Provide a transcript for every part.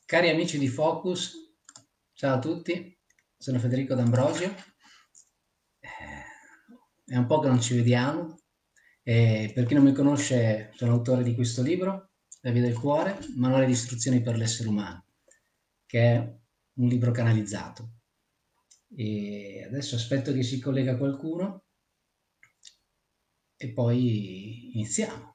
Cari amici di Focus, ciao a tutti, sono Federico D'Ambrosio. È un po' che non ci vediamo e per chi non mi conosce sono autore di questo libro, La via del cuore, manuale di istruzioni per l'essere umano, che è un libro canalizzato. E adesso aspetto che si collega qualcuno e poi iniziamo.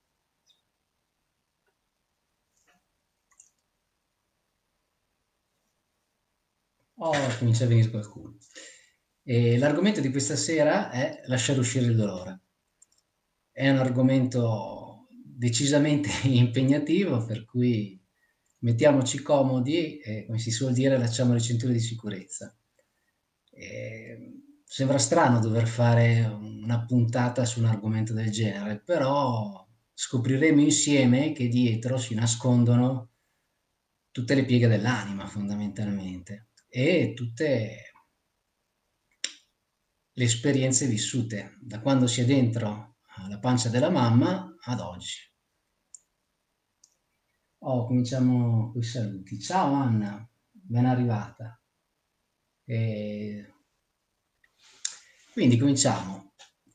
Oh, comincia a venire qualcuno. E l'argomento di questa sera è lasciare uscire il dolore. È un argomento decisamente impegnativo, per cui mettiamoci comodi e, come si suol dire, allacciamo le cinture di sicurezza. Sembra strano dover fare una puntata su un argomento del genere, però scopriremo insieme che dietro si nascondono tutte le pieghe dell'anima, fondamentalmente, e tutte le esperienze vissute da quando si è dentro la pancia della mamma ad oggi. Oh, cominciamo con i saluti. Ciao Anna, ben arrivata. E quindi cominciamo.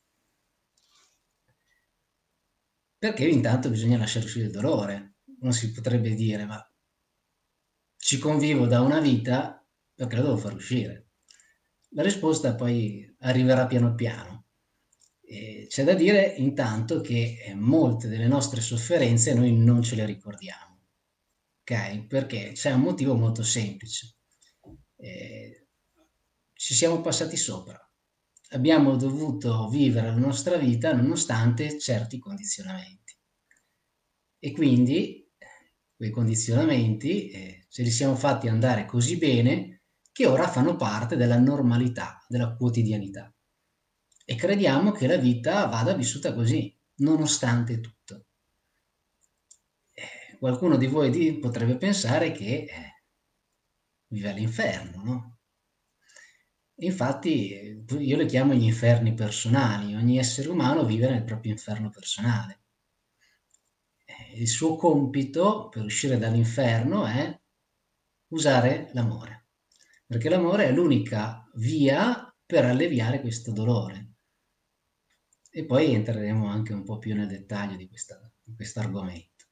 Perché intanto bisogna lasciare uscire il dolore. Uno si potrebbe dire, ma ci convivo da una vita, perché lo devo far uscire? La risposta poi arriverà piano piano. C'è da dire intanto che molte delle nostre sofferenze noi non ce le ricordiamo, ok? Perché c'è un motivo molto semplice. Eh, Ci siamo passati sopra. Abbiamo dovuto vivere la nostra vita nonostante certi condizionamenti. E quindi quei condizionamenti ce li siamo fatti andare così bene che ora fanno parte della normalità, della quotidianità. E crediamo che la vita vada vissuta così, nonostante tutto. Qualcuno di voi potrebbe pensare che vive all'inferno, no? Infatti io le chiamo gli inferni personali, ogni essere umano vive nel proprio inferno personale. Il suo compito per uscire dall'inferno è usare l'amore, perché l'amore è l'unica via per alleviare questo dolore. E poi entreremo anche un po' più nel dettaglio di questo argomento.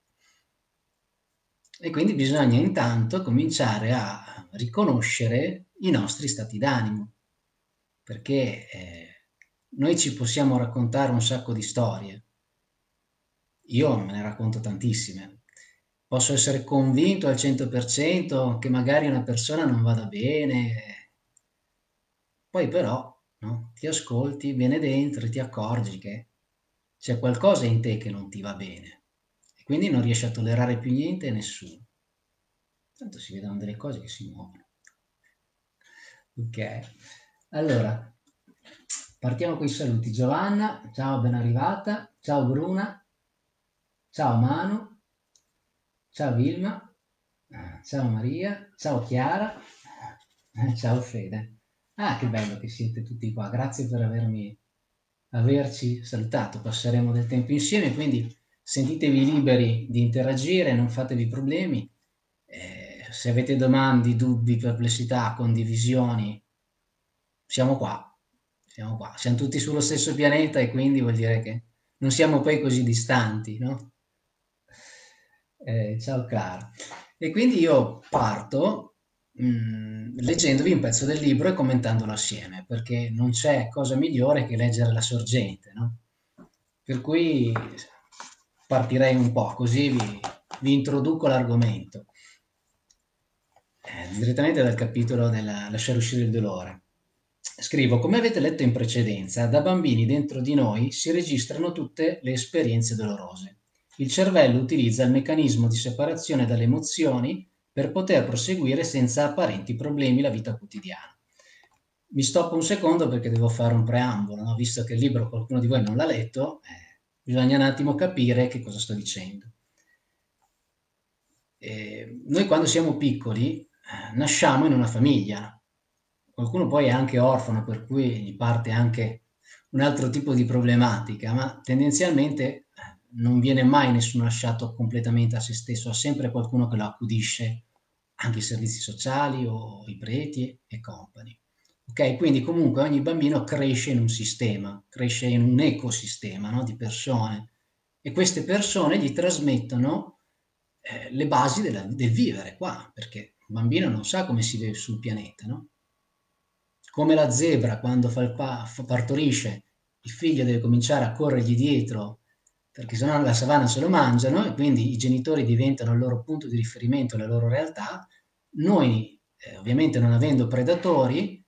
E quindi bisogna intanto cominciare a riconoscere i nostri stati d'animo, perché noi ci possiamo raccontare un sacco di storie. Io me ne racconto tantissime. Posso essere convinto al 100% che magari una persona non vada bene, poi però, no, ti ascolti bene dentro e ti accorgi che c'è qualcosa in te che non ti va bene e quindi non riesci a tollerare più niente e nessuno. Tanto si vedono delle cose che si muovono. Ok, allora partiamo con i saluti. Giovanna, ciao, ben arrivata. Ciao Bruna, ciao Manu, ciao Vilma, ciao Maria, ciao Chiara, ciao Fede. Ah, che bello che siete tutti qua. Grazie per averci salutato. Passeremo del tempo insieme, quindi sentitevi liberi di interagire, non fatevi problemi. Se avete domande, dubbi, perplessità, condivisioni, siamo qua. Siamo qua. Siamo tutti sullo stesso pianeta e quindi vuol dire che non siamo poi così distanti, no? Ciao Clara. E quindi io parto leggendovi un pezzo del libro e commentandolo assieme, perché non c'è cosa migliore che leggere la sorgente, no? Per cui partirei un po', così vi introduco l'argomento. Direttamente dal capitolo della lasciare uscire il dolore. Scrivo, come avete letto in precedenza, da bambini dentro di noi si registrano tutte le esperienze dolorose. Il cervello utilizza il meccanismo di separazione dalle emozioni per poter proseguire senza apparenti problemi la vita quotidiana. Mi stoppo un secondo perché devo fare un preambolo, no? Visto che il libro qualcuno di voi non l'ha letto, bisogna un attimo capire che cosa sto dicendo. Noi quando siamo piccoli nasciamo in una famiglia, qualcuno poi è anche orfano, per cui gli parte anche un altro tipo di problematica, ma tendenzialmente non viene mai nessuno lasciato completamente a se stesso, ha sempre qualcuno che lo accudisce anche i servizi sociali o i preti e compagni. Ok, quindi comunque ogni bambino cresce in un sistema, cresce in un ecosistema, no, di persone, e queste persone gli trasmettono le basi del vivere qua, perché un bambino non sa come si vive sul pianeta, no? Come la zebra quando partorisce, il figlio deve cominciare a corrergli dietro perché sennò nella savana se lo mangiano e quindi i genitori diventano il loro punto di riferimento, la loro realtà. Noi, ovviamente non avendo predatori,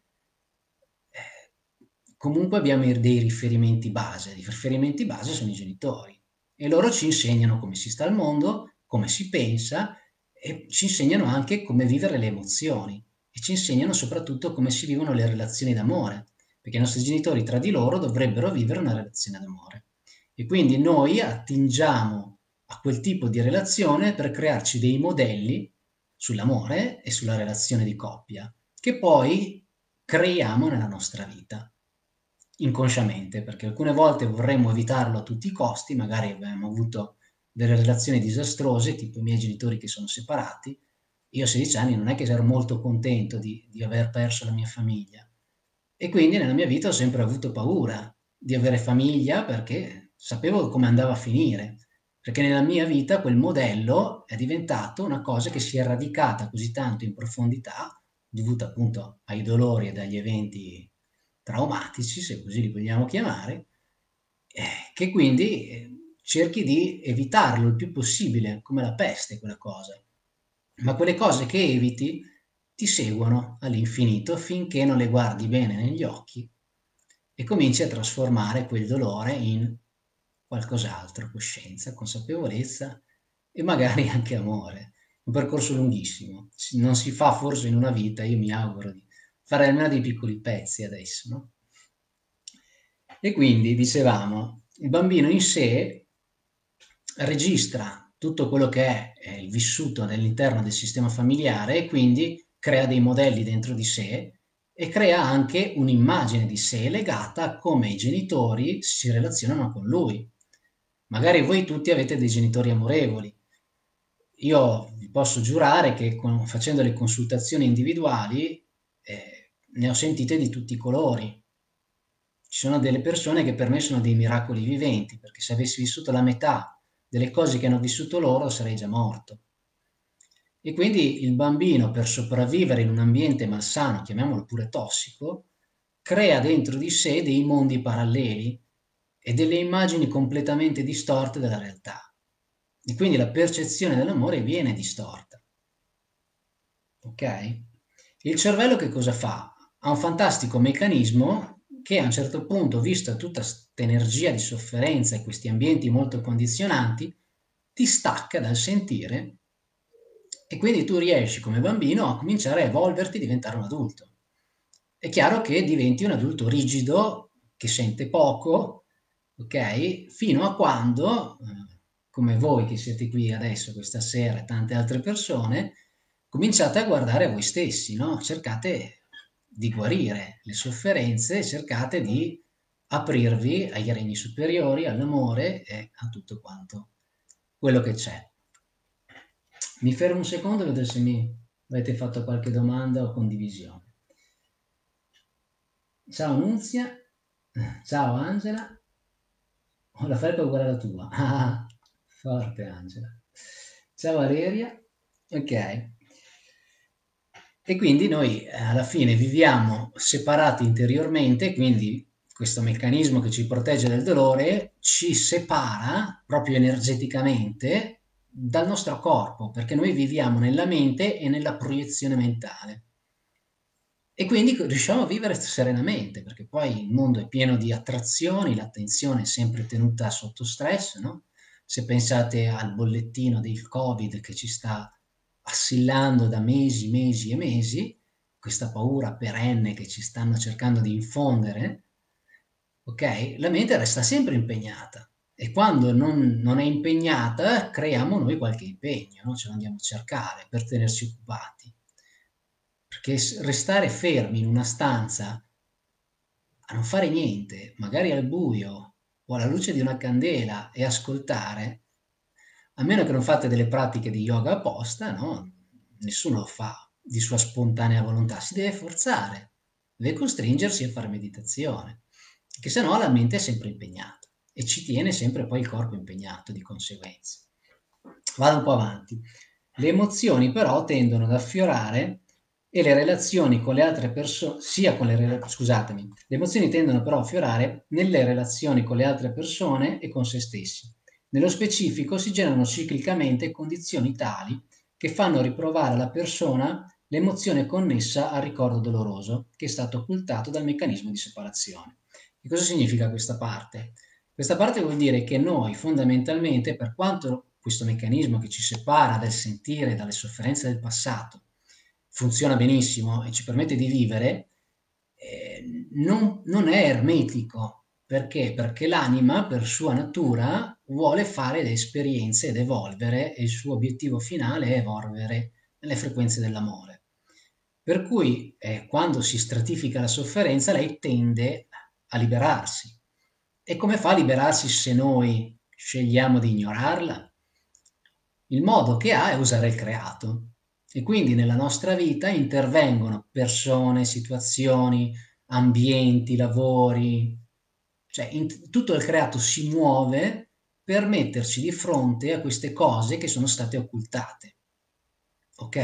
comunque abbiamo dei riferimenti base. I riferimenti base sono i genitori e loro ci insegnano come si sta al mondo, come si pensa e ci insegnano anche come vivere le emozioni e ci insegnano soprattutto come si vivono le relazioni d'amore, perché i nostri genitori tra di loro dovrebbero vivere una relazione d'amore. E quindi noi attingiamo a quel tipo di relazione per crearci dei modelli sull'amore e sulla relazione di coppia, che poi creiamo nella nostra vita, inconsciamente, perché alcune volte vorremmo evitarlo a tutti i costi, magari abbiamo avuto delle relazioni disastrose, tipo i miei genitori che sono separati. Io a 16 anni non è che ero molto contento di aver perso la mia famiglia e quindi nella mia vita ho sempre avuto paura di avere famiglia perché sapevo come andava a finire, perché nella mia vita quel modello è diventato una cosa che si è radicata così tanto in profondità, dovuta appunto ai dolori e agli eventi traumatici, se così li vogliamo chiamare, che quindi cerchi di evitarlo il più possibile, come la peste quella cosa. Ma quelle cose che eviti ti seguono all'infinito finché non le guardi bene negli occhi e cominci a trasformare quel dolore in qualcos'altro, coscienza, consapevolezza e magari anche amore. Un percorso lunghissimo, non si fa forse in una vita, io mi auguro di fare almeno dei piccoli pezzi adesso, no? E quindi dicevamo, il bambino in sé registra tutto quello che è il vissuto all'interno del sistema familiare e quindi crea dei modelli dentro di sé e crea anche un'immagine di sé legata a come i genitori si relazionano con lui. Magari voi tutti avete dei genitori amorevoli. Io vi posso giurare che facendo le consultazioni individuali ne ho sentite di tutti i colori. Ci sono delle persone che per me sono dei miracoli viventi, perché se avessi vissuto la metà delle cose che hanno vissuto loro sarei già morto. E quindi il bambino, per sopravvivere in un ambiente malsano, chiamiamolo pure tossico, crea dentro di sé dei mondi paralleli e delle immagini completamente distorte della realtà. E quindi la percezione dell'amore viene distorta. Ok? Il cervello che cosa fa? Ha un fantastico meccanismo che a un certo punto, vista tutta questa energia di sofferenza e questi ambienti molto condizionanti, ti stacca dal sentire e quindi tu riesci come bambino a cominciare a evolverti e diventare un adulto. È chiaro che diventi un adulto rigido, che sente poco, ok? Fino a quando, come voi che siete qui adesso, questa sera, e tante altre persone, cominciate a guardare a voi stessi, no? Cercate di guarire le sofferenze, cercate di aprirvi ai regni superiori, all'amore e a tutto quanto quello che c'è. Mi fermo un secondo e vedo se mi avete fatto qualche domanda o condivisione. Ciao Nunzia, ciao Angela, ho la felpa uguale alla tua. Ah, forte Angela. Ciao Valeria, ok. E quindi noi alla fine viviamo separati interiormente, quindi questo meccanismo che ci protegge dal dolore ci separa proprio energeticamente dal nostro corpo, perché noi viviamo nella mente e nella proiezione mentale. E quindi riusciamo a vivere serenamente, perché poi il mondo è pieno di attrazioni, l'attenzione è sempre tenuta sotto stress, no? Se pensate al bollettino del Covid che ci sta assillando da mesi, mesi e mesi, questa paura perenne che ci stanno cercando di infondere, ok? La mente resta sempre impegnata e quando non è impegnata creiamo noi qualche impegno, no? Ce lo andiamo a cercare per tenerci occupati. Perché restare fermi in una stanza a non fare niente, magari al buio o alla luce di una candela e ascoltare, a meno che non fate delle pratiche di yoga apposta, no? nessuno lo fa di sua spontanea volontà, si deve forzare, deve costringersi a fare meditazione, perché sennò la mente è sempre impegnata e ci tiene sempre poi il corpo impegnato di conseguenza. Vado un po' avanti. Le emozioni però tendono ad affiorare e le relazioni con le altre persone, scusatemi, le emozioni tendono però a affiorare nelle relazioni con le altre persone e con se stessi. Nello specifico si generano ciclicamente condizioni tali che fanno riprovare alla persona l'emozione connessa al ricordo doloroso che è stato occultato dal meccanismo di separazione. Che cosa significa questa parte? Questa parte vuol dire che noi fondamentalmente, per quanto questo meccanismo che ci separa dal sentire, dalle sofferenze del passato, funziona benissimo e ci permette di vivere, non è ermetico. Perché? Perché l'anima, per sua natura, vuole fare le esperienze ed evolvere, e il suo obiettivo finale è evolvere nelle frequenze dell'amore. Per cui, quando si stratifica la sofferenza, lei tende a liberarsi. E come fa a liberarsi se noi scegliamo di ignorarla? Il modo che ha è usare il creato. E quindi nella nostra vita intervengono persone, situazioni, ambienti, lavori, cioè tutto il creato si muove per metterci di fronte a queste cose che sono state occultate. Ok?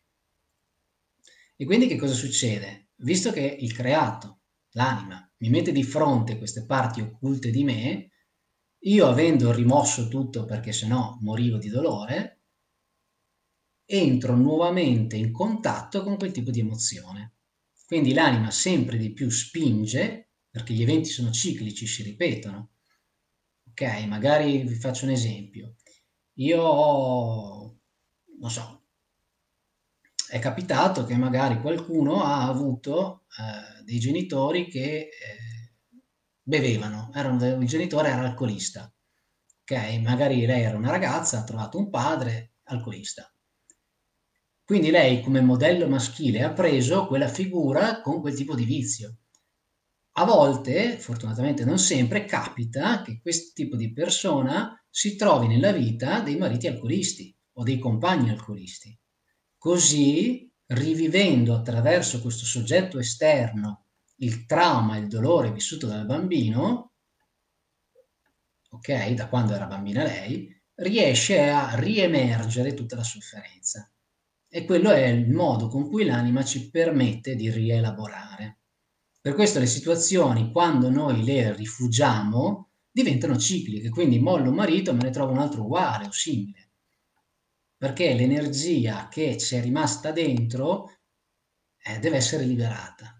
E quindi che cosa succede? Visto che il creato, l'anima, mi mette di fronte queste parti occulte di me, io avendo rimosso tutto perché sennò morivo di dolore, entro nuovamente in contatto con quel tipo di emozione. Quindi l'anima sempre di più spinge, perché gli eventi sono ciclici, si ripetono. Ok, magari vi faccio un esempio. Io ho, non so, è capitato che magari qualcuno ha avuto dei genitori che bevevano, il genitore era alcolista, ok? Magari lei era una ragazza, ha trovato un padre alcolista. Quindi lei come modello maschile ha preso quella figura con quel tipo di vizio. A volte, fortunatamente non sempre, capita che questo tipo di persona si trovi nella vita dei mariti alcolisti o dei compagni alcolisti. Così, rivivendo attraverso questo soggetto esterno il trauma e il dolore vissuto dal bambino, ok, da quando era bambina lei, riesce a riemergere tutta la sofferenza. E quello è il modo con cui l'anima ci permette di rielaborare. Per questo le situazioni, quando noi le rifugiamo, diventano cicliche, quindi mollo un marito e me ne trovo un altro uguale o simile, perché l'energia che c'è rimasta dentro deve essere liberata.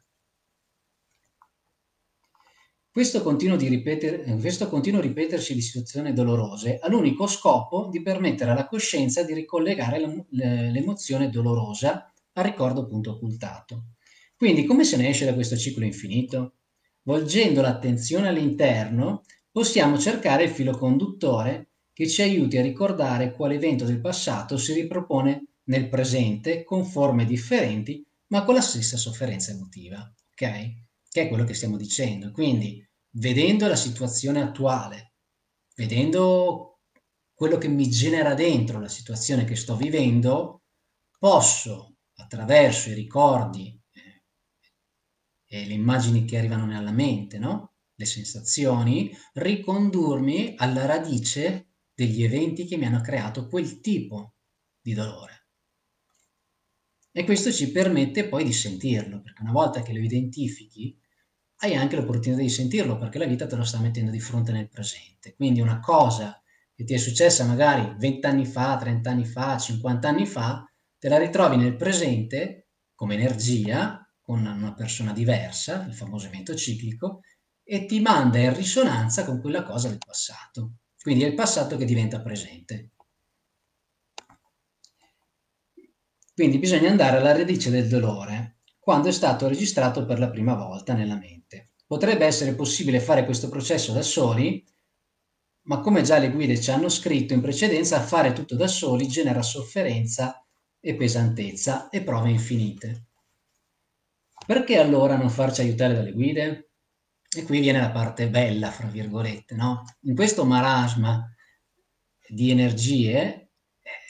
Questo continuo ripetersi di situazioni dolorose ha l'unico scopo di permettere alla coscienza di ricollegare l'emozione dolorosa al ricordo appunto occultato. Quindi come se ne esce da questo ciclo infinito? Volgendo l'attenzione all'interno, possiamo cercare il filo conduttore che ci aiuti a ricordare quale evento del passato si ripropone nel presente con forme differenti, ma con la stessa sofferenza emotiva, ok? Che è quello che stiamo dicendo. Quindi, vedendo la situazione attuale, vedendo quello che mi genera dentro la situazione che sto vivendo, posso, attraverso i ricordi e le immagini che arrivano nella mente, no? Le sensazioni, ricondurmi alla radice degli eventi che mi hanno creato quel tipo di dolore. E questo ci permette poi di sentirlo, perché una volta che lo identifichi, hai anche l'opportunità di sentirlo, perché la vita te lo sta mettendo di fronte nel presente. Quindi una cosa che ti è successa magari 20 anni fa, 30 anni fa, 50 anni fa, te la ritrovi nel presente come energia, con una persona diversa, il famoso evento ciclico, e ti manda in risonanza con quella cosa del passato. Quindi è il passato che diventa presente. Quindi bisogna andare alla radice del dolore, quando è stato registrato per la prima volta nella mente. Potrebbe essere possibile fare questo processo da soli, ma come già le guide ci hanno scritto in precedenza, fare tutto da soli genera sofferenza e pesantezza e prove infinite. Perché allora non farci aiutare dalle guide? E qui viene la parte bella, fra virgolette, no? In questo marasma di energie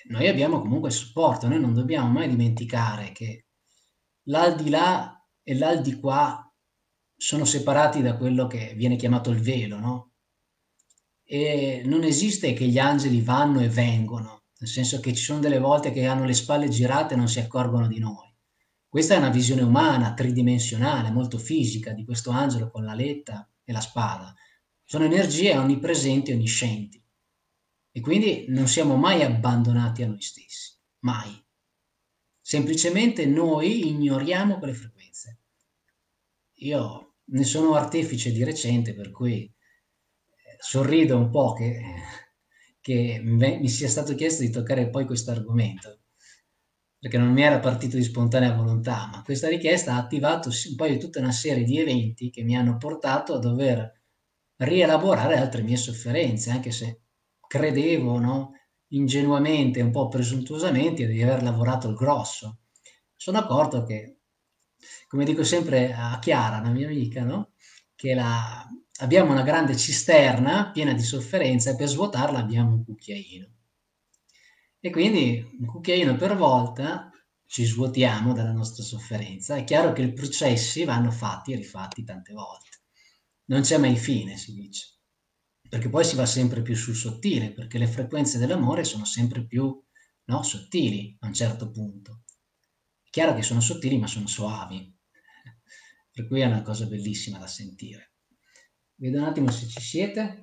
noi abbiamo comunque il supporto, noi non dobbiamo mai dimenticare che l'aldilà e l'aldiquà sono separati da quello che viene chiamato il velo, no? E non esiste che gli angeli vanno e vengono, nel senso che ci sono delle volte che hanno le spalle girate e non si accorgono di noi. Questa è una visione umana, tridimensionale, molto fisica di questo angelo con la letta e la spada. Sono energie onnipresenti e onniscienti e quindi non siamo mai abbandonati a noi stessi, mai. Semplicemente noi ignoriamo quelle frequenze. Io ne sono artefice di recente, per cui sorrido un po' che mi sia stato chiesto di toccare poi questo argomento, perché non mi era partito di spontanea volontà, ma questa richiesta ha attivato poi tutta una serie di eventi che mi hanno portato a dover rielaborare altre mie sofferenze, anche se credevo, no, ingenuamente, un po' presuntuosamente, di aver lavorato il grosso. Sono accorto che, come dico sempre a Chiara, una mia amica, no? Che abbiamo una grande cisterna piena di sofferenza e per svuotarla abbiamo un cucchiaino. E quindi un cucchiaino per volta ci svuotiamo dalla nostra sofferenza. È chiaro che i processi vanno fatti e rifatti tante volte. Non c'è mai fine, si dice, perché poi si va sempre più sul sottile, perché le frequenze dell'amore sono sempre più, no, sottili a un certo punto. È chiaro che sono sottili, ma sono soavi, per cui è una cosa bellissima da sentire. Vedo un attimo se ci siete.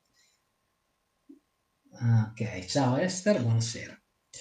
Ok, ciao Esther, buonasera.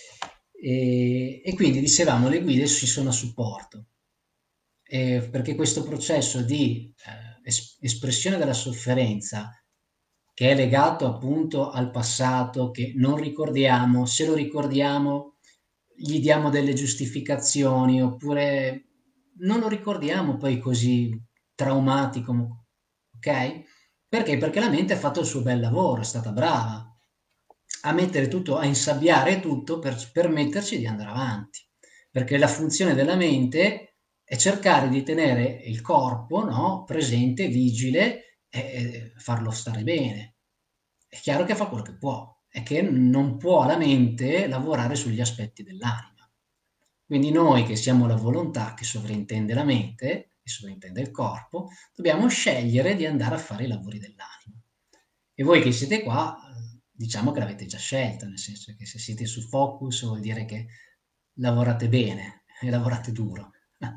E quindi dicevamo, le guide ci sono a supporto, perché questo processo di espressione della sofferenza, che è legato appunto al passato, che non ricordiamo, se lo ricordiamo gli diamo delle giustificazioni, oppure non lo ricordiamo poi così traumatico, ok? Perché? Perché la mente ha fatto il suo bel lavoro, è stata brava a mettere tutto, a insabbiare tutto per permetterci di andare avanti. Perché la funzione della mente è cercare di tenere il corpo, no, presente, vigile e farlo stare bene. È chiaro che fa quello che può, è che non può la mente lavorare sugli aspetti dell'anima. Quindi noi che siamo la volontà che sovrintende la mente, che sovrintende il corpo, dobbiamo scegliere di andare a fare i lavori dell'anima. E voi che siete qua, diciamo che l'avete già scelta, nel senso che se siete su Focus vuol dire che lavorate bene e lavorate duro.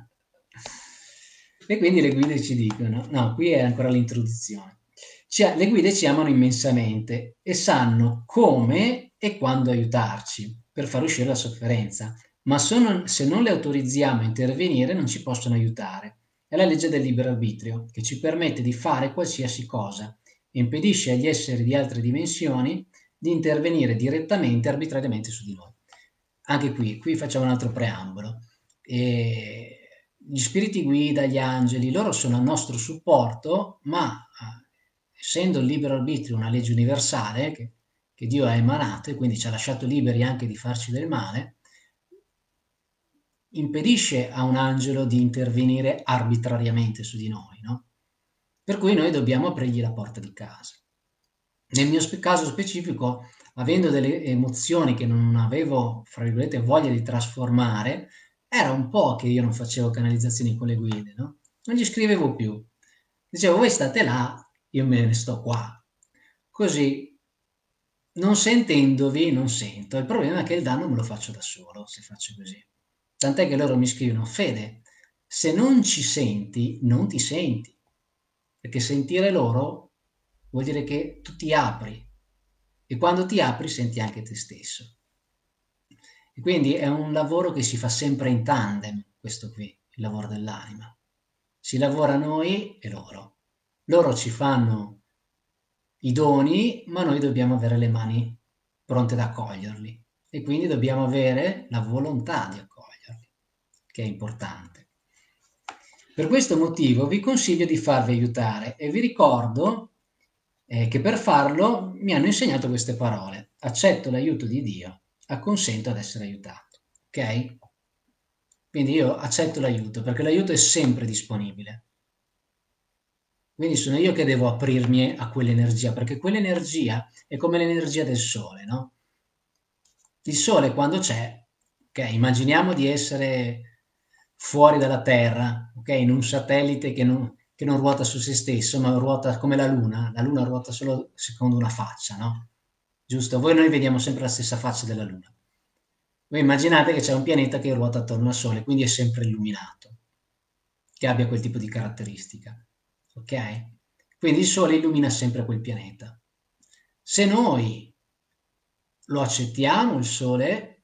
E quindi le guide ci dicono, no, qui è ancora l'introduzione. Le guide ci amano immensamente e sanno come e quando aiutarci per far uscire la sofferenza, ma se non le autorizziamo a intervenire non ci possono aiutare. È la legge del libero arbitrio che ci permette di fare qualsiasi cosa e impedisce agli esseri di altre dimensioni di intervenire direttamente e arbitrariamente su di noi. Anche qui facciamo un altro preambolo. E gli spiriti guida, gli angeli, loro sono a nostro supporto, ma essendo il libero arbitrio una legge universale che Dio ha emanato e quindi ci ha lasciato liberi anche di farci del male, impedisce a un angelo di intervenire arbitrariamente su di noi, no? Per cui noi dobbiamo aprirgli la porta di casa. Nel mio caso specifico, avendo delle emozioni che non avevo, fra virgolette, voglia di trasformare, era un po' che io non facevo canalizzazioni con le guide, no? Non gli scrivevo più. Dicevo, voi state là, io me ne sto qua. Così, non sentendovi, non sento. Il problema è che il danno me lo faccio da solo, se faccio così. Tant'è che loro mi scrivono, Fede, se non ci senti, non ti senti. Perché sentire loro vuol dire che tu ti apri e quando ti apri senti anche te stesso. E quindi è un lavoro che si fa sempre in tandem, questo qui, il lavoro dell'anima. Si lavora noi e loro. Loro ci fanno i doni, ma noi dobbiamo avere le mani pronte ad accoglierli e quindi dobbiamo avere la volontà di accoglierli, che è importante. Per questo motivo vi consiglio di farvi aiutare e vi ricordo che per farlo mi hanno insegnato queste parole. Accetto l'aiuto di Dio, acconsento ad essere aiutato. Ok? Quindi io accetto l'aiuto perché l'aiuto è sempre disponibile. Quindi sono io che devo aprirmi a quell'energia, perché quell'energia è come l'energia del sole, no? Il Sole quando c'è, ok, immaginiamo di essere fuori dalla Terra, ok, in un satellite che non ruota su se stesso, ma ruota come la Luna ruota solo secondo una faccia, no? Giusto? Noi vediamo sempre la stessa faccia della Luna. Voi immaginate che c'è un pianeta che ruota attorno al Sole, quindi è sempre illuminato, che abbia quel tipo di caratteristica, ok? Quindi il Sole illumina sempre quel pianeta. Se noi lo accettiamo, il Sole,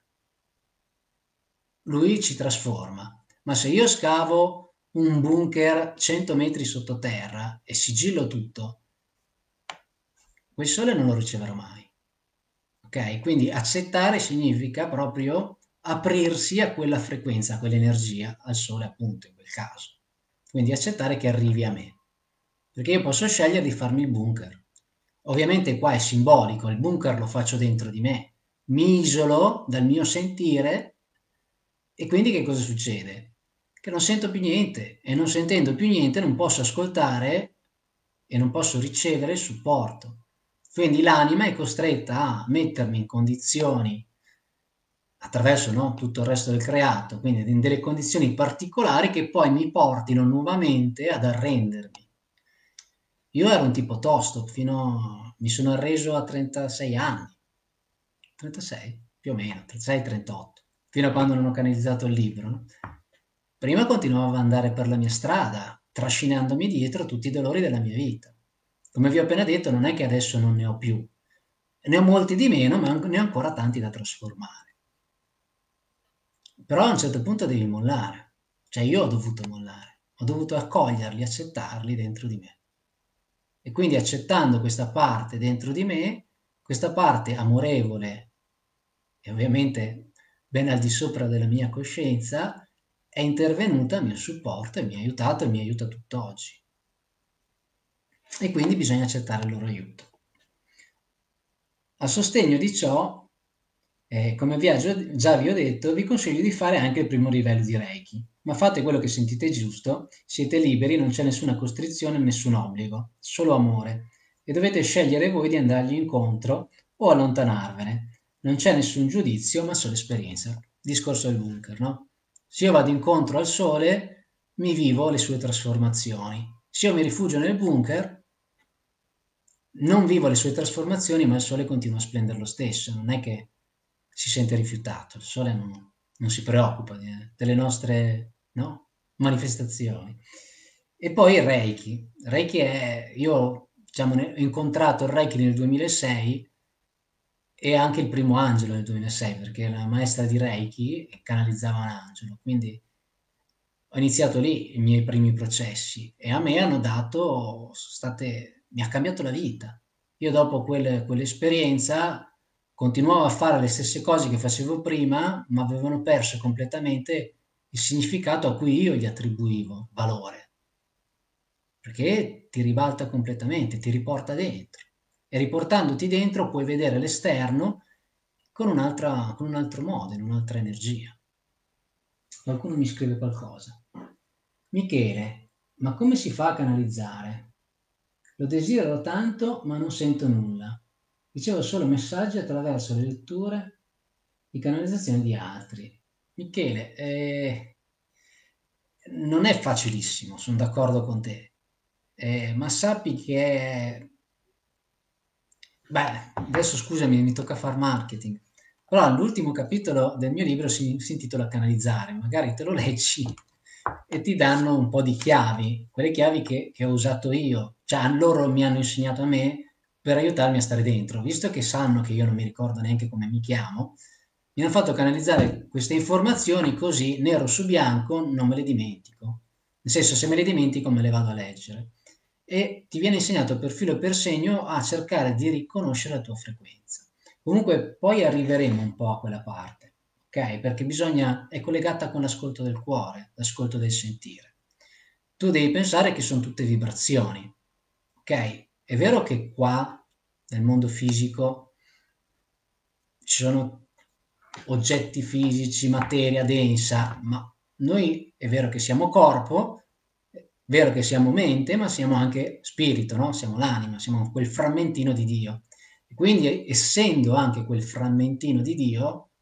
lui ci trasforma. Ma se io scavo un bunker 100 metri sottoterra e sigillo tutto, quel Sole non lo riceverò mai. Ok? Quindi accettare significa proprio aprirsi a quella frequenza, a quell'energia, al Sole appunto in quel caso. Quindi accettare che arrivi a me. Perché io posso scegliere di farmi il bunker. Ovviamente qua è simbolico, il bunker lo faccio dentro di me, mi isolo dal mio sentire e quindi che cosa succede? Che non sento più niente e non sentendo più niente non posso ascoltare e non posso ricevere il supporto. Quindi l'anima è costretta a mettermi in condizioni attraverso, no, tutto il resto del creato, quindi in delle condizioni particolari che poi mi portino nuovamente ad arrendermi. Io ero un tipo tosto, mi sono arreso a 36 anni, 36 più o meno, 36-38, fino a quando non ho canalizzato il libro. No? Prima continuavo ad andare per la mia strada, trascinandomi dietro tutti i dolori della mia vita. Come vi ho appena detto, non è che adesso non ne ho più, ne ho molti di meno, ma ne ho ancora tanti da trasformare. Però a un certo punto devi mollare, cioè io ho dovuto mollare, ho dovuto accoglierli, accettarli dentro di me. E quindi accettando questa parte dentro di me, questa parte amorevole e ovviamente ben al di sopra della mia coscienza, è intervenuta a mio supporto e mi ha aiutato e mi aiuta tutt'oggi. E quindi bisogna accettare il loro aiuto. A sostegno di ciò, come già vi ho detto, vi consiglio di fare anche il primo livello di Reiki, ma fate quello che sentite giusto, siete liberi, non c'è nessuna costrizione, nessun obbligo, solo amore, e dovete scegliere voi di andargli incontro o allontanarvene. Non c'è nessun giudizio, ma solo esperienza. Discorso del bunker, no? Se io vado incontro al sole, mi vivo le sue trasformazioni. Se io mi rifugio nel bunker, non vivo le sue trasformazioni, ma il sole continua a splendere lo stesso, non è che si sente rifiutato, il sole non si preoccupa delle nostre, no, manifestazioni. E poi il Reiki. Reiki è, io diciamo, ho incontrato il Reiki nel 2006 e anche il primo angelo nel 2006, perché la maestra di Reiki canalizzava un angelo, quindi ho iniziato lì i miei primi processi e a me hanno dato, mi ha cambiato la vita. Io dopo quell'esperienza continuavo a fare le stesse cose che facevo prima, ma avevano perso completamente il significato a cui io gli attribuivo valore, perché ti ribalta completamente, ti riporta dentro. E riportandoti dentro puoi vedere l'esterno con un altro modo, in un'altra energia. Qualcuno mi scrive qualcosa. Michele, ma come si fa a canalizzare? Lo desidero tanto, ma non sento nulla. Ricevo solo messaggi attraverso le letture di canalizzazione di altri. Michele, non è facilissimo, sono d'accordo con te, ma sappi che beh, adesso scusami, mi tocca far marketing. Però l'ultimo capitolo del mio libro si intitola Canalizzare, magari te lo leggi e ti danno un po' di chiavi, quelle chiavi che ho usato io, cioè loro mi hanno insegnato a me per aiutarmi a stare dentro, visto che sanno che io non mi ricordo neanche come mi chiamo, mi hanno fatto canalizzare queste informazioni così nero su bianco non me le dimentico. Nel senso, se me le dimentico me le vado a leggere e ti viene insegnato per filo e per segno a cercare di riconoscere la tua frequenza. Comunque poi arriveremo un po' a quella parte, ok? Perché è collegata con l'ascolto del cuore, l'ascolto del sentire. Tu devi pensare che sono tutte vibrazioni, ok? È vero che qua nel mondo fisico ci sono oggetti fisici, materia densa, ma noi è vero che siamo corpo, è vero che siamo mente, ma siamo anche spirito, no? Siamo l'anima, siamo quel frammentino di Dio. E quindi, essendo anche quel frammentino di Dio,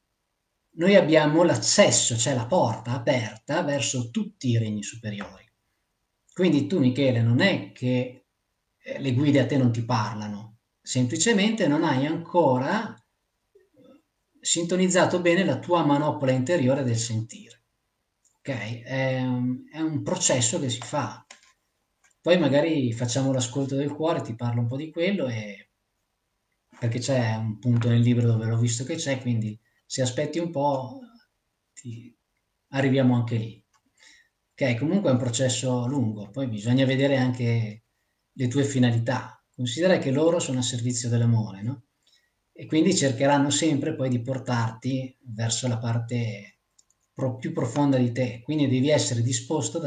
noi abbiamo l'accesso, cioè la porta aperta verso tutti i regni superiori. Quindi tu, Michele, non è che le guide a te non ti parlano, semplicemente non hai ancora sintonizzato bene la tua manopola interiore del sentire. Ok? È un processo che si fa. Poi magari facciamo l'ascolto del cuore, ti parlo un po' di quello, perché c'è un punto nel libro dove l'ho visto che c'è, quindi se aspetti un po' ti- arriviamo anche lì. Ok, comunque è un processo lungo, poi bisogna vedere anche le tue finalità. Considera che loro sono a servizio dell'amore, no? E quindi cercheranno sempre poi di portarti verso la parte più profonda di te, quindi devi essere disposto ad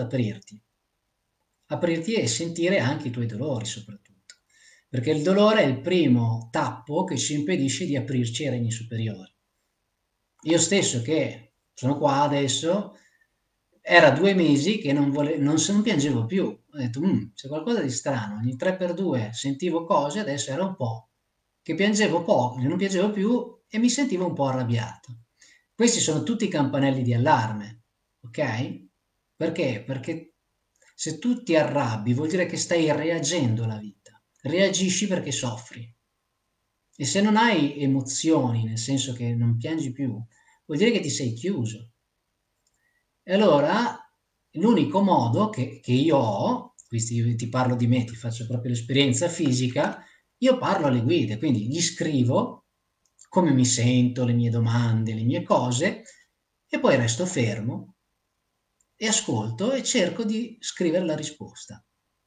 aprirti e sentire anche i tuoi dolori soprattutto, perché il dolore è il primo tappo che ci impedisce di aprirci ai regni superiori. Io stesso che sono qua adesso, era 2 mesi che non piangevo più. Ho detto, c'è qualcosa di strano, ogni 3x2 sentivo cose, adesso era un po' che piangevo poco, che non piangevo più e mi sentivo un po' arrabbiato. Questi sono tutti campanelli di allarme, ok? Perché? Perché se tu ti arrabbi vuol dire che stai reagendo alla vita, reagisci perché soffri. E se non hai emozioni, nel senso che non piangi più, vuol dire che ti sei chiuso. E allora l'unico modo che io ho, questi, ti parlo di me, ti faccio proprio l'esperienza fisica, io parlo alle guide, quindi gli scrivo come mi sento, le mie domande, le mie cose, e poi resto fermo e ascolto e cerco di scrivere la risposta.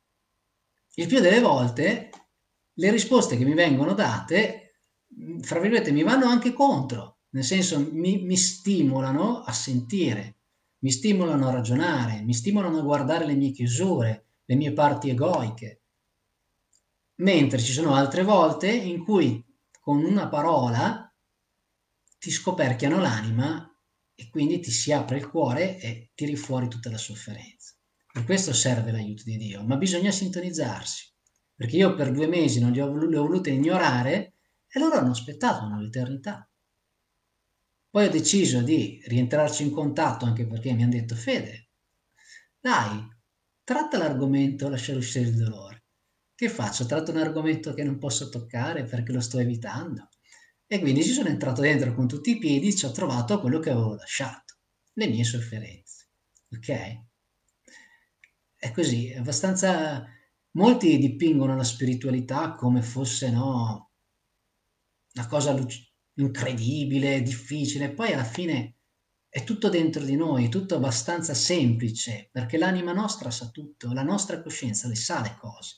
Il più delle volte le risposte che mi vengono date, fra virgolette, mi vanno anche contro, nel senso mi stimolano a sentire, mi stimolano a ragionare, mi stimolano a guardare le mie chiusure, le mie parti egoiche. Mentre ci sono altre volte in cui con una parola ti scoperchiano l'anima e quindi ti si apre il cuore e tiri fuori tutta la sofferenza. Per questo serve l'aiuto di Dio, ma bisogna sintonizzarsi, perché io per 2 mesi non le ho volute ignorare e loro hanno aspettato un'eternità. Poi ho deciso di rientrarci in contatto anche perché mi hanno detto, Fede, dai, tratta l'argomento lasciare uscire il dolore. Che faccio? Tratto un argomento che non posso toccare perché lo sto evitando. E quindi ci sono entrato dentro con tutti i piedi, ci ho trovato quello che avevo lasciato, le mie sofferenze. Ok? È così, è abbastanza. Molti dipingono la spiritualità come fosse, no, una cosa incredibile, difficile, poi alla fine è tutto dentro di noi, è tutto abbastanza semplice, perché l'anima nostra sa tutto, la nostra coscienza le sa le cose.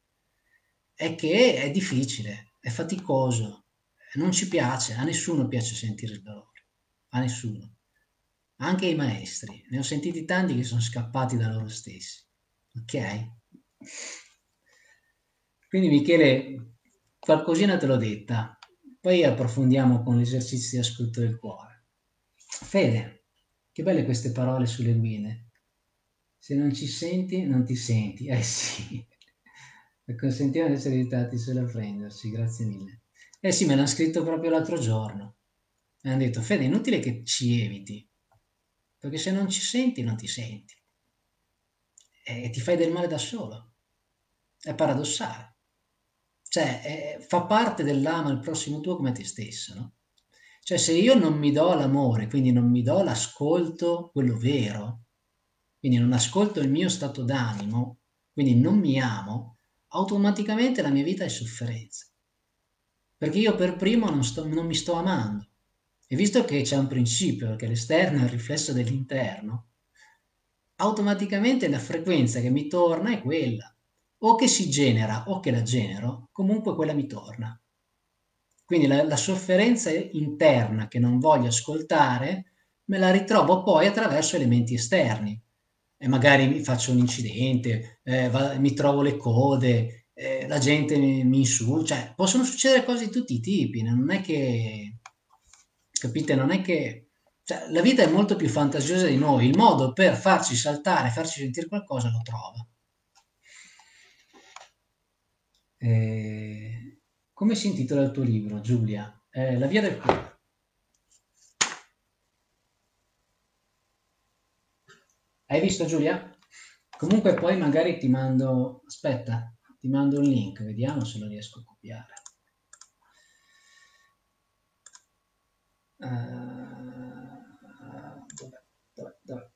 È che è difficile, è faticoso, non ci piace, a nessuno piace sentire il dolore, a nessuno. Anche i maestri, ne ho sentiti tanti che sono scappati da loro stessi. Ok? Quindi Michele, qualcosina te l'ho detta, poi approfondiamo con l'esercizio di ascolto del cuore. Fede, che belle queste parole sulle guide. Se non ci senti, non ti senti. Eh sì, consentiamo di essere aiutati solo a prenderci, grazie mille. Eh sì, me l'hanno scritto proprio l'altro giorno. Mi hanno detto, Fede, è inutile che ci eviti, perché se non ci senti, non ti senti. E ti fai del male da solo. È paradossale. Cioè, fa parte dell'ama il prossimo tuo come te stesso, no? Cioè, se io non mi do l'amore, quindi non mi do l'ascolto, quello vero, quindi non ascolto il mio stato d'animo, quindi non mi amo, automaticamente la mia vita è sofferenza. Perché io per primo non mi sto amando. E visto che c'è un principio, che l'esterno è il riflesso dell'interno, automaticamente la frequenza che mi torna è quella. O che si genera o che la genero, comunque quella mi torna. Quindi la sofferenza interna che non voglio ascoltare, me la ritrovo poi attraverso elementi esterni. E magari mi faccio un incidente, mi trovo le code, la gente mi insulta, cioè possono succedere cose di tutti i tipi, non è che, capite, non è che, cioè, la vita è molto più fantasiosa di noi, il modo per farci saltare, farci sentire qualcosa lo trova. Come si intitola il tuo libro, Giulia? La via del cuore. Hai visto Giulia? Comunque poi magari ti mando, aspetta, ti mando un link, vediamo se lo riesco a copiare. Dov'è? Dov'è?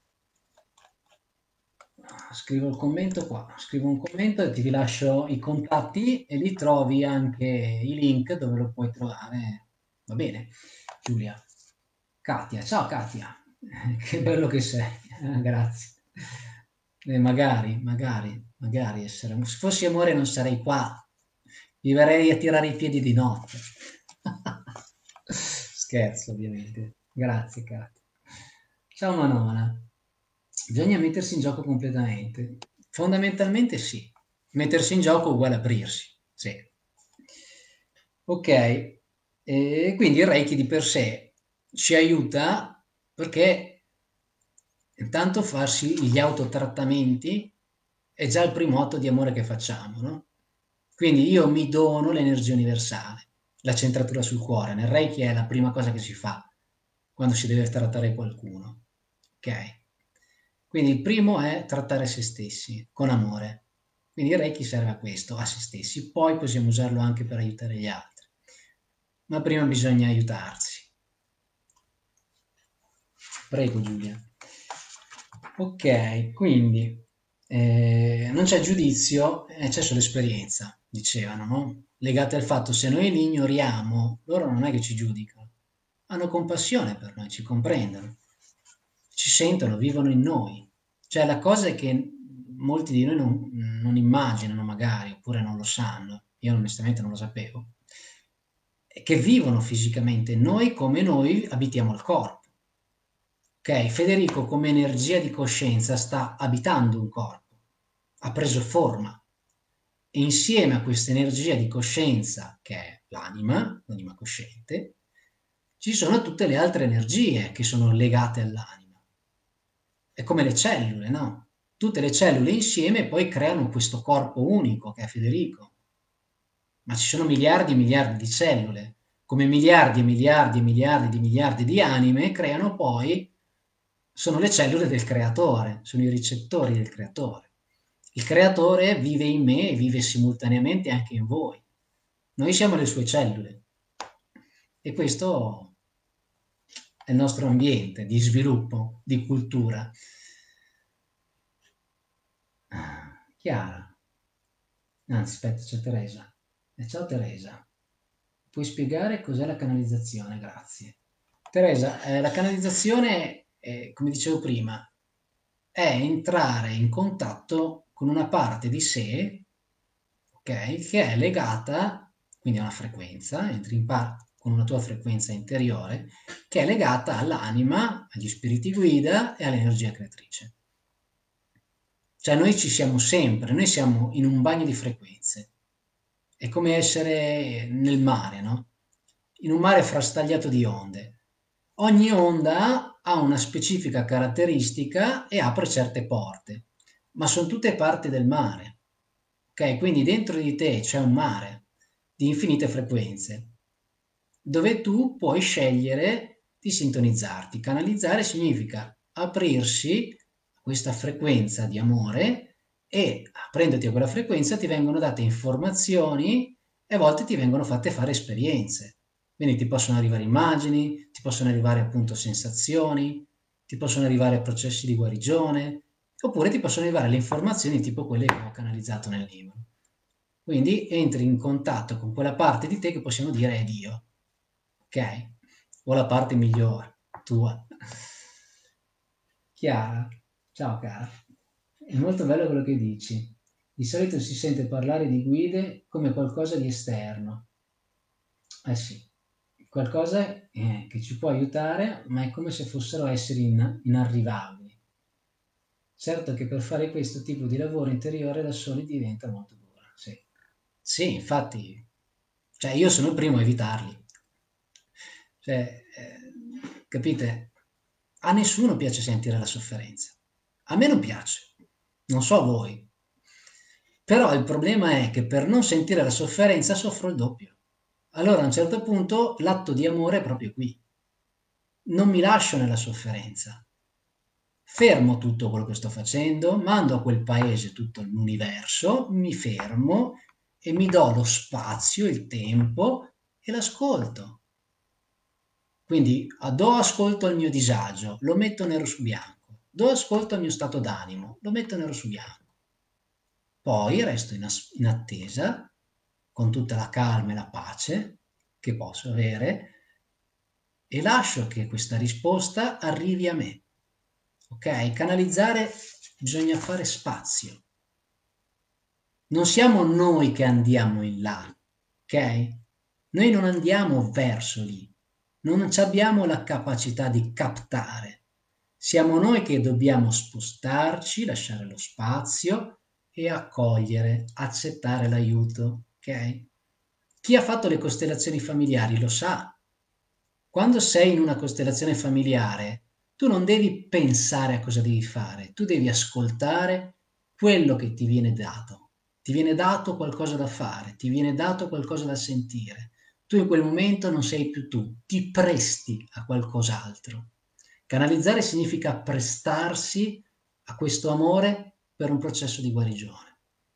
Scrivo il commento qua, scrivo un commento e ti rilascio i contatti e lì trovi anche i link dove lo puoi trovare. Va bene, Giulia. Katia, ciao Katia, che bello che sei, grazie. Magari essere, se fossi amore non sarei qua, mi verrei a tirare i piedi di notte. Scherzo, ovviamente. Grazie, Katia. Ciao Manona. Bisogna mettersi in gioco completamente. Fondamentalmente sì. Mettersi in gioco uguale aprirsi. Sì. Ok, e quindi il Reiki di per sé ci aiuta perché intanto farsi gli autotrattamenti è già il primo atto di amore che facciamo, no? Quindi io mi dono l'energia universale, la centratura sul cuore. Nel Reiki è la prima cosa che si fa quando si deve trattare qualcuno, ok? Quindi il primo è trattare se stessi con amore. Quindi il Reiki serve a questo, a se stessi. Poi possiamo usarlo anche per aiutare gli altri. Ma prima bisogna aiutarsi. Prego Giulia. Ok, quindi non c'è giudizio, c'è solo esperienza, dicevano, no? Legate al fatto se noi li ignoriamo, loro non è che ci giudicano, hanno compassione per noi, ci comprendono, ci sentono, vivono in noi. Cioè la cosa è che molti di noi non immaginano magari, oppure non lo sanno, io onestamente non lo sapevo, è che vivono fisicamente noi come noi abitiamo il corpo. Ok, Federico come energia di coscienza sta abitando un corpo, ha preso forma e insieme a questa energia di coscienza che è l'anima cosciente, ci sono tutte le altre energie che sono legate all'anima. È come le cellule, no? Tutte le cellule insieme poi creano questo corpo unico che è Federico, ma ci sono miliardi e miliardi di cellule, come miliardi e miliardi e miliardi di miliardi di anime creano poi, sono le cellule del creatore, sono i ricettori del creatore. Il creatore vive in me e vive simultaneamente anche in voi. Noi siamo le sue cellule e questo è il nostro ambiente di sviluppo, di cultura. Chiara. Anzi, aspetta, c'è Teresa. Ciao Teresa. Puoi spiegare cos'è la canalizzazione? Grazie. Teresa, la canalizzazione, come dicevo prima, è entrare in contatto con una parte di sé, ok, che è legata, quindi a una frequenza, entri con una tua frequenza interiore, che è legata all'anima, agli spiriti guida e all'energia creatrice. Cioè noi ci siamo sempre, noi siamo in un bagno di frequenze. È come essere nel mare, no? In un mare frastagliato di onde. Ogni onda ha una specifica caratteristica e apre certe porte, ma sono tutte parti del mare. Ok? Quindi dentro di te c'è un mare di infinite frequenze, dove tu puoi scegliere di sintonizzarti. Canalizzare significa aprirsi a questa frequenza di amore e aprendoti a quella frequenza ti vengono date informazioni e a volte ti vengono fatte fare esperienze. Quindi ti possono arrivare immagini, ti possono arrivare appunto sensazioni, ti possono arrivare processi di guarigione, oppure ti possono arrivare le informazioni tipo quelle che ho canalizzato nel libro. Quindi entri in contatto con quella parte di te che possiamo dire è Dio, ok? O la parte migliore, tua. Chiara, ciao cara. È molto bello quello che dici. Di solito si sente parlare di guide come qualcosa di esterno. Eh sì, qualcosa che ci può aiutare, ma è come se fossero esseri inarrivabili. Certo che per fare questo tipo di lavoro interiore da soli diventa molto dura, sì. Sì, infatti, cioè io sono il primo a evitarli. Cioè, capite? A nessuno piace sentire la sofferenza. A me non piace, non so a voi. Però il problema è che per non sentire la sofferenza soffro il doppio. Allora a un certo punto l'atto di amore è proprio qui. Non mi lascio nella sofferenza. fermo tutto quello che sto facendo, mando a quel paese tutto l'universo, mi fermo e mi do lo spazio, il tempo e l'ascolto. Quindi do ascolto al mio disagio, lo metto nero su bianco. Do ascolto al mio stato d'animo, lo metto nero su bianco. Poi resto in attesa, con tutta la calma e la pace che posso avere, e lascio che questa risposta arrivi a me. Ok? Canalizzare bisogna fare spazio. Non siamo noi che andiamo in là, ok? Noi non andiamo verso lì, non abbiamo la capacità di captare. Siamo noi che dobbiamo spostarci, lasciare lo spazio e accogliere, accettare l'aiuto, ok? Chi ha fatto le costellazioni familiari lo sa. Quando sei in una costellazione familiare, tu non devi pensare a cosa devi fare, tu devi ascoltare quello che ti viene dato. Ti viene dato qualcosa da fare, ti viene dato qualcosa da sentire. Tu in quel momento non sei più tu, ti presti a qualcos'altro. Canalizzare significa prestarsi a questo amore per un processo di guarigione.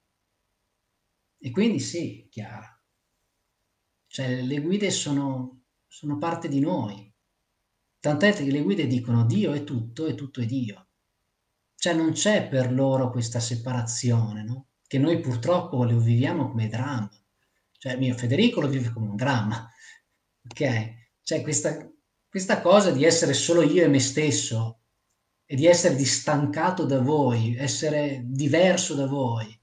E quindi sì, Chiara, cioè le guide sono parte di noi. Tant'è che le guide dicono Dio è tutto e tutto è Dio. Cioè non c'è per loro questa separazione, no? Che noi purtroppo lo viviamo come dramma. Cioè mio Federico lo vive come un dramma, ok? Cioè questa cosa di essere solo io e me stesso e di essere distancato da voi, essere diverso da voi,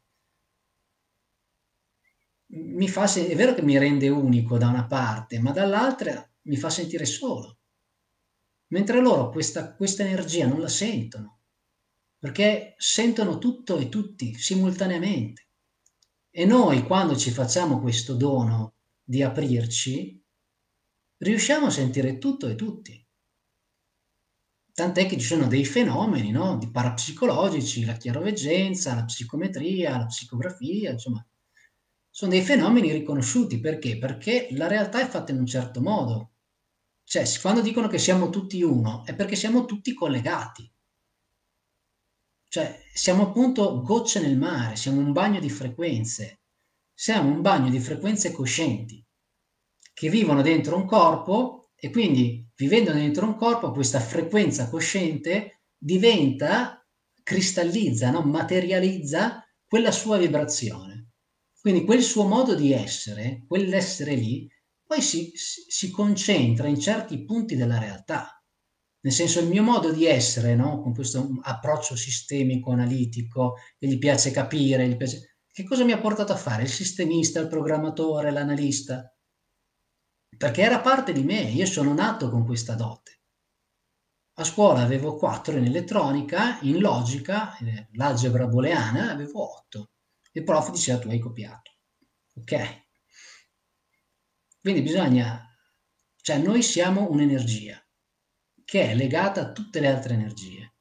è vero che mi rende unico da una parte, ma dall'altra mi fa sentire solo. Mentre loro questa energia non la sentono, perché sentono tutto e tutti simultaneamente. E noi, quando ci facciamo questo dono di aprirci, riusciamo a sentire tutto e tutti. Tant'è che ci sono dei fenomeni, no? Di parapsicologici, la chiaroveggenza, la psicometria, la psicografia, insomma, sono dei fenomeni riconosciuti. Perché? Perché la realtà è fatta in un certo modo. Cioè, quando dicono che siamo tutti uno, è perché siamo tutti collegati. Cioè, siamo appunto gocce nel mare, siamo un bagno di frequenze. Siamo un bagno di frequenze coscienti che vivono dentro un corpo e quindi vivendo dentro un corpo questa frequenza cosciente diventa, cristallizza, no? Materializza quella sua vibrazione. Quindi quel suo modo di essere, quell'essere lì, poi si concentra in certi punti della realtà. Nel senso, il mio modo di essere, no? Con questo approccio sistemico, analitico, che gli piace capire, che cosa mi ha portato a fare? Il sistemista, il programmatore, l'analista? Perché era parte di me, io sono nato con questa dote. A scuola avevo 4 in elettronica, in logica, l'algebra booleana avevo 8. Il prof diceva tu hai copiato. Ok? Quindi cioè noi siamo un'energia che è legata a tutte le altre energie.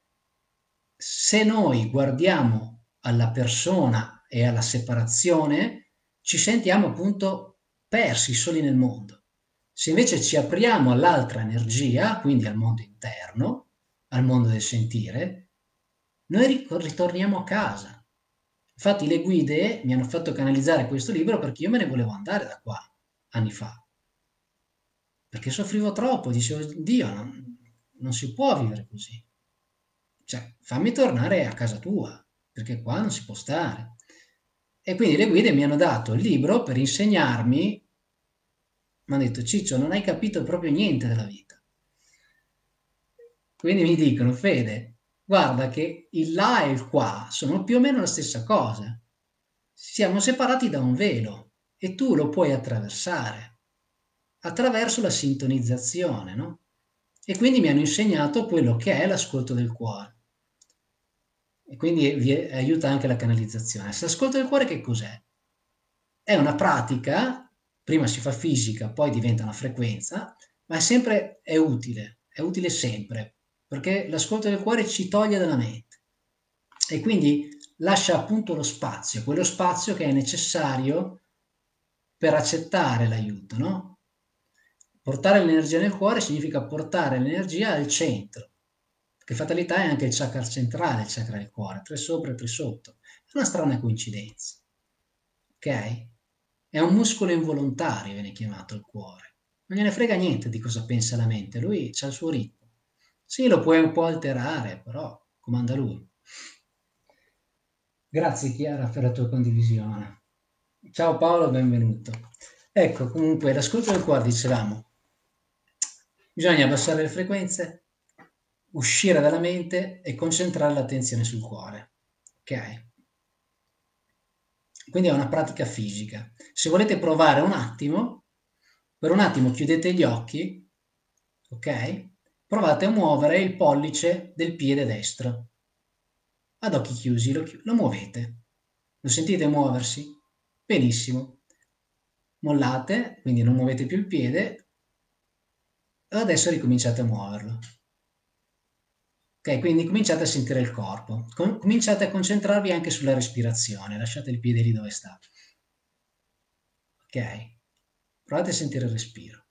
Se noi guardiamo alla persona e alla separazione, ci sentiamo appunto persi, soli nel mondo. Se invece ci apriamo all'altra energia, quindi al mondo interno, al mondo del sentire, noi ritorniamo a casa. Infatti le guide mi hanno fatto canalizzare questo libro perché io me ne volevo andare da qua, anni fa, perché soffrivo troppo, dicevo, Dio, non si può vivere così. Cioè, fammi tornare a casa tua, perché qua non si può stare. E quindi le guide mi hanno dato il libro per insegnarmi, mi hanno detto, Ciccio, non hai capito proprio niente della vita. Quindi mi dicono, Fede, guarda che il là e il qua sono più o meno la stessa cosa. Siamo separati da un velo e tu lo puoi attraversare attraverso la sintonizzazione, no? E quindi mi hanno insegnato quello che è l'ascolto del cuore. E quindi aiuta anche la canalizzazione. Se l'ascolto del cuore che cos'è? È una pratica, prima si fa fisica, poi diventa una frequenza, ma è utile sempre, perché l'ascolto del cuore ci toglie dalla mente e quindi lascia appunto lo spazio, quello spazio che è necessario per accettare l'aiuto, no? Portare l'energia nel cuore significa portare l'energia al centro. Perché fatalità è anche il chakra centrale, il chakra del cuore, 3 sopra e 3 sotto. È una strana coincidenza, ok? È un muscolo involontario, viene chiamato il cuore. Non gliene frega niente di cosa pensa la mente, lui ha il suo ritmo. Sì, lo puoi un po' alterare, però comanda lui. Grazie Chiara per la tua condivisione. Ciao Paolo, benvenuto. Ecco, comunque, l'ascolto del cuore, dicevamo, bisogna abbassare le frequenze, uscire dalla mente e concentrare l'attenzione sul cuore. Ok? Quindi è una pratica fisica. Se volete provare un attimo, per un attimo chiudete gli occhi, ok? Provate a muovere il pollice del piede destro. Ad occhi chiusi lo muovete. Lo sentite muoversi? Benissimo. Mollate, quindi non muovete più il piede, e adesso ricominciate a muoverlo. Ok, quindi cominciate a sentire il corpo. Cominciate a concentrarvi anche sulla respirazione. Lasciate il piede lì dove sta. Ok? Provate a sentire il respiro.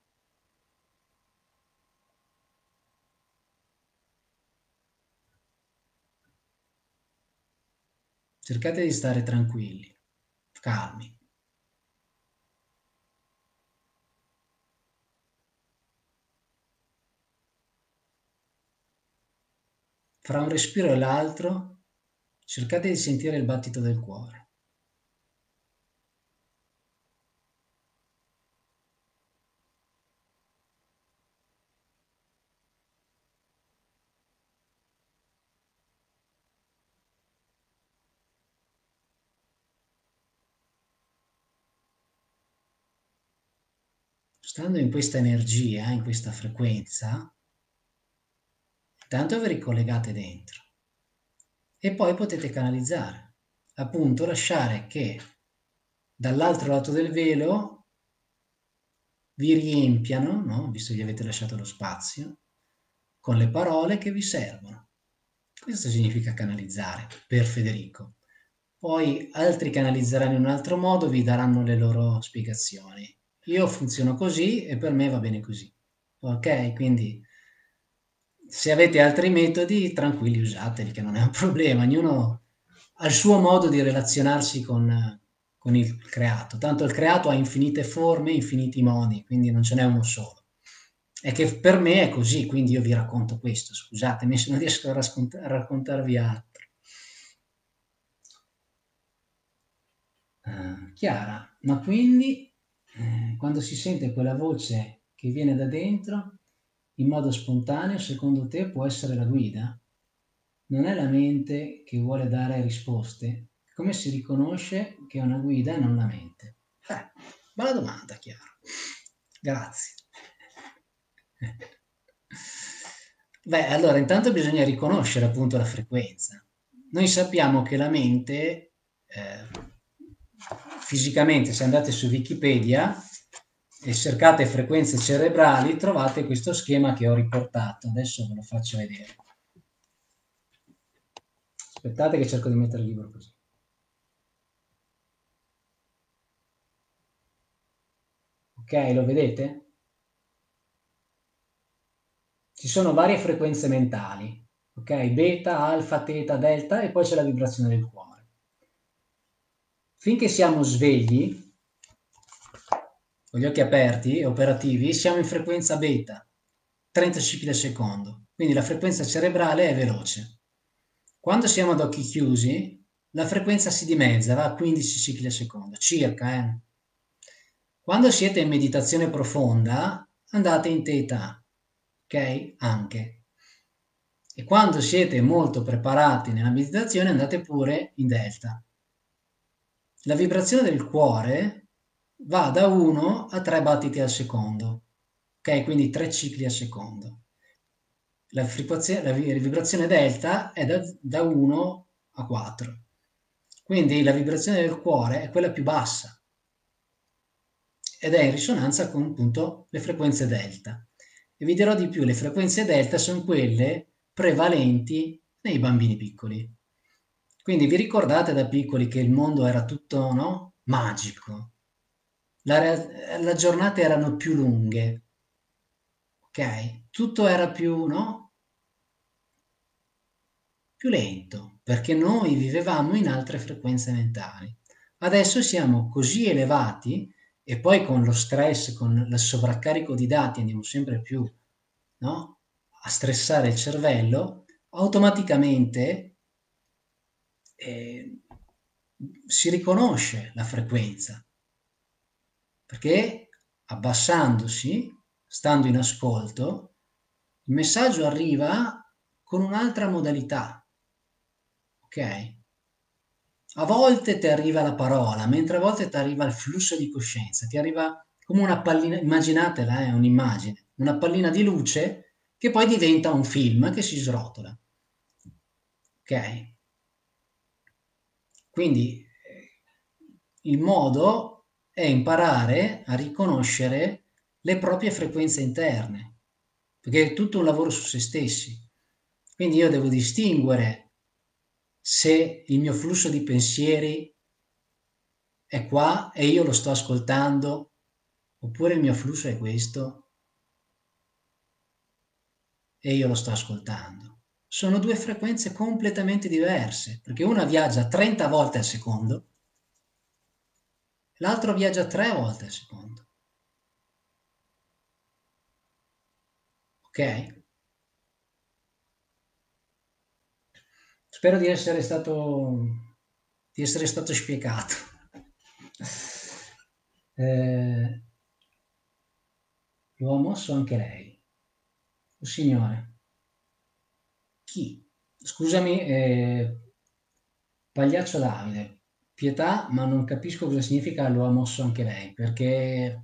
Cercate di stare tranquilli, calmi. Fra un respiro e l'altro, cercate di sentire il battito del cuore. Stando in questa energia, in questa frequenza, intanto vi ricollegate dentro e poi potete canalizzare, appunto lasciare che dall'altro lato del velo vi riempiano, no? Visto che gli avete lasciato lo spazio, con le parole che vi servono. Questo significa canalizzare per Federico. Poi altri canalizzeranno in un altro modo, vi daranno le loro spiegazioni. Io funziono così e per me va bene così. Ok? Quindi se avete altri metodi, tranquilli, usateli, che non è un problema. Ognuno ha il suo modo di relazionarsi con il creato. Tanto il creato ha infinite forme, infiniti modi, quindi non ce n'è uno solo. È che per me è così, quindi io vi racconto questo. Scusatemi se non riesco a raccontarvi altro. Chiara, ma quindi quando si sente quella voce che viene da dentro, in modo spontaneo, secondo te può essere la guida? Non è la mente che vuole dare risposte? Come si riconosce che è una guida e non la mente? Buona domanda, Chiara. Grazie. Beh, allora intanto bisogna riconoscere appunto la frequenza. Noi sappiamo che la mente, fisicamente, se andate su Wikipedia e cercate frequenze cerebrali, trovate questo schema che ho riportato. Adesso ve lo faccio vedere. Aspettate che cerco di mettere il libro così. Ok, lo vedete? Ci sono varie frequenze mentali, ok? Beta, alfa, teta, delta e poi c'è la vibrazione del cuore. Finché siamo svegli, con gli occhi aperti e operativi, siamo in frequenza beta, 30 cicli al secondo, quindi la frequenza cerebrale è veloce. Quando siamo ad occhi chiusi, la frequenza si dimezza, va a 15 cicli al secondo, circa. Quando siete in meditazione profonda, andate in teta, ok? Anche. E quando siete molto preparati nella meditazione, andate pure in delta. La vibrazione del cuore va da 1 a 3 battiti al secondo, ok? Quindi 3 cicli al secondo. La vibrazione delta è da 1 a 4. Quindi la vibrazione del cuore è quella più bassa ed è in risonanza con appunto le frequenze delta. E vi dirò di più, le frequenze delta sono quelle prevalenti nei bambini piccoli. Quindi vi ricordate da piccoli che il mondo era tutto, no? Magico. Le giornate erano più lunghe, ok? Tutto era più, no? più lento, perché noi vivevamo in altre frequenze mentali. Adesso siamo così elevati e poi con lo stress, con il sovraccarico di dati andiamo sempre più, no, a stressare il cervello, automaticamente eh, si riconosce la frequenza, perché abbassandosi, stando in ascolto, il messaggio arriva con un'altra modalità, ok? A volte ti arriva la parola, mentre a volte ti arriva il flusso di coscienza, ti arriva come una pallina, immaginatela, è un'immagine, una pallina di luce che poi diventa un film che si srotola. Ok? Quindi il modo è imparare a riconoscere le proprie frequenze interne, perché è tutto un lavoro su se stessi. Quindi io devo distinguere se il mio flusso di pensieri è qua e io lo sto ascoltando, oppure il mio flusso è questo e io lo sto ascoltando. Sono due frequenze completamente diverse, perché una viaggia 30 volte al secondo, l'altro viaggia 3 volte al secondo. Ok? Spero di essere stato spiegato. Eh, lo ha mosso anche lei. Oh, signore, chi? Scusami, Pagliaccio Davide, pietà, ma non capisco cosa significa lo ha mosso anche lei, perché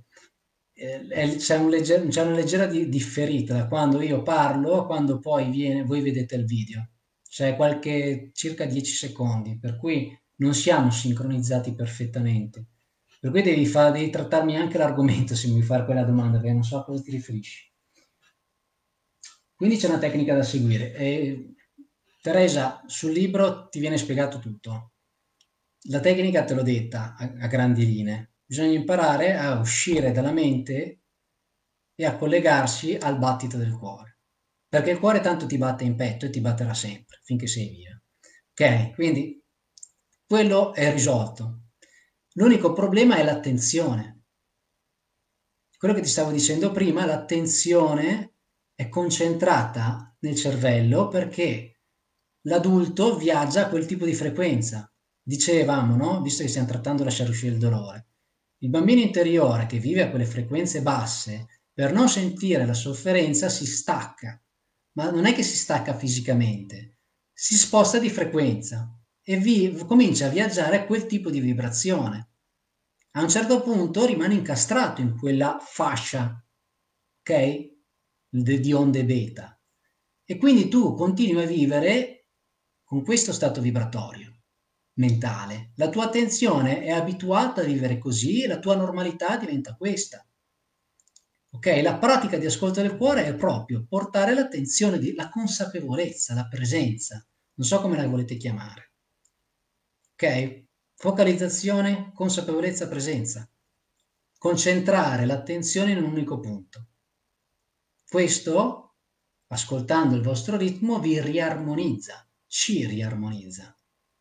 c'è una leggera differita da quando io parlo a quando poi voi vedete il video. C'è qualche circa 10 secondi, per cui non siamo sincronizzati perfettamente. Per cui devi trattarmi anche l'argomento se mi vuoi fare quella domanda, perché non so a cosa ti riferisci. Quindi c'è una tecnica da seguire. Teresa, sul libro ti viene spiegato tutto. La tecnica te l'ho detta a grandi linee. Bisogna imparare a uscire dalla mente e a collegarsi al battito del cuore. Perché il cuore tanto ti batte in petto e ti batterà sempre finché sei viva. Ok? Quindi quello è risolto. L'unico problema è l'attenzione. Quello che ti stavo dicendo prima, l'attenzione è concentrata nel cervello perché l'adulto viaggia a quel tipo di frequenza. Dicevamo, no? Visto che stiamo trattando di lasciare uscire il dolore. Il bambino interiore che vive a quelle frequenze basse, per non sentire la sofferenza, si stacca. Ma non è che si stacca fisicamente, si sposta di frequenza e comincia a viaggiare a quel tipo di vibrazione. A un certo punto rimane incastrato in quella fascia, ok? Di onde beta. E quindi tu continui a vivere con questo stato vibratorio mentale. La tua attenzione è abituata a vivere così e la tua normalità diventa questa. Ok? La pratica di ascolto del cuore è proprio portare l'attenzione, la consapevolezza, la presenza. Non so come la volete chiamare. Ok? Focalizzazione, consapevolezza, presenza. Concentrare l'attenzione in un unico punto. Questo, ascoltando il vostro ritmo, vi riarmonizza, ci riarmonizza.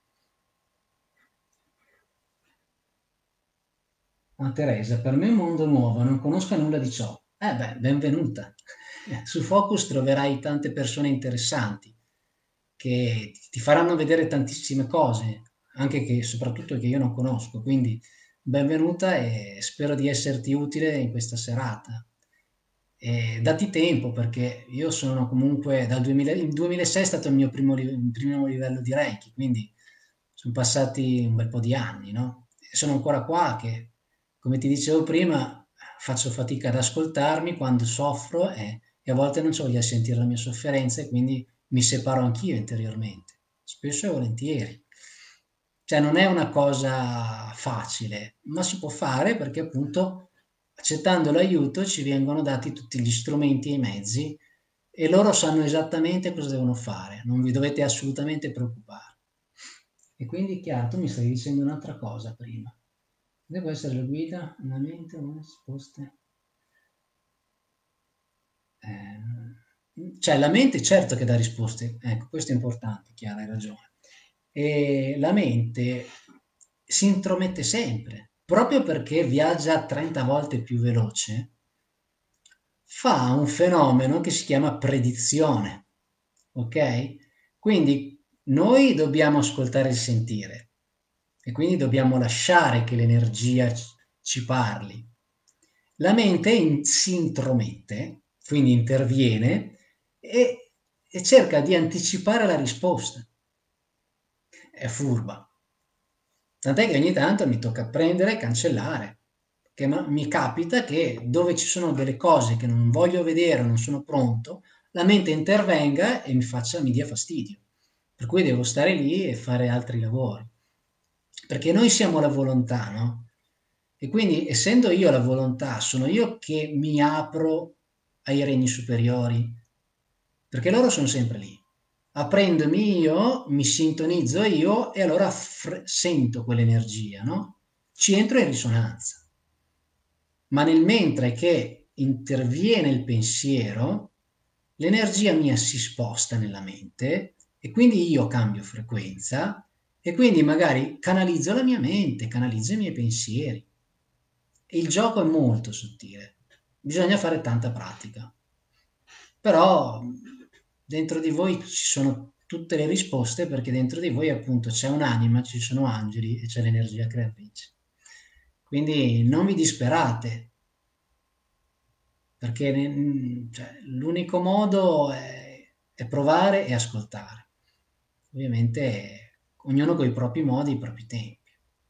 Ah, Teresa, per me è un mondo nuovo, non conosco nulla di ciò. Beh, benvenuta. Su Focus troverai tante persone interessanti che ti faranno vedere tantissime cose, anche che soprattutto che io non conosco, quindi benvenuta e spero di esserti utile in questa serata. E datti tempo perché io sono comunque il 2006 è stato il primo livello di Reiki, quindi sono passati un bel po' di anni, no? E sono ancora qua che, come ti dicevo prima, faccio fatica ad ascoltarmi quando soffro e a volte non c'ho voglia di sentire la mia sofferenza e quindi mi separo anch'io interiormente, spesso e volentieri. Cioè non è una cosa facile, ma si può fare perché appunto accettando l'aiuto ci vengono dati tutti gli strumenti e i mezzi e loro sanno esattamente cosa devono fare, non vi dovete assolutamente preoccupare. E quindi, chiaro, tu mi stavi dicendo un'altra cosa prima. Devo essere la guida, una mente, una risposta. Cioè la mente certo che dà risposte, ecco, questo è importante, Chiara, hai ragione. E la mente si intromette sempre, proprio perché viaggia 30 volte più veloce, fa un fenomeno che si chiama predizione, ok? Quindi noi dobbiamo ascoltare il sentire e quindi dobbiamo lasciare che l'energia ci parli. La mente si intromette, quindi interviene e cerca di anticipare la risposta. È furba. Tant'è che ogni tanto mi tocca prendere e cancellare. Che mi capita che dove ci sono delle cose che non voglio vedere, non sono pronto, la mente intervenga e mi dia fastidio. Per cui devo stare lì e fare altri lavori. Perché noi siamo la volontà, no? E quindi, essendo io la volontà, sono io che mi apro ai regni superiori, perché loro sono sempre lì. Aprendomi io, mi sintonizzo io e allora sento quell'energia, no? Ci entro in risonanza. Ma nel mentre che interviene il pensiero, l'energia mia si sposta nella mente e quindi io cambio frequenza e quindi magari canalizzo la mia mente, canalizzo i miei pensieri. E il gioco è molto sottile, bisogna fare tanta pratica. Però dentro di voi ci sono tutte le risposte perché dentro di voi appunto c'è un'anima, ci sono angeli e c'è l'energia creatrice. Quindi non vi disperate, perché cioè, l'unico modo è provare e ascoltare. Ovviamente ognuno con i propri modi, i propri tempi.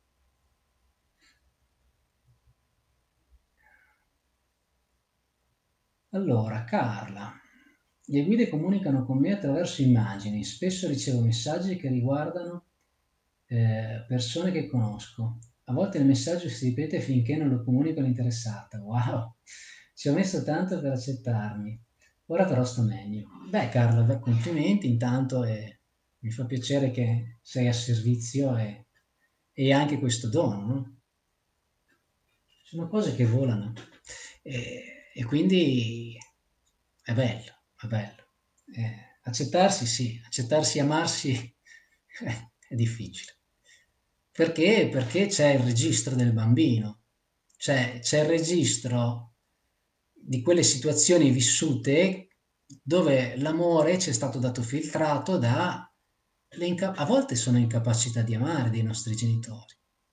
Allora, Carla, le guide comunicano con me attraverso immagini, spesso ricevo messaggi che riguardano persone che conosco. A volte il messaggio si ripete finché non lo comunico all'interessata. Wow, ci ho messo tanto per accettarmi. Ora però sto meglio. Beh, Carla, beh, complimenti intanto e mi fa piacere che sei a servizio e hai anche questo dono, no? Sono cose che volano e quindi è bello, è bello. Accettarsi sì, accettarsi e amarsi è difficile. Perché? Perché c'è il registro del bambino, cioè c'è il registro di quelle situazioni vissute dove l'amore ci è stato dato filtrato da a volte sono incapacità di amare dei nostri genitori.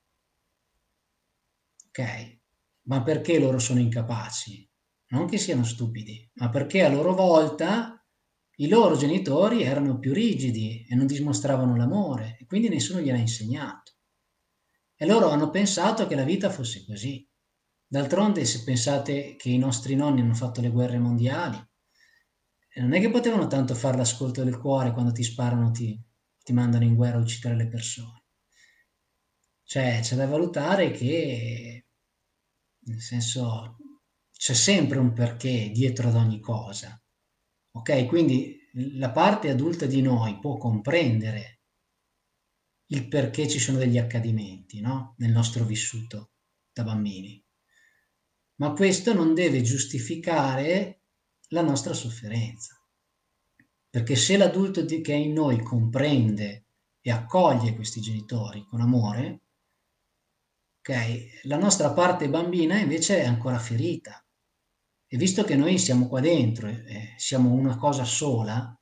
Ok, ma perché loro sono incapaci? Non che siano stupidi, ma perché a loro volta i loro genitori erano più rigidi e non dimostravano l'amore e quindi nessuno gliel'ha insegnato. E loro hanno pensato che la vita fosse così. D'altronde, se pensate che i nostri nonni hanno fatto le guerre mondiali, non è che potevano tanto fare l'ascolto del cuore quando ti sparano, ti mandano in guerra a uccidere le persone. Cioè, c'è da valutare che, nel senso, c'è sempre un perché dietro ad ogni cosa. Ok? Quindi la parte adulta di noi può comprendere il perché ci sono degli accadimenti, no? Nel nostro vissuto da bambini. Ma questo non deve giustificare la nostra sofferenza. Perché se l'adulto che è in noi comprende e accoglie questi genitori con amore, ok, la nostra parte bambina invece è ancora ferita. E visto che noi siamo qua dentro e siamo una cosa sola,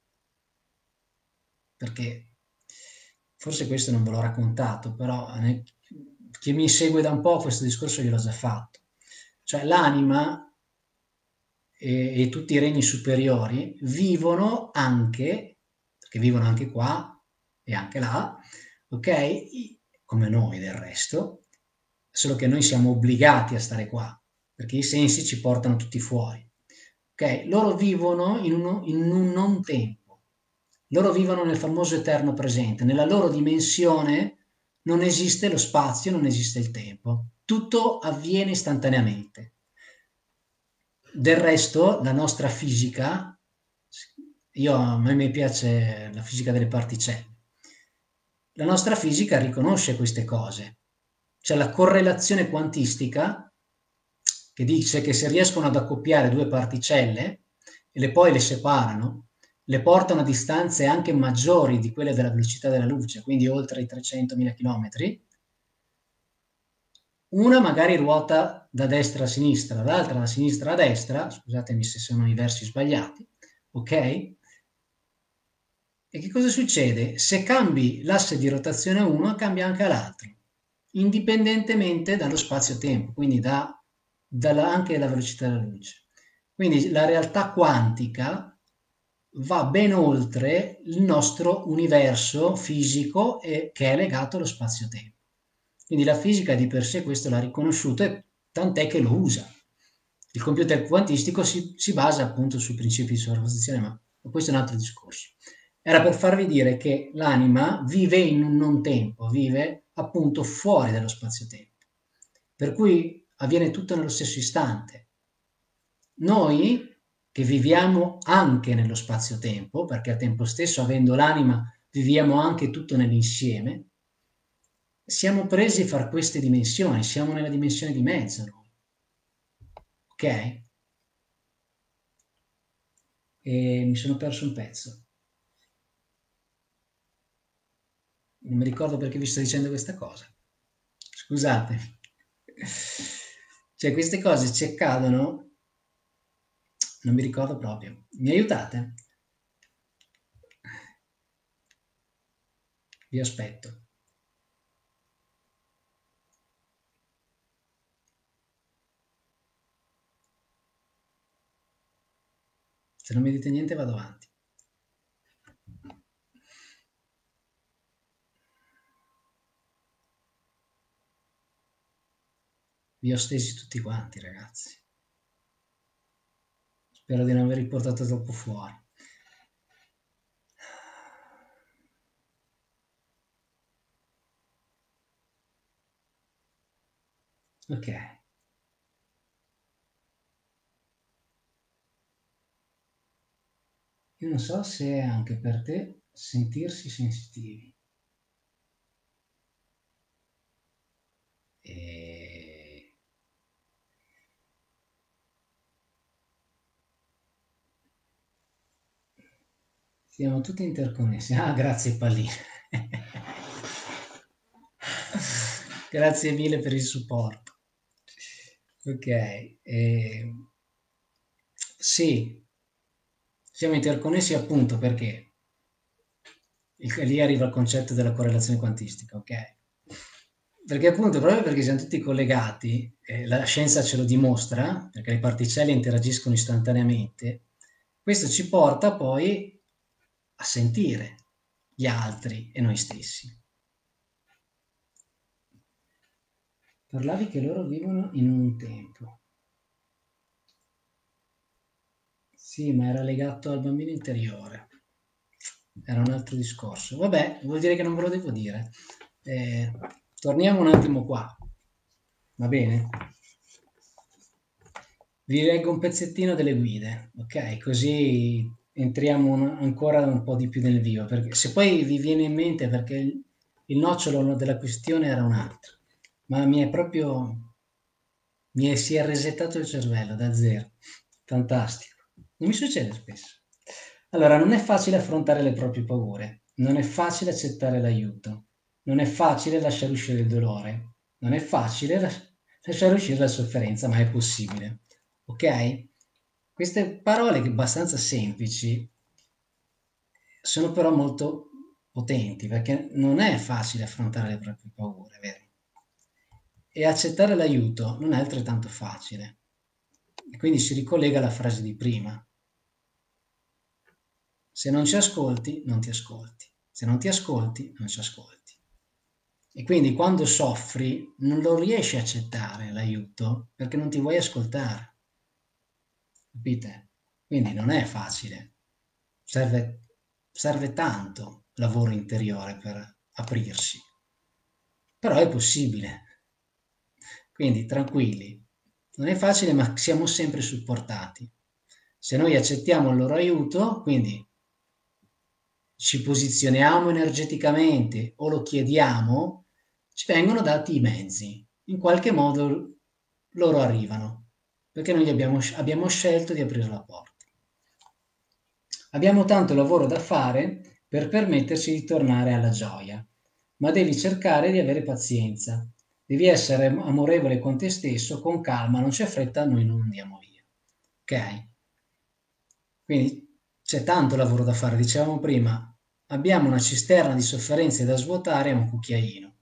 perché forse questo non ve l'ho raccontato, però chi mi segue da un po' questo discorso gliel'ho già fatto. Cioè l'anima e tutti i regni superiori vivono anche, perché vivono anche qua e anche là, ok? Come noi del resto, solo che noi siamo obbligati a stare qua, perché i sensi ci portano tutti fuori. Ok? Loro vivono in un non tempo, loro vivono nel famoso eterno presente, nella loro dimensione non esiste lo spazio, non esiste il tempo, tutto avviene istantaneamente. Del resto, la nostra fisica, a me mi piace la fisica delle particelle, la nostra fisica riconosce queste cose. C'è la correlazione quantistica che dice che se riescono ad accoppiare due particelle, e poi le separano, le portano a distanze anche maggiori di quelle della velocità della luce, quindi oltre i 300.000 chilometri, una magari ruota da destra a sinistra, l'altra da sinistra a destra, scusatemi se sono i versi sbagliati, ok? E che cosa succede? Se cambi l'asse di rotazione a uno, cambia anche all'altro, indipendentemente dallo spazio-tempo, quindi anche la velocità della luce. Quindi la realtà quantica va ben oltre il nostro universo fisico che è legato allo spazio-tempo. Quindi la fisica di per sé questo l'ha riconosciuto e tant'è che lo usa. Il computer quantistico si basa appunto sui principi di sovrapposizione, ma questo è un altro discorso. Era per farvi dire che l'anima vive in un non tempo, vive appunto fuori dallo spazio-tempo, per cui avviene tutto nello stesso istante. Noi che viviamo anche nello spazio-tempo, perché al tempo stesso, avendo l'anima, viviamo anche tutto nell'insieme, siamo presi a far queste dimensioni, siamo nella dimensione di mezzo noi. Ok? E mi sono perso un pezzo. Non mi ricordo perché vi sto dicendo questa cosa. Scusate. Cioè, queste cose ci accadono, non mi ricordo proprio. Mi aiutate? Vi aspetto. Se non mi dite niente vado avanti. Vi ho stesi tutti quanti, ragazzi. Spero di non avervi portato troppo fuori. Ok. Io non so se è anche per te sentirsi sensitivi. E... Siamo tutti interconnessi. Ah, grazie Pallino. Grazie mille per il supporto. Ok. Sì, siamo interconnessi appunto perché lì arriva il concetto della correlazione quantistica, ok? Perché appunto, proprio perché siamo tutti collegati, la scienza ce lo dimostra, perché le particelle interagiscono istantaneamente, questo ci porta poi a sentire gli altri e noi stessi. Parlavi che loro vivono in un tempo. Sì, ma era legato al bambino interiore. Era un altro discorso. Vabbè, vuol dire che non ve lo devo dire. Eh, torniamo un attimo qua. Va bene? Vi leggo un pezzettino delle guide, ok? Così entriamo ancora un po' di più nel vivo, perché se poi vi viene in mente, perché il nocciolo della questione era un altro, ma si è resettato il cervello da zero. Fantastico. Non mi succede spesso. Allora, non è facile affrontare le proprie paure, non è facile accettare l'aiuto, non è facile lasciare uscire il dolore, non è facile lasciare uscire la sofferenza, ma è possibile. Ok? Queste parole che abbastanza semplici sono però molto potenti perché non è facile affrontare le proprie paure, vero? E accettare l'aiuto non è altrettanto facile. E quindi si ricollega alla frase di prima. Se non ci ascolti, non ti ascolti. Se non ti ascolti, non ci ascolti. E quindi quando soffri non lo riesci a accettare l'aiuto perché non ti vuoi ascoltare. Capite? Quindi non è facile. Serve tanto lavoro interiore per aprirsi. Però è possibile. Quindi tranquilli. Non è facile, ma siamo sempre supportati. Se noi accettiamo il loro aiuto, quindi ci posizioniamo energeticamente o lo chiediamo, ci vengono dati i mezzi. In qualche modo loro arrivano, perché noi abbiamo scelto di aprire la porta. Abbiamo tanto lavoro da fare per permetterci di tornare alla gioia, ma devi cercare di avere pazienza. Devi essere amorevole con te stesso, con calma, non c'è fretta, noi non andiamo via. Ok? Quindi c'è tanto lavoro da fare. Dicevamo prima, abbiamo una cisterna di sofferenze da svuotare e un cucchiaino.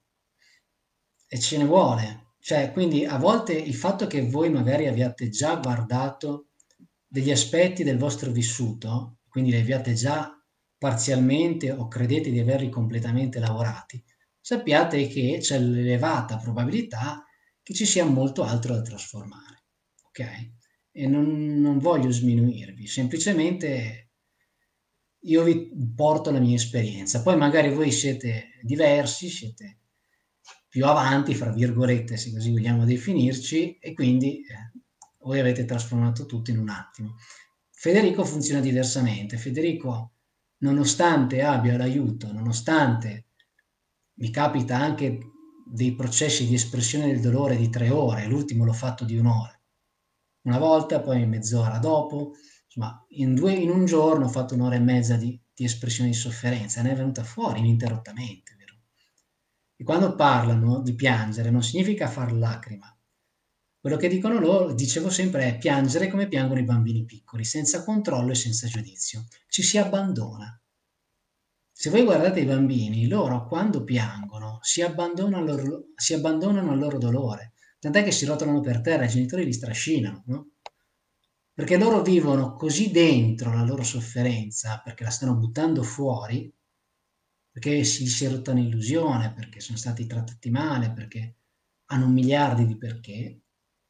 E ce ne vuole. Cioè, quindi a volte il fatto che voi magari abbiate già guardato degli aspetti del vostro vissuto, quindi li abbiate già parzialmente o credete di averli completamente lavorati, sappiate che c'è l'elevata probabilità che ci sia molto altro da trasformare. Ok? E non voglio sminuirvi, semplicemente io vi porto la mia esperienza. Poi magari voi siete diversi, siete più avanti, fra virgolette, se così vogliamo definirci, e quindi voi avete trasformato tutto in un attimo. Federico funziona diversamente. Federico, nonostante abbia l'aiuto, nonostante mi capita anche dei processi di espressione del dolore di 3 ore, l'ultimo l'ho fatto di 1 ora, una volta, poi mezz'ora dopo, insomma, in un giorno ho fatto 1 ora e mezza di espressione di sofferenza, ne è venuta fuori ininterrottamente, vero? E quando parlano di piangere non significa far lacrima. Quello che dicono loro, dicevo sempre, è piangere come piangono i bambini piccoli, senza controllo e senza giudizio. Ci si abbandona. Se voi guardate i bambini, loro quando piangono si abbandonano al loro dolore, tant'è che si rotolano per terra, i genitori li strascinano, no? Perché loro vivono così dentro la loro sofferenza, perché la stanno buttando fuori, perché si è rotta un'illusione, perché sono stati trattati male, perché hanno miliardi di perché,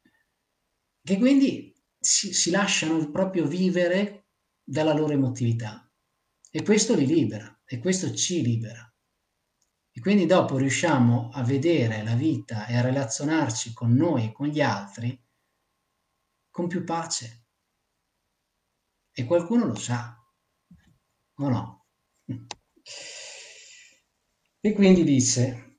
che quindi si lasciano proprio vivere dalla loro emotività. E questo li libera, e questo ci libera. E quindi dopo riusciamo a vedere la vita e a relazionarci con noi e con gli altri con più pace. E qualcuno lo sa, o no? E quindi dice,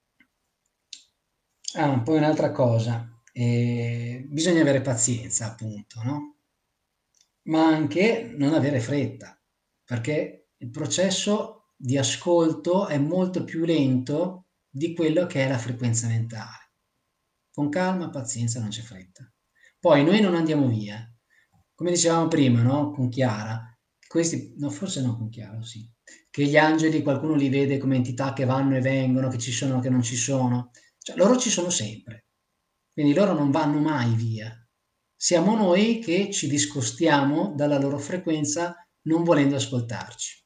poi un'altra cosa, bisogna avere pazienza, appunto, no? Ma anche non avere fretta, perché il processo di ascolto è molto più lento di quello che è la frequenza mentale. Con calma, pazienza, non c'è fretta. Poi noi non andiamo via. Come dicevamo prima, no? Con Chiara, questi, no, forse no con Chiara, sì, che gli angeli qualcuno li vede come entità che vanno e vengono, che ci sono, che non ci sono. Cioè, loro ci sono sempre. Quindi loro non vanno mai via. Siamo noi che ci discostiamo dalla loro frequenza non volendo ascoltarci.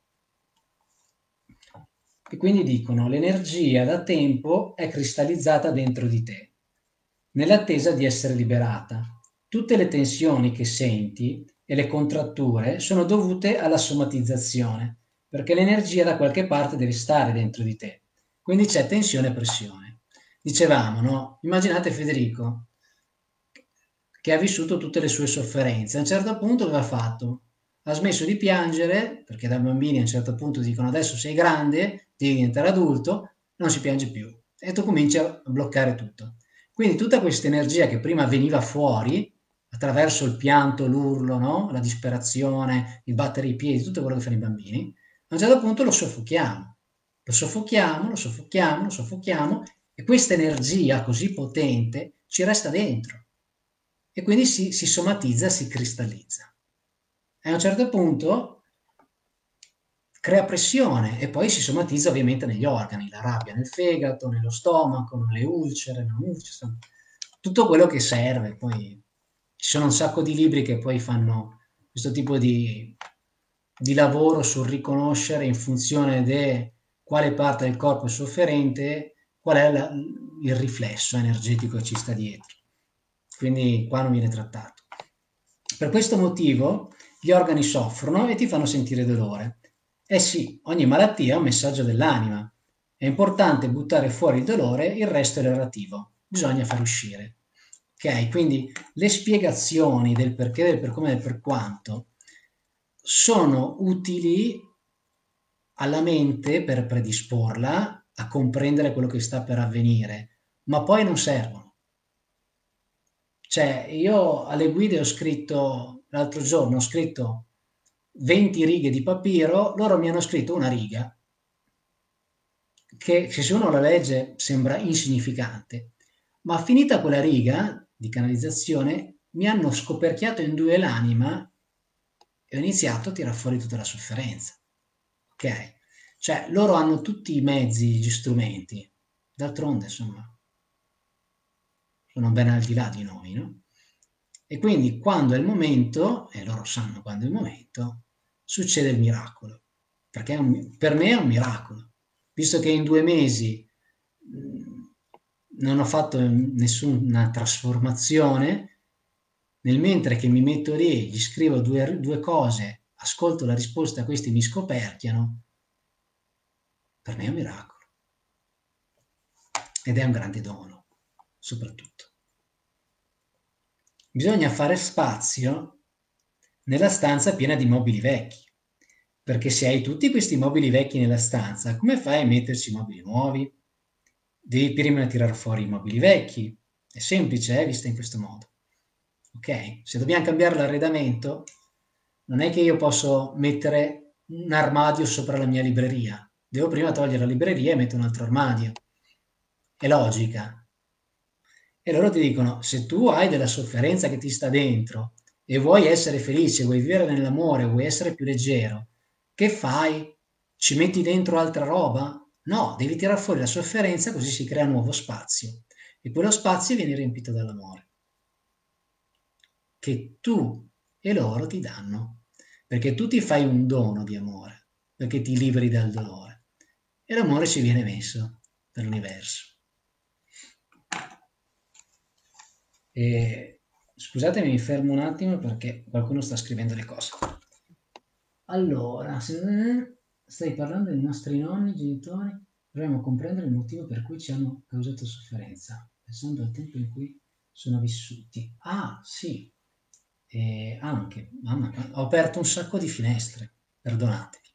E quindi dicono, l'energia da tempo è cristallizzata dentro di te, nell'attesa di essere liberata. Tutte le tensioni che senti e le contratture sono dovute alla somatizzazione, perché l'energia da qualche parte deve stare dentro di te. Quindi c'è tensione e pressione. Dicevamo, no? Immaginate Federico che ha vissuto tutte le sue sofferenze. A un certo punto cosa ha fatto? Ha smesso di piangere, perché da bambini a un certo punto dicono adesso sei grande, devi diventare adulto, non si piange più. E tu cominci a bloccare tutto. Quindi tutta questa energia che prima veniva fuori, attraverso il pianto, l'urlo, no? La disperazione, il battere i piedi, tutto quello che fanno i bambini, a un certo punto lo soffochiamo. Lo soffochiamo, lo soffochiamo, lo soffochiamo e questa energia così potente ci resta dentro e quindi si somatizza, si cristallizza. E a un certo punto crea pressione e poi si somatizza ovviamente negli organi, la rabbia nel fegato, nello stomaco, nelle ulcere, non ulcere, tutto quello che serve. Poi ci sono un sacco di libri che poi fanno questo tipo di lavoro sul riconoscere in funzione di quale parte del corpo è sofferente, qual è il riflesso energetico che ci sta dietro. Quindi qua non viene trattato. Per questo motivo gli organi soffrono e ti fanno sentire dolore. Eh sì, ogni malattia è un messaggio dell'anima. È importante buttare fuori il dolore, il resto è relativo. Bisogna far uscire. Ok, quindi le spiegazioni del perché, del per come e del per quanto sono utili alla mente per predisporla a comprendere quello che sta per avvenire, ma poi non servono. Cioè, io alle guide ho scritto, l'altro giorno ho scritto 20 righe di papiro, loro mi hanno scritto una riga che se uno la legge sembra insignificante, ma finita quella riga di canalizzazione mi hanno scoperchiato in due l'anima e ho iniziato a tirar fuori tutta la sofferenza. Ok? Cioè, loro hanno tutti i mezzi, gli strumenti. D'altronde, insomma, sono ben al di là di noi, no? E quindi quando è il momento, e loro sanno quando è il momento, succede il miracolo. Perché per me è un miracolo. Visto che in 2 mesi non ho fatto nessuna trasformazione, nel mentre che mi metto lì, gli scrivo due cose, ascolto la risposta, questi mi scoperchiano, per me è un miracolo. Ed è un grande dono, soprattutto. Bisogna fare spazio nella stanza piena di mobili vecchi, perché se hai tutti questi mobili vecchi nella stanza, come fai a metterci mobili nuovi? Devi prima tirare fuori i mobili vecchi. È semplice, vista in questo modo. Ok? Se dobbiamo cambiare l'arredamento, non è che io posso mettere un armadio sopra la mia libreria. Devo prima togliere la libreria e mettere un altro armadio. È logica. E loro ti dicono, se tu hai della sofferenza che ti sta dentro e vuoi essere felice, vuoi vivere nell'amore, vuoi essere più leggero, che fai? Ci metti dentro altra roba? No, devi tirar fuori la sofferenza così si crea nuovo spazio e quello spazio viene riempito dall'amore che tu e loro ti danno, perché tu ti fai un dono di amore, perché ti liberi dal dolore e l'amore ci viene messo dall'universo. E, scusatemi, mi fermo un attimo perché qualcuno sta scrivendo le cose. Allora, se stai parlando dei nostri nonni, genitori, dovremmo comprendere il motivo per cui ci hanno causato sofferenza, pensando al tempo in cui sono vissuti. Ah, sì, e anche, mamma, ho aperto un sacco di finestre, perdonatemi.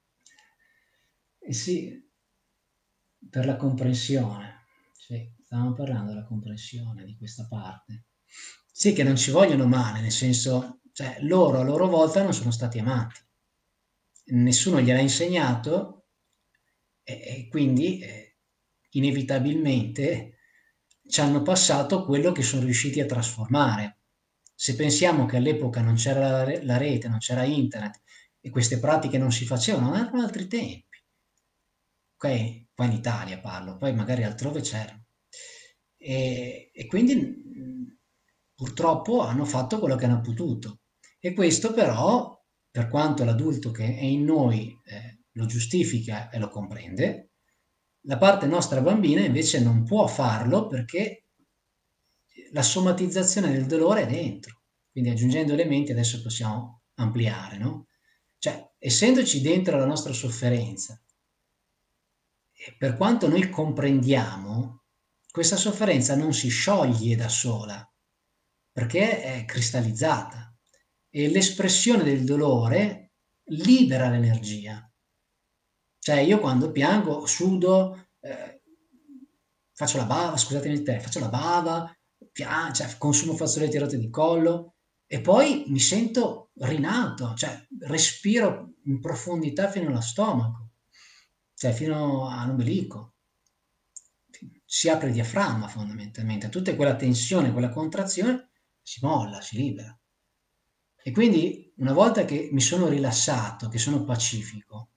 Eh sì, per la comprensione, sì, stavamo parlando della comprensione di questa parte. Sì, che non ci vogliono male, nel senso, cioè, loro a loro volta non sono stati amati, nessuno gliel'ha insegnato e quindi inevitabilmente ci hanno passato quello che sono riusciti a trasformare. Se pensiamo che all'epoca non c'era la rete, non c'era internet e queste pratiche non si facevano, erano altri tempi. Ok? Poi in Italia parlo, poi magari altrove c'erano. E quindi purtroppo hanno fatto quello che hanno potuto. E questo però, per quanto l'adulto che è in noi lo giustifica e lo comprende, la parte nostra bambina invece non può farlo perché la somatizzazione del dolore è dentro. Quindi aggiungendo elementi adesso possiamo ampliare, no? Cioè, essendoci dentro la nostra sofferenza, e per quanto noi comprendiamo, questa sofferenza non si scioglie da sola, perché è cristallizzata e l'espressione del dolore libera l'energia. Cioè io quando piango, sudo, faccio la bava, scusatemi il te, faccio la bava, cioè, consumo fazzoletti rotte di collo e poi mi sento rinato, cioè respiro in profondità fino allo stomaco, cioè fino all'ombelico. Si apre il diaframma fondamentalmente, tutta quella tensione, quella contrazione si molla, si libera. E quindi una volta che mi sono rilassato, che sono pacifico,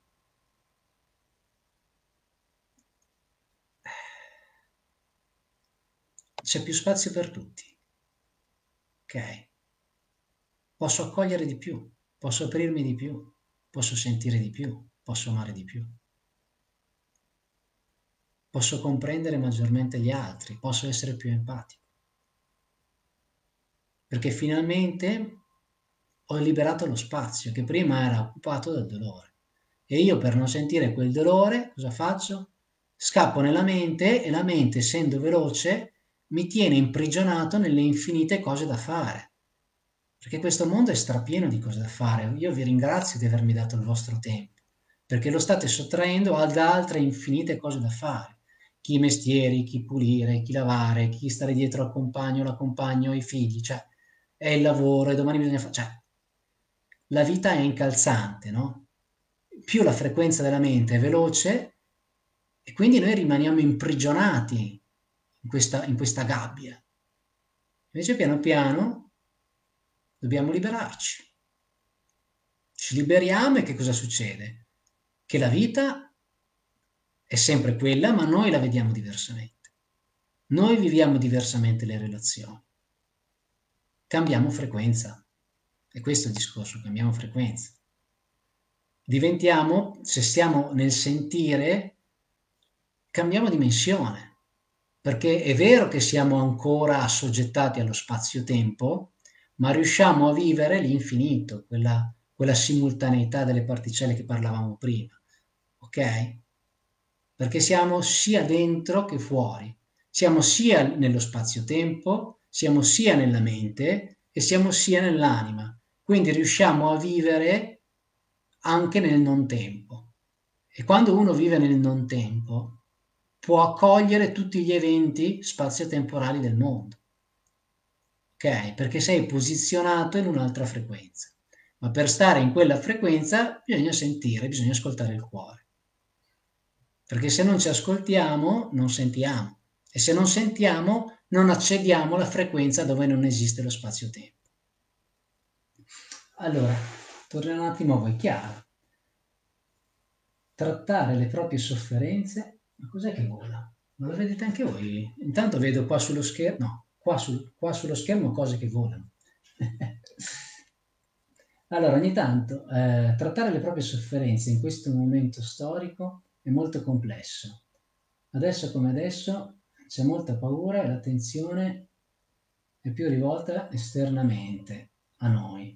c'è più spazio per tutti, ok? Posso accogliere di più, posso aprirmi di più, posso sentire di più, posso amare di più, posso comprendere maggiormente gli altri, posso essere più empatico, perché finalmente ho liberato lo spazio che prima era occupato dal dolore. E io per non sentire quel dolore, cosa faccio? Scappo nella mente e la mente, essendo veloce, mi tiene imprigionato nelle infinite cose da fare. Perché questo mondo è strapieno di cose da fare. Io vi ringrazio di avermi dato il vostro tempo, perché lo state sottraendo ad altre infinite cose da fare. Chi mestieri, chi pulire, chi lavare, chi stare dietro al compagno, l'accompagno, ai figli, cioè è il lavoro e domani bisogna fare... Cioè, la vita è incalzante, no? Più la frequenza della mente è veloce e quindi noi rimaniamo imprigionati in questa gabbia. Invece piano piano dobbiamo liberarci. Ci liberiamo e che cosa succede? Che la vita è sempre quella, ma noi la vediamo diversamente. Noi viviamo diversamente le relazioni. Cambiamo frequenza. E questo è il discorso, cambiamo frequenza. Diventiamo, se stiamo nel sentire, cambiamo dimensione. Perché è vero che siamo ancora assoggettati allo spazio-tempo, ma riusciamo a vivere l'infinito, quella simultaneità delle particelle che parlavamo prima. Ok? Perché siamo sia dentro che fuori. Siamo sia nello spazio-tempo, siamo sia nella mente e siamo sia nell'anima. Quindi riusciamo a vivere anche nel non tempo. E quando uno vive nel non tempo, può accogliere tutti gli eventi spazio-temporali del mondo. Ok? Perché sei posizionato in un'altra frequenza. Ma per stare in quella frequenza bisogna sentire, bisogna ascoltare il cuore. Perché se non ci ascoltiamo, non sentiamo. E se non sentiamo, non accediamo alla frequenza dove non esiste lo spazio-tempo. Allora, torniamo un attimo a voi, Chiara. Trattare le proprie sofferenze. Ma cos'è che vola? Non lo vedete anche voi? Intanto vedo qua sullo schermo, no, qua sullo schermo cose che volano. Allora, ogni tanto trattare le proprie sofferenze in questo momento storico è molto complesso. Adesso come adesso c'è molta paura e l'attenzione è più rivolta esternamente a noi.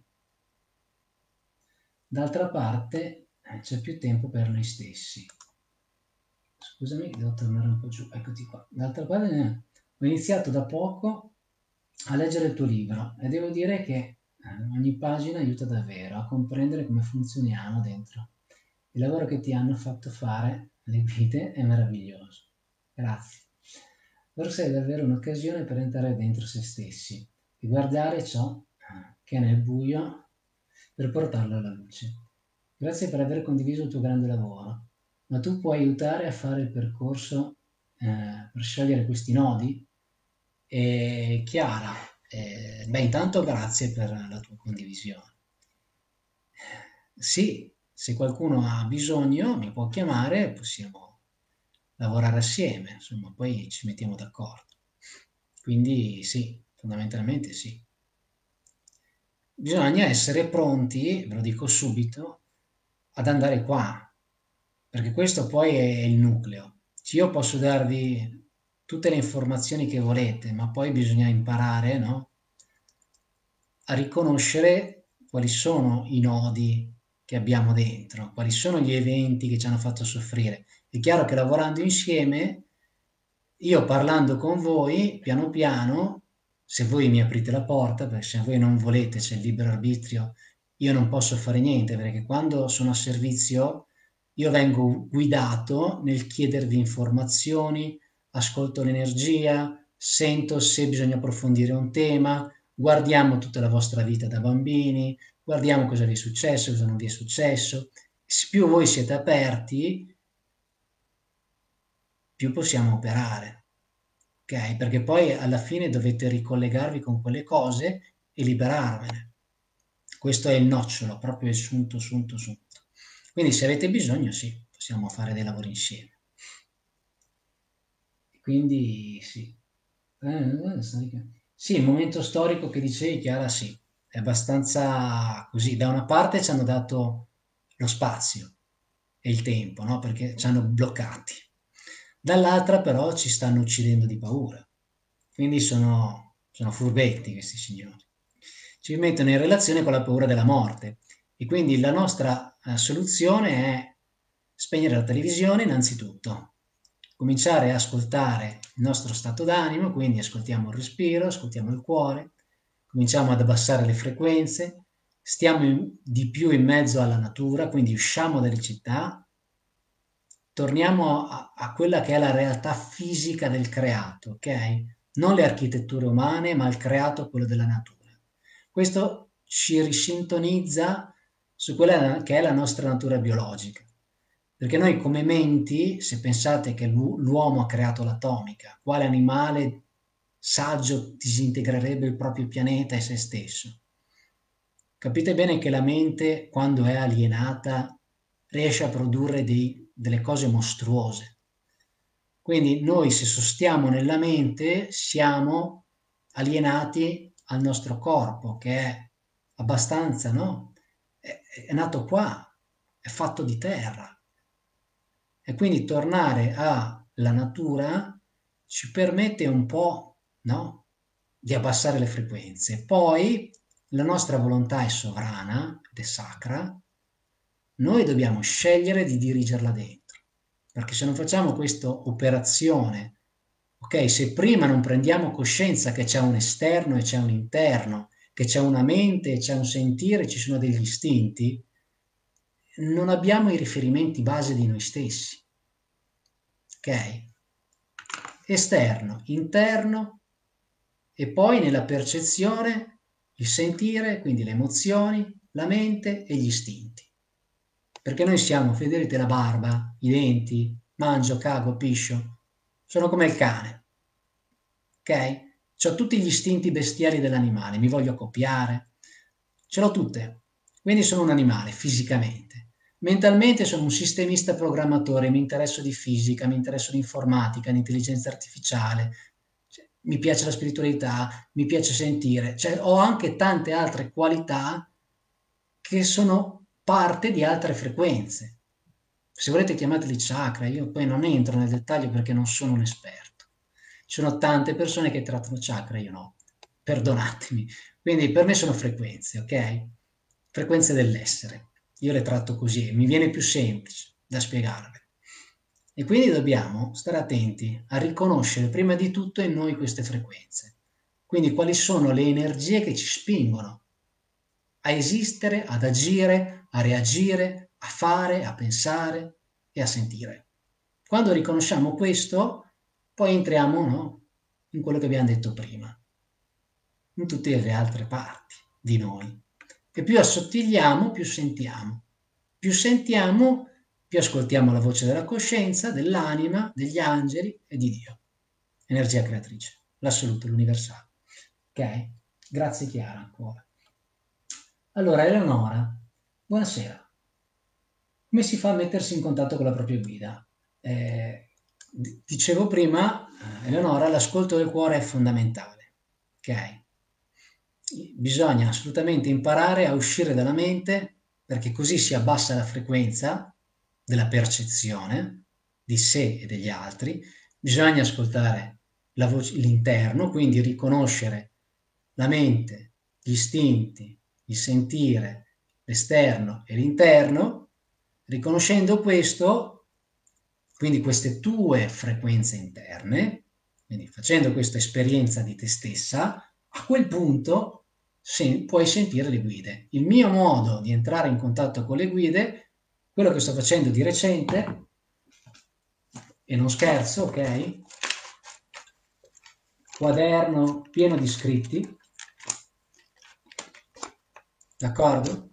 D'altra parte c'è più tempo per noi stessi. Scusami, devo tornare un po' giù, eccoti qua. D'altra parte ho iniziato da poco a leggere il tuo libro e devo dire che ogni pagina aiuta davvero a comprendere come funzioniamo dentro. Il lavoro che ti hanno fatto fare le guide è meraviglioso. Grazie. Forse è davvero un'occasione per entrare dentro se stessi e guardare ciò che è nel buio per portarlo alla luce. Grazie per aver condiviso il tuo grande lavoro, ma tu puoi aiutare a fare il percorso per sciogliere questi nodi? E Chiara, beh, intanto grazie per la tua condivisione. Sì, se qualcuno ha bisogno mi può chiamare, possiamo lavorare assieme, insomma, poi ci mettiamo d'accordo. Quindi sì, fondamentalmente sì. Bisogna essere pronti, ve lo dico subito, ad andare qua, perché questo poi è il nucleo. Io posso darvi tutte le informazioni che volete, ma poi bisogna imparare, no? A riconoscere quali sono i nodi che abbiamo dentro, quali sono gli eventi che ci hanno fatto soffrire. È chiaro che lavorando insieme, io parlando con voi, piano piano, se voi mi aprite la porta, perché se voi non volete, c'è il libero arbitrio, io non posso fare niente, perché quando sono a servizio io vengo guidato nel chiedervi informazioni, ascolto l'energia, sento se bisogna approfondire un tema, guardiamo tutta la vostra vita da bambini, guardiamo cosa vi è successo, cosa non vi è successo. Più voi siete aperti, più possiamo operare, ok? Perché poi alla fine dovete ricollegarvi con quelle cose e liberarvene. Questo è il nocciolo, proprio il sunto, sunto, sunto. Quindi se avete bisogno, sì, possiamo fare dei lavori insieme. Quindi sì. Sì, il momento storico che dicevi, Chiara, sì, è abbastanza così. Da una parte ci hanno dato lo spazio e il tempo, no? Perché ci hanno bloccati. Dall'altra però ci stanno uccidendo di paura. Quindi sono furbetti questi signori. Ci mettono in relazione con la paura della morte. E quindi la nostra soluzione è spegnere la televisione innanzitutto, cominciare a ascoltare il nostro stato d'animo, quindi ascoltiamo il respiro, ascoltiamo il cuore, cominciamo ad abbassare le frequenze, stiamo di più in mezzo alla natura, quindi usciamo dalle città, torniamo a quella che è la realtà fisica del creato, ok? Non le architetture umane, ma il creato, quello della natura. Questo ci risintonizza su quella che è la nostra natura biologica. Perché noi come menti, se pensate che l'uomo ha creato l'atomica, quale animale saggio disintegrerebbe il proprio pianeta e se stesso? Capite bene che la mente, quando è alienata, riesce a produrre delle cose mostruose. Quindi noi se sostiamo nella mente siamo alienati al nostro corpo, che è abbastanza, no? È nato qua, è fatto di terra. E quindi tornare alla natura ci permette un po', no? Di abbassare le frequenze. Poi la nostra volontà è sovrana ed è sacra, noi dobbiamo scegliere di dirigerla dentro, perché se non facciamo questa operazione, ok, se prima non prendiamo coscienza che c'è un esterno e c'è un interno, che c'è una mente e c'è un sentire, ci sono degli istinti, non abbiamo i riferimenti base di noi stessi, ok? Esterno, interno e poi nella percezione, il sentire, quindi le emozioni, la mente e gli istinti. Perché noi siamo, vedete la barba, i denti, mangio, cago, piscio, sono come il cane, ok? C'ho tutti gli istinti bestiali dell'animale, mi voglio accoppiare, ce l'ho tutte, quindi sono un animale fisicamente. Mentalmente sono un sistemista programmatore, mi interesso di fisica, mi interesso di informatica, di intelligenza artificiale, cioè, mi piace la spiritualità, mi piace sentire, cioè, ho anche tante altre qualità che sono parte di altre frequenze. Se volete chiamateli chakra, io poi non entro nel dettaglio perché non sono un esperto. Ci sono tante persone che trattano chakra, io no, perdonatemi. Quindi per me sono frequenze, ok? Frequenze dell'essere. Io le tratto così, mi viene più semplice da spiegarle. E quindi dobbiamo stare attenti a riconoscere prima di tutto in noi queste frequenze. Quindi quali sono le energie che ci spingono a esistere, ad agire, a reagire, a fare, a pensare e a sentire. Quando riconosciamo questo, poi entriamo, no, in quello che abbiamo detto prima, in tutte le altre parti di noi. E più assottigliamo, più sentiamo. Più sentiamo, più ascoltiamo la voce della coscienza, dell'anima, degli angeli e di Dio. Energia creatrice, l'assoluto, l'universale. Ok? Grazie Chiara ancora. Allora, Eleonora, buonasera. Come si fa a mettersi in contatto con la propria guida? Dicevo prima, Eleonora, l'ascolto del cuore è fondamentale, ok? Bisogna assolutamente imparare a uscire dalla mente perché così si abbassa la frequenza della percezione di sé e degli altri. Bisogna ascoltare la voce, l'interno, quindi riconoscere la mente, gli istinti, il sentire, l'esterno e l'interno. Riconoscendo questo, quindi queste tue frequenze interne, quindi facendo questa esperienza di te stessa, a quel punto puoi sentire le guide. Il mio modo di entrare in contatto con le guide, quello che sto facendo di recente, e non scherzo, ok? Quaderno pieno di scritti, d'accordo?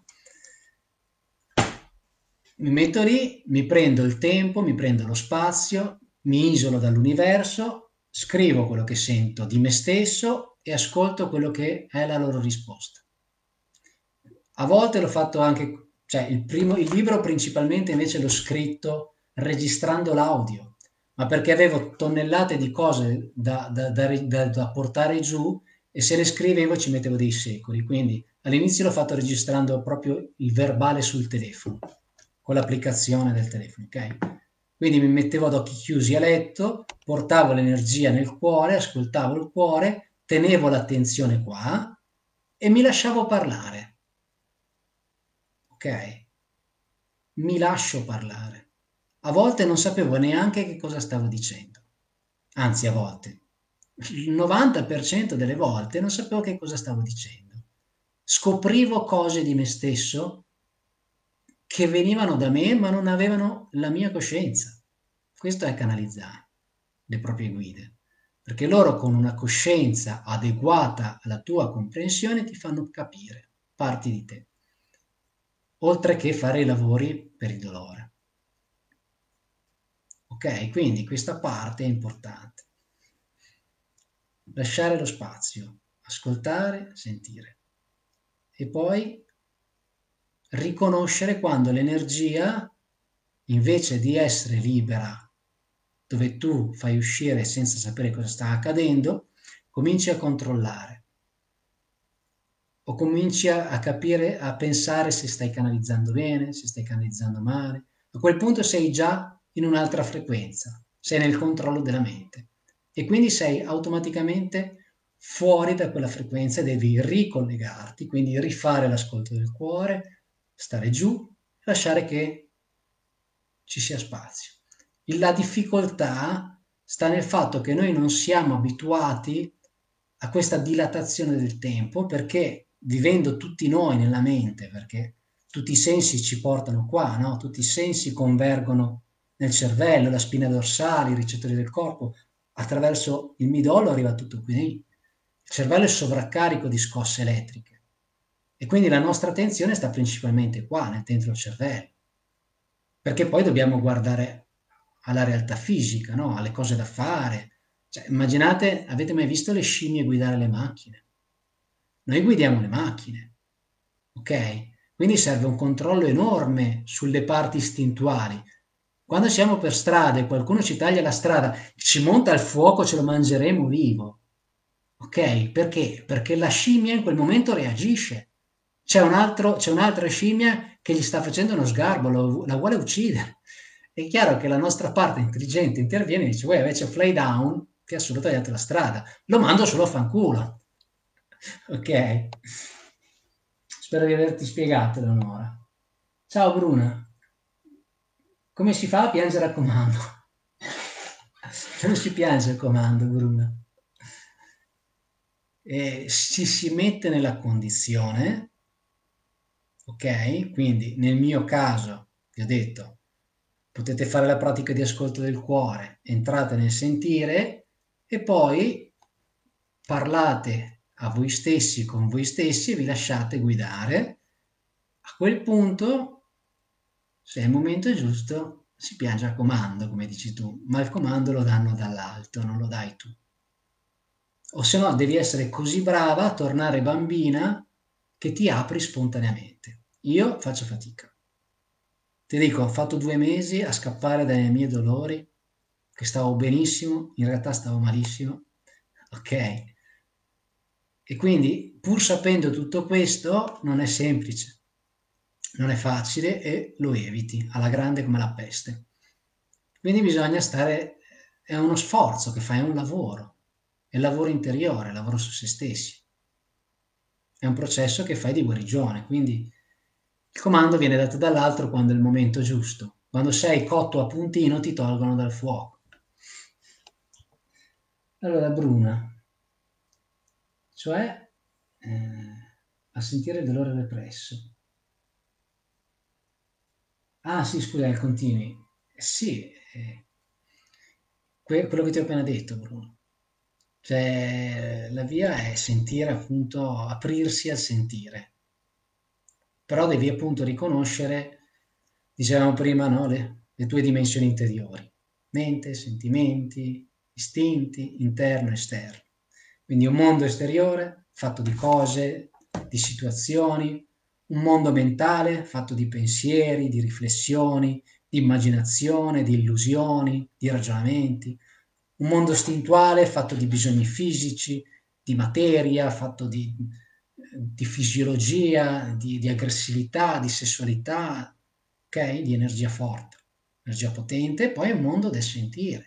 Mi metto lì, mi prendo il tempo, mi prendo lo spazio, mi isolo dall'universo, scrivo quello che sento di me stesso e ascolto quello che è la loro risposta. A volte l'ho fatto anche, cioè il libro principalmente invece l'ho scritto registrando l'audio, ma perché avevo tonnellate di cose da portare giù e se le scrivevo ci mettevo dei secoli, quindi all'inizio l'ho fatto registrando proprio il verbale sul telefono, con l'applicazione del telefono, ok? Quindi mi mettevo ad occhi chiusi a letto, portavo l'energia nel cuore, ascoltavo il cuore, tenevo l'attenzione qua e mi lasciavo parlare, ok? Mi lascio parlare. A volte non sapevo neanche che cosa stavo dicendo, anzi a volte, il 90% delle volte non sapevo che cosa stavo dicendo. Scoprivo cose di me stesso che venivano da me ma non avevano la mia coscienza. Questo è canalizzare le proprie guide, perché loro con una coscienza adeguata alla tua comprensione ti fanno capire parti di te. oltre che fare i lavori per il dolore. Ok? Quindi questa parte è importante. Lasciare lo spazio, ascoltare, sentire. E poi riconoscere quando l'energia, invece di essere libera, dove tu fai uscire senza sapere cosa sta accadendo, cominci a controllare o cominci a capire, a pensare se stai canalizzando bene, se stai canalizzando male. A quel punto sei già in un'altra frequenza, sei nel controllo della mente e quindi sei automaticamente fuori da quella frequenza e devi ricollegarti, quindi rifare l'ascolto del cuore, stare giù, lasciare che ci sia spazio. La difficoltà sta nel fatto che noi non siamo abituati a questa dilatazione del tempo perché vivendo tutti noi nella mente, perché tutti i sensi ci portano qua, no? Tutti i sensi convergono nel cervello, la spina dorsale, i ricettori del corpo, attraverso il midollo arriva tutto qui. Il cervello è sovraccarico di scosse elettriche e quindi la nostra attenzione sta principalmente qua, dentro il cervello, perché poi dobbiamo guardare alla realtà fisica, no? Alle cose da fare. Cioè, immaginate, avete mai visto le scimmie guidare le macchine? Noi guidiamo le macchine, ok? Quindi serve un controllo enorme sulle parti istintuali. Quando siamo per strada e qualcuno ci taglia la strada, ci monta il fuoco, ce lo mangeremo vivo. Ok? Perché? Perché la scimmia in quel momento reagisce. C'è un'altra scimmia che gli sta facendo uno sgarbo, la vuole uccidere. È chiaro che la nostra parte intelligente interviene e dice, uè, invece fly down, ti ha solo tagliato la strada, lo mando solo a fanculo. Ok? Spero di averti spiegato, Leonora. Ciao Bruna, come si fa a piangere a comando? Non si piange a comando, Bruna. Ci si mette nella condizione, ok? Quindi nel mio caso, vi ho detto, potete fare la pratica di ascolto del cuore, entrate nel sentire e poi parlate a voi stessi, con voi stessi e vi lasciate guidare. A quel punto, se è il momento giusto, si piange a comando, come dici tu, ma il comando lo danno dall'alto, non lo dai tu. O se no devi essere così brava a tornare bambina che ti apri spontaneamente. Io faccio fatica. Ti dico, ho fatto 2 mesi a scappare dai miei dolori, che stavo benissimo, in realtà stavo malissimo, ok? E quindi, pur sapendo tutto questo, non è semplice, non è facile e lo eviti, alla grande come la peste. Quindi bisogna stare, è uno sforzo che fai, è un lavoro, è lavoro interiore, è lavoro su se stessi. È un processo che fai di guarigione, quindi il comando viene dato dall'altro quando è il momento giusto. Quando sei cotto a puntino ti tolgono dal fuoco. Allora, Bruna, cioè a sentire il dolore represso. Ah sì, scusa, continui. Sì, quello che ti ho appena detto, Bruno. Cioè, la via è sentire appunto, aprirsi al sentire. Però devi appunto riconoscere, dicevamo prima, no, le tue dimensioni interiori, mente, sentimenti, istinti, interno e esterno. Quindi un mondo esteriore fatto di cose, di situazioni, un mondo mentale fatto di pensieri, di riflessioni, di immaginazione, di illusioni, di ragionamenti, un mondo istintuale fatto di bisogni fisici, di materia, fatto di fisiologia, di aggressività, di sessualità, ok? Di energia forte, energia potente, e poi un mondo del sentire.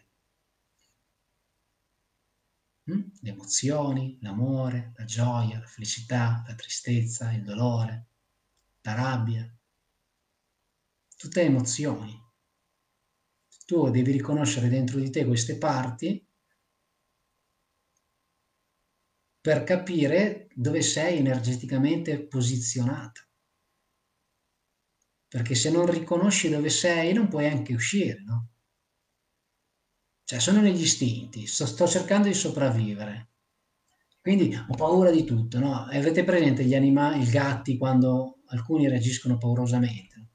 Le emozioni, l'amore, la gioia, la felicità, la tristezza, il dolore, la rabbia, tutte emozioni. Tu devi riconoscere dentro di te queste parti per capire dove sei energeticamente posizionata. Perché se non riconosci dove sei non puoi anche uscire, no? Cioè sono negli istinti, sto cercando di sopravvivere. Quindi ho paura di tutto, no? E avete presente gli animali, i gatti quando alcuni reagiscono paurosamente,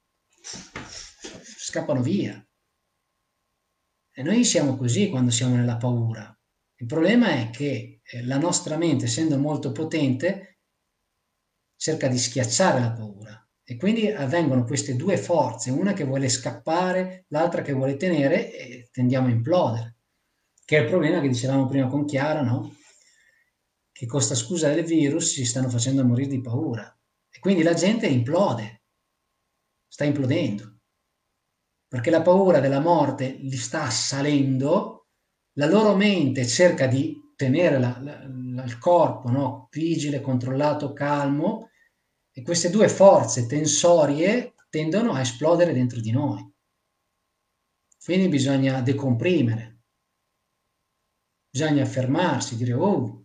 scappano via. E noi siamo così quando siamo nella paura. Il problema è che la nostra mente, essendo molto potente, cerca di schiacciare la paura. E quindi avvengono queste due forze, una che vuole scappare, l'altra che vuole tenere, e tendiamo a implodere. Che è il problema che dicevamo prima con Chiara, no? Che con sta scusa del virus si stanno facendo morire di paura. E quindi la gente implode, sta implodendo. Perché la paura della morte li sta assalendo, la loro mente cerca di tenere il corpo, no? Vigile, controllato, calmo, e queste due forze tensorie tendono a esplodere dentro di noi. Quindi bisogna decomprimere, bisogna fermarsi, dire, oh,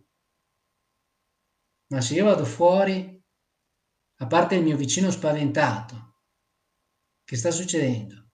ma se io vado fuori, a parte il mio vicino spaventato, che sta succedendo?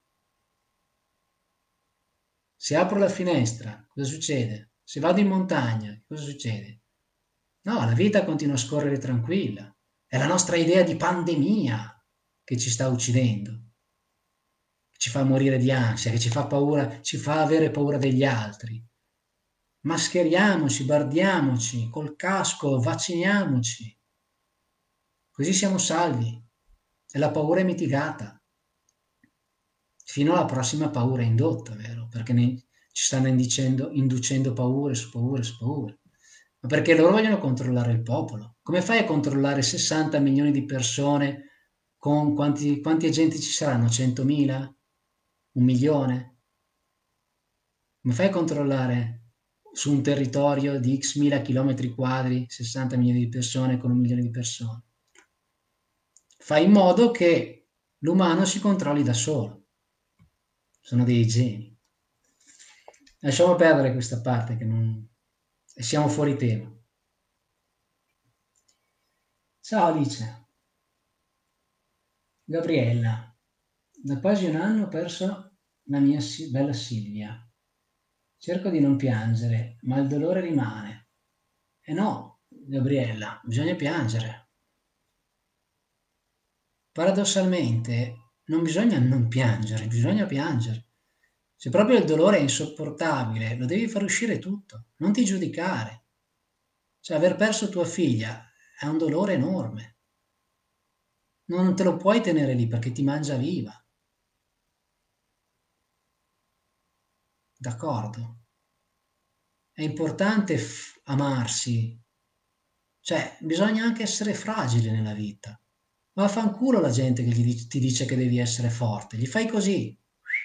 Se apro la finestra, cosa succede? Se vado in montagna, cosa succede? No, la vita continua a scorrere tranquilla. È la nostra idea di pandemia che ci sta uccidendo, che ci fa morire di ansia, che ci fa paura, ci fa avere paura degli altri. Mascheriamoci, bardiamoci, col casco, vacciniamoci, così siamo salvi e la paura è mitigata. Fino alla prossima paura indotta, vero? Perché ci stanno inducendo paure su paure su paure. Ma perché loro vogliono controllare il popolo. Come fai a controllare 60 milioni di persone con quanti agenti ci saranno? 100.000? 1 milione? Come fai a controllare su un territorio di x mila chilometri quadri 60 milioni di persone con 1 milione di persone? Fai in modo che l'umano si controlli da solo. Sono dei geni. Lasciamo perdere questa parte che non... siamo fuori tema. Ciao Alice. Gabriella. Da quasi un anno ho perso la mia bella Silvia. Cerco di non piangere, ma il dolore rimane. E no, Gabriella, bisogna piangere. Paradossalmente, non bisogna non piangere, bisogna piangere. Se proprio il dolore è insopportabile, lo devi far uscire tutto, non ti giudicare. Cioè, aver perso tua figlia è un dolore enorme. Non te lo puoi tenere lì perché ti mangia viva. D'accordo? È importante amarsi. Cioè, bisogna anche essere fragili nella vita. Vaffanculo la gente che ti dice che devi essere forte. Gli fai così,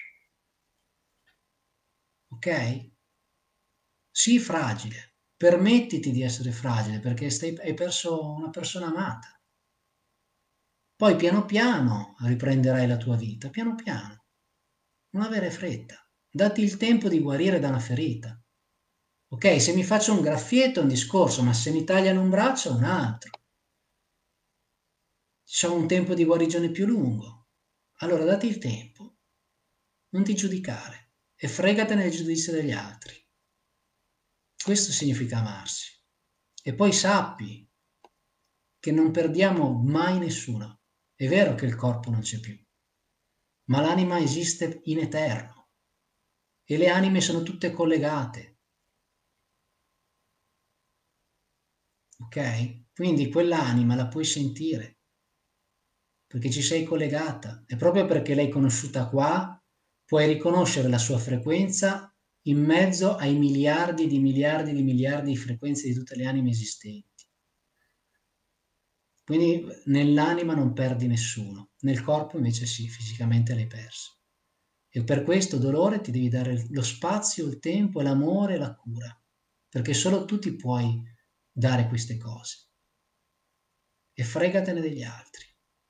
ok? Sii fragile. Permettiti di essere fragile perché hai perso una persona amata. Poi piano piano riprenderai la tua vita, piano piano. Non avere fretta. Datti il tempo di guarire da una ferita. Ok, se mi faccio un graffietto è un discorso, ma se mi tagliano un braccio è un altro. C'ho un tempo di guarigione più lungo. Allora dati il tempo, non ti giudicare e fregatene del giudizio degli altri. Questo significa amarsi. E poi sappi che non perdiamo mai nessuno. È vero che il corpo non c'è più, ma l'anima esiste in eterno e le anime sono tutte collegate. Ok? Quindi quell'anima la puoi sentire perché ci sei collegata e proprio perché l'hai conosciuta qua puoi riconoscere la sua frequenza in mezzo ai miliardi di miliardi di miliardi di frequenze di tutte le anime esistenti. Quindi nell'anima non perdi nessuno, nel corpo invece sì, fisicamente l'hai perso. E per questo dolore ti devi dare lo spazio, il tempo, l'amore e la cura, perché solo tu ti puoi dare queste cose. E fregatene degli altri.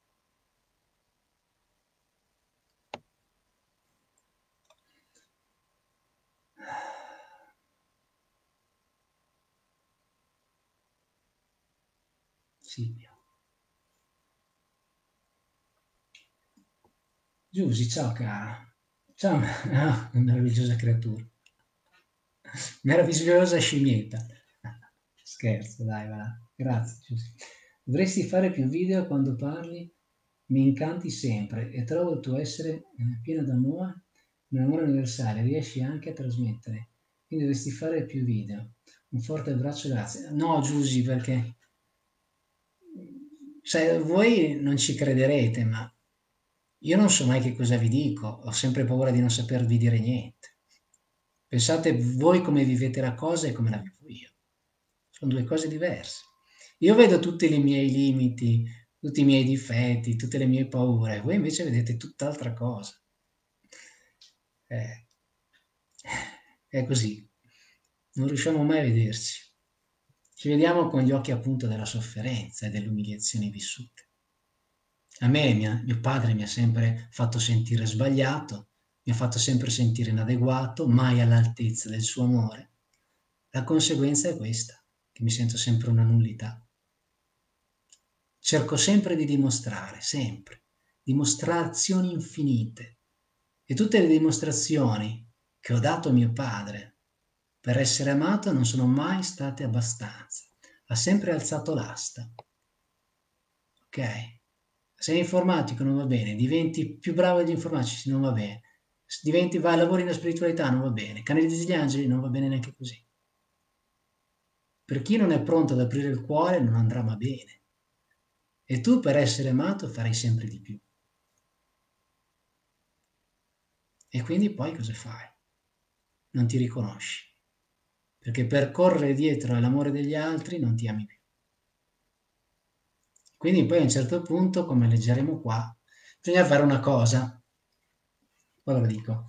Silvia. Giusy, ciao cara. Ciao, meravigliosa creatura. Meravigliosa scimmietta. Scherzo, dai, va. Grazie, Giusy. Dovresti fare più video quando parli, mi incanti sempre e trovo il tuo essere pieno d'amore, un amore universale, riesci anche a trasmettere. Quindi dovresti fare più video. Un forte abbraccio, grazie. No, Giusy, perché cioè, voi non ci crederete, ma io non so mai che cosa vi dico, ho sempre paura di non sapervi dire niente. Pensate voi come vivete la cosa e come la vivo io. Sono due cose diverse. Io vedo tutti i miei limiti, tutti i miei difetti, tutte le mie paure, voi invece vedete tutt'altra cosa. Eh, è così, non riusciamo mai a vederci. Ci vediamo con gli occhi appunto della sofferenza e delle umiliazioni vissute. A me mio padre mi ha sempre fatto sentire sbagliato, mi ha fatto sempre sentire inadeguato, mai all'altezza del suo amore. La conseguenza è questa, che mi sento sempre una nullità. Cerco sempre di dimostrare, sempre, dimostrazioni infinite. E tutte le dimostrazioni che ho dato a mio padre per essere amato non sono mai state abbastanza. Ha sempre alzato l'asta. Ok? Sei informatico non va bene, diventi più bravo degli informatici non va bene, vai a lavori nella spiritualità non va bene, Canali degli Angeli non va bene neanche così. Per chi non è pronto ad aprire il cuore non andrà mai bene. E tu per essere amato farai sempre di più. E quindi poi cosa fai? Non ti riconosci. Perché per correre dietro all'amore degli altri non ti ami più. Quindi poi a un certo punto, come leggeremo qua, bisogna fare una cosa. Poi ve lo dico.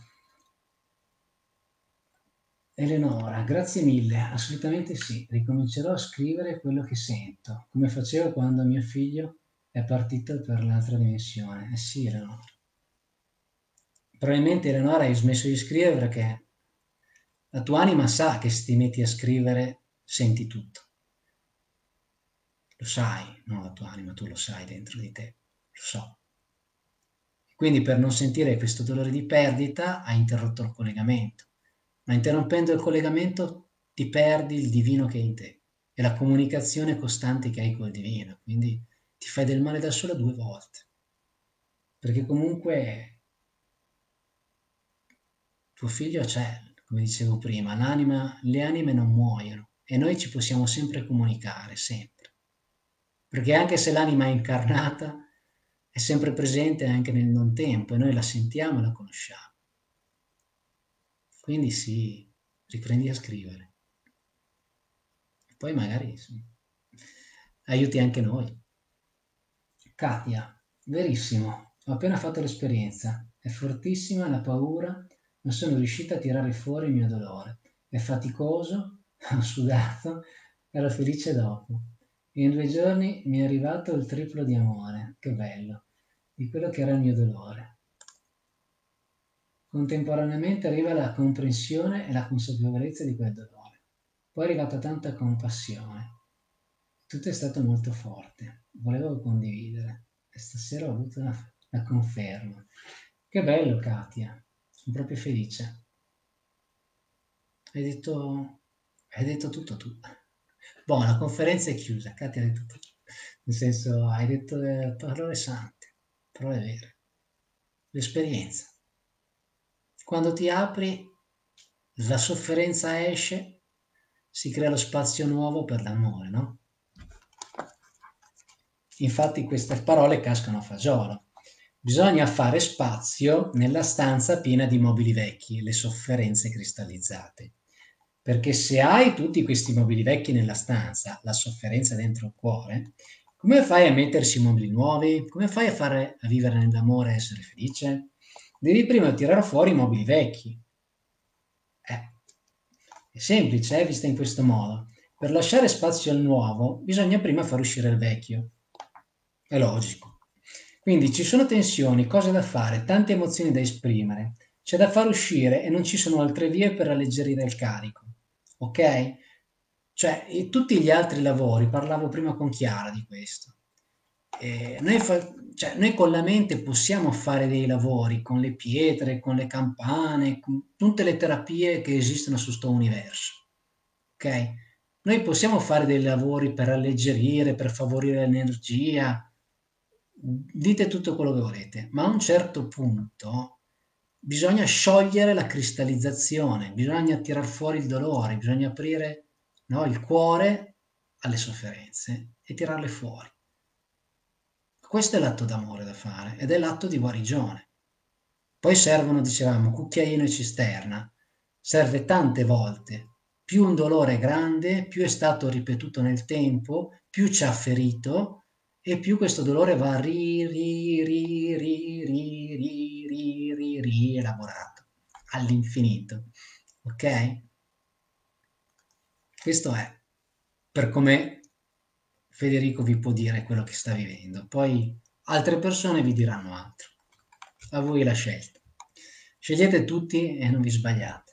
Eleonora, grazie mille, assolutamente sì, ricomincerò a scrivere quello che sento, come facevo quando mio figlio è partito per l'altra dimensione. Eh sì, Eleonora. Probabilmente Eleonora hai smesso di scrivere perché la tua anima sa che se ti metti a scrivere senti tutto. Lo sai, no, la tua anima, tu lo sai dentro di te, lo so. Quindi per non sentire questo dolore di perdita hai interrotto il collegamento, ma interrompendo il collegamento ti perdi il divino che è in te e la comunicazione costante che hai col divino, quindi ti fai del male da sola due volte, perché comunque tuo figlio c'è, come dicevo prima, le anime non muoiono e noi ci possiamo sempre comunicare, sempre, perché anche se l'anima è incarnata è sempre presente anche nel non tempo e noi la sentiamo e la conosciamo. Quindi sì, riprendi a scrivere. E poi magari sì, aiuti anche noi. Katia, verissimo, ho appena fatto l'esperienza. È fortissima la paura, non sono riuscita a tirare fuori il mio dolore. È faticoso, ho sudato, ero felice dopo. In 2 giorni mi è arrivato il triplo di amore, che bello, di quello che era il mio dolore. Contemporaneamente arriva la comprensione e la consapevolezza di quel dolore. Poi è arrivata tanta compassione. Tutto è stato molto forte. Volevo condividere e stasera ho avuto la conferma. Che bello, Katia. Sono proprio felice. Hai detto, hai detto tutto tu. Boh, la conferenza è chiusa. Katia ha detto tutto. Nel senso, hai detto parole sante, parole vere. L'esperienza. Quando ti apri, la sofferenza esce, si crea lo spazio nuovo per l'amore, no? Infatti queste parole cascano a fagiolo. Bisogna fare spazio nella stanza piena di mobili vecchi, le sofferenze cristallizzate. Perché se hai tutti questi mobili vecchi nella stanza, la sofferenza dentro il cuore, come fai a mettersi mobili nuovi? Come fai a vivere nell'amore e essere felice? Devi prima tirare fuori i mobili vecchi. È semplice, vista in questo modo. Per lasciare spazio al nuovo, bisogna prima far uscire il vecchio. È logico. Quindi ci sono tensioni, cose da fare, tante emozioni da esprimere. C'è da far uscire e non ci sono altre vie per alleggerire il carico. Ok? Cioè, tutti gli altri lavori, parlavo prima con Chiara di questo. Noi con la mente possiamo fare dei lavori, con le pietre, con le campane, con tutte le terapie che esistono su sto universo. Ok? Noi possiamo fare dei lavori per alleggerire, per favorire l'energia, dite tutto quello che volete, ma a un certo punto bisogna sciogliere la cristallizzazione, bisogna tirar fuori il dolore, bisogna aprire, no, il cuore alle sofferenze e tirarle fuori. Questo è l'atto d'amore da fare ed è l'atto di guarigione. Poi servono, dicevamo, cucchiaino e cisterna. Serve tante volte. Più un dolore è grande, più è stato ripetuto nel tempo, più ci ha ferito e più questo dolore va rielaborato all'infinito. Ok? Questo è per come Federico vi può dire quello che sta vivendo. Poi altre persone vi diranno altro. A voi la scelta. Scegliete tutti e non vi sbagliate.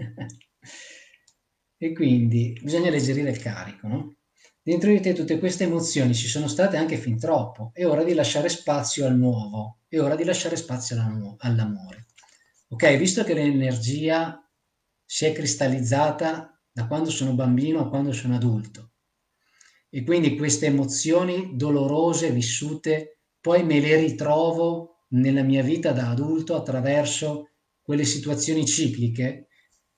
E quindi bisogna alleggerire il carico, no? Dentro di te tutte queste emozioni ci sono state anche fin troppo. È ora di lasciare spazio al nuovo, è ora di lasciare spazio all'amore. Ok, visto che l'energia si è cristallizzata da quando sono bambino a quando sono adulto, e quindi queste emozioni dolorose vissute poi me le ritrovo nella mia vita da adulto attraverso quelle situazioni cicliche,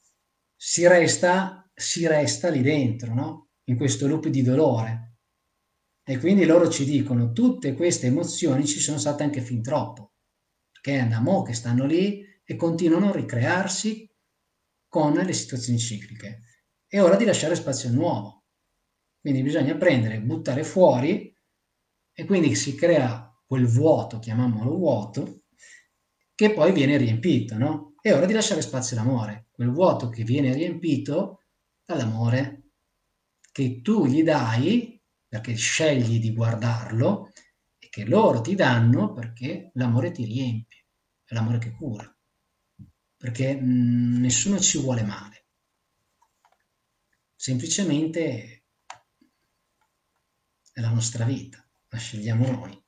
si resta lì dentro, no? In questo loop di dolore. E quindi loro ci dicono tutte queste emozioni ci sono state anche fin troppo, perché è da mo' che stanno lì e continuano a ricrearsi con le situazioni cicliche. È ora di lasciare spazio al nuovo. Quindi bisogna prendere, buttare fuori e quindi si crea quel vuoto, chiamiamolo vuoto, che poi viene riempito, no? È ora di lasciare spazio all'amore, quel vuoto che viene riempito dall'amore che tu gli dai perché scegli di guardarlo e che loro ti danno perché l'amore ti riempie, è l'amore che cura, perché nessuno ci vuole male, semplicemente è la nostra vita, la scegliamo noi.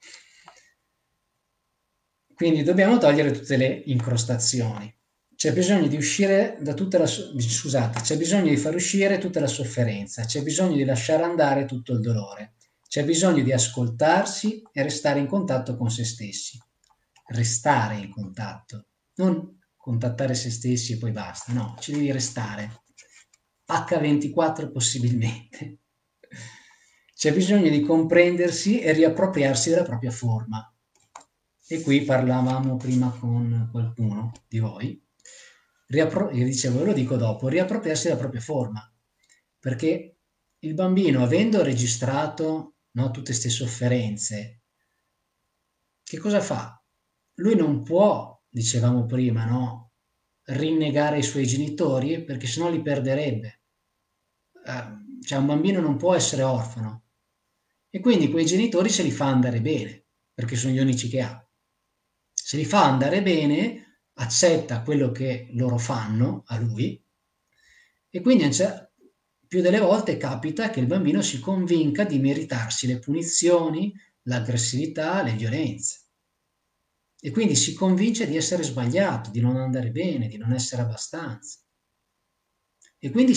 Quindi dobbiamo togliere tutte le incrostazioni. C'è bisogno di uscire da tutta la scusate, c'è bisogno di far uscire tutta la sofferenza, c'è bisogno di lasciare andare tutto il dolore, c'è bisogno di ascoltarsi e restare in contatto con se stessi. Restare in contatto, non contattare se stessi e poi basta, no, ci devi restare. H24 possibilmente. C'è bisogno di comprendersi e riappropriarsi della propria forma. E qui parlavamo prima con qualcuno di voi, io dicevo, ve lo dico dopo, riappropriarsi della propria forma, perché il bambino, avendo registrato, no, tutte queste sofferenze, che cosa fa? Lui non può, dicevamo prima, no, rinnegare i suoi genitori perché sennò li perderebbe. Cioè un bambino non può essere orfano e quindi quei genitori se li fa andare bene perché sono gli unici che ha. Se li fa andare bene, accetta quello che loro fanno a lui e quindi più delle volte capita che il bambino si convinca di meritarsi le punizioni, l'aggressività, le violenze e quindi si convince di essere sbagliato, di non andare bene, di non essere abbastanza e quindi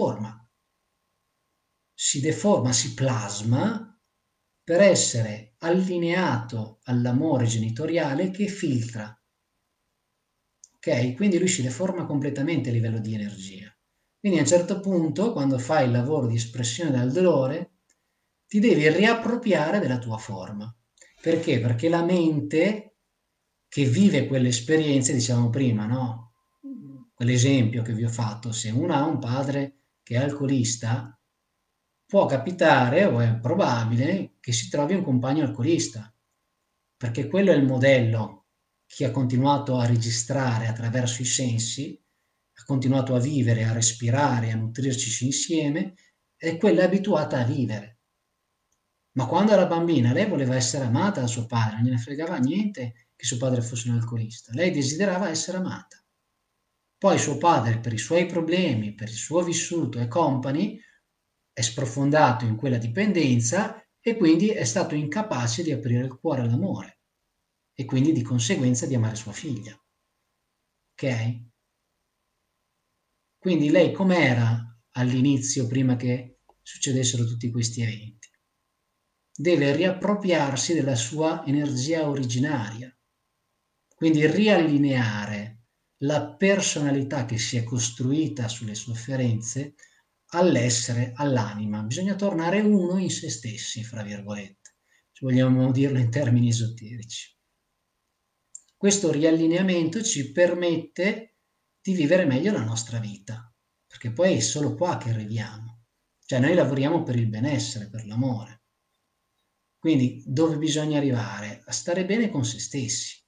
si plasma per essere allineato all'amore genitoriale che filtra. Ok? Quindi lui si deforma completamente a livello di energia. Quindi a un certo punto, quando fai il lavoro di espressione del dolore, ti devi riappropriare della tua forma. Perché? Perché la mente che vive quelle esperienze, diciamo prima, no? Quell'esempio che vi ho fatto, se uno ha un padre che è alcolista, può capitare, o è probabile, che si trovi un compagno alcolista, perché quello è il modello che ha continuato a registrare attraverso i sensi, ha continuato a vivere, a respirare, a nutrirci insieme, e quella è abituata a vivere. Ma quando era bambina lei voleva essere amata da suo padre, non gliene fregava niente che suo padre fosse un alcolista, lei desiderava essere amata. Poi suo padre, per i suoi problemi, per il suo vissuto e compagni, è sprofondato in quella dipendenza e quindi è stato incapace di aprire il cuore all'amore e quindi di conseguenza di amare sua figlia. Ok? Quindi lei com'era all'inizio, prima che succedessero tutti questi eventi. Deve riappropriarsi della sua energia originaria, quindi riallineare la personalità che si è costruita sulle sofferenze all'essere, all'anima. Bisogna tornare uno in se stessi, fra virgolette, se vogliamo dirlo in termini esoterici. Questo riallineamento ci permette di vivere meglio la nostra vita, perché poi è solo qua che arriviamo. Cioè noi lavoriamo per il benessere, per l'amore. Quindi dove bisogna arrivare? A stare bene con se stessi,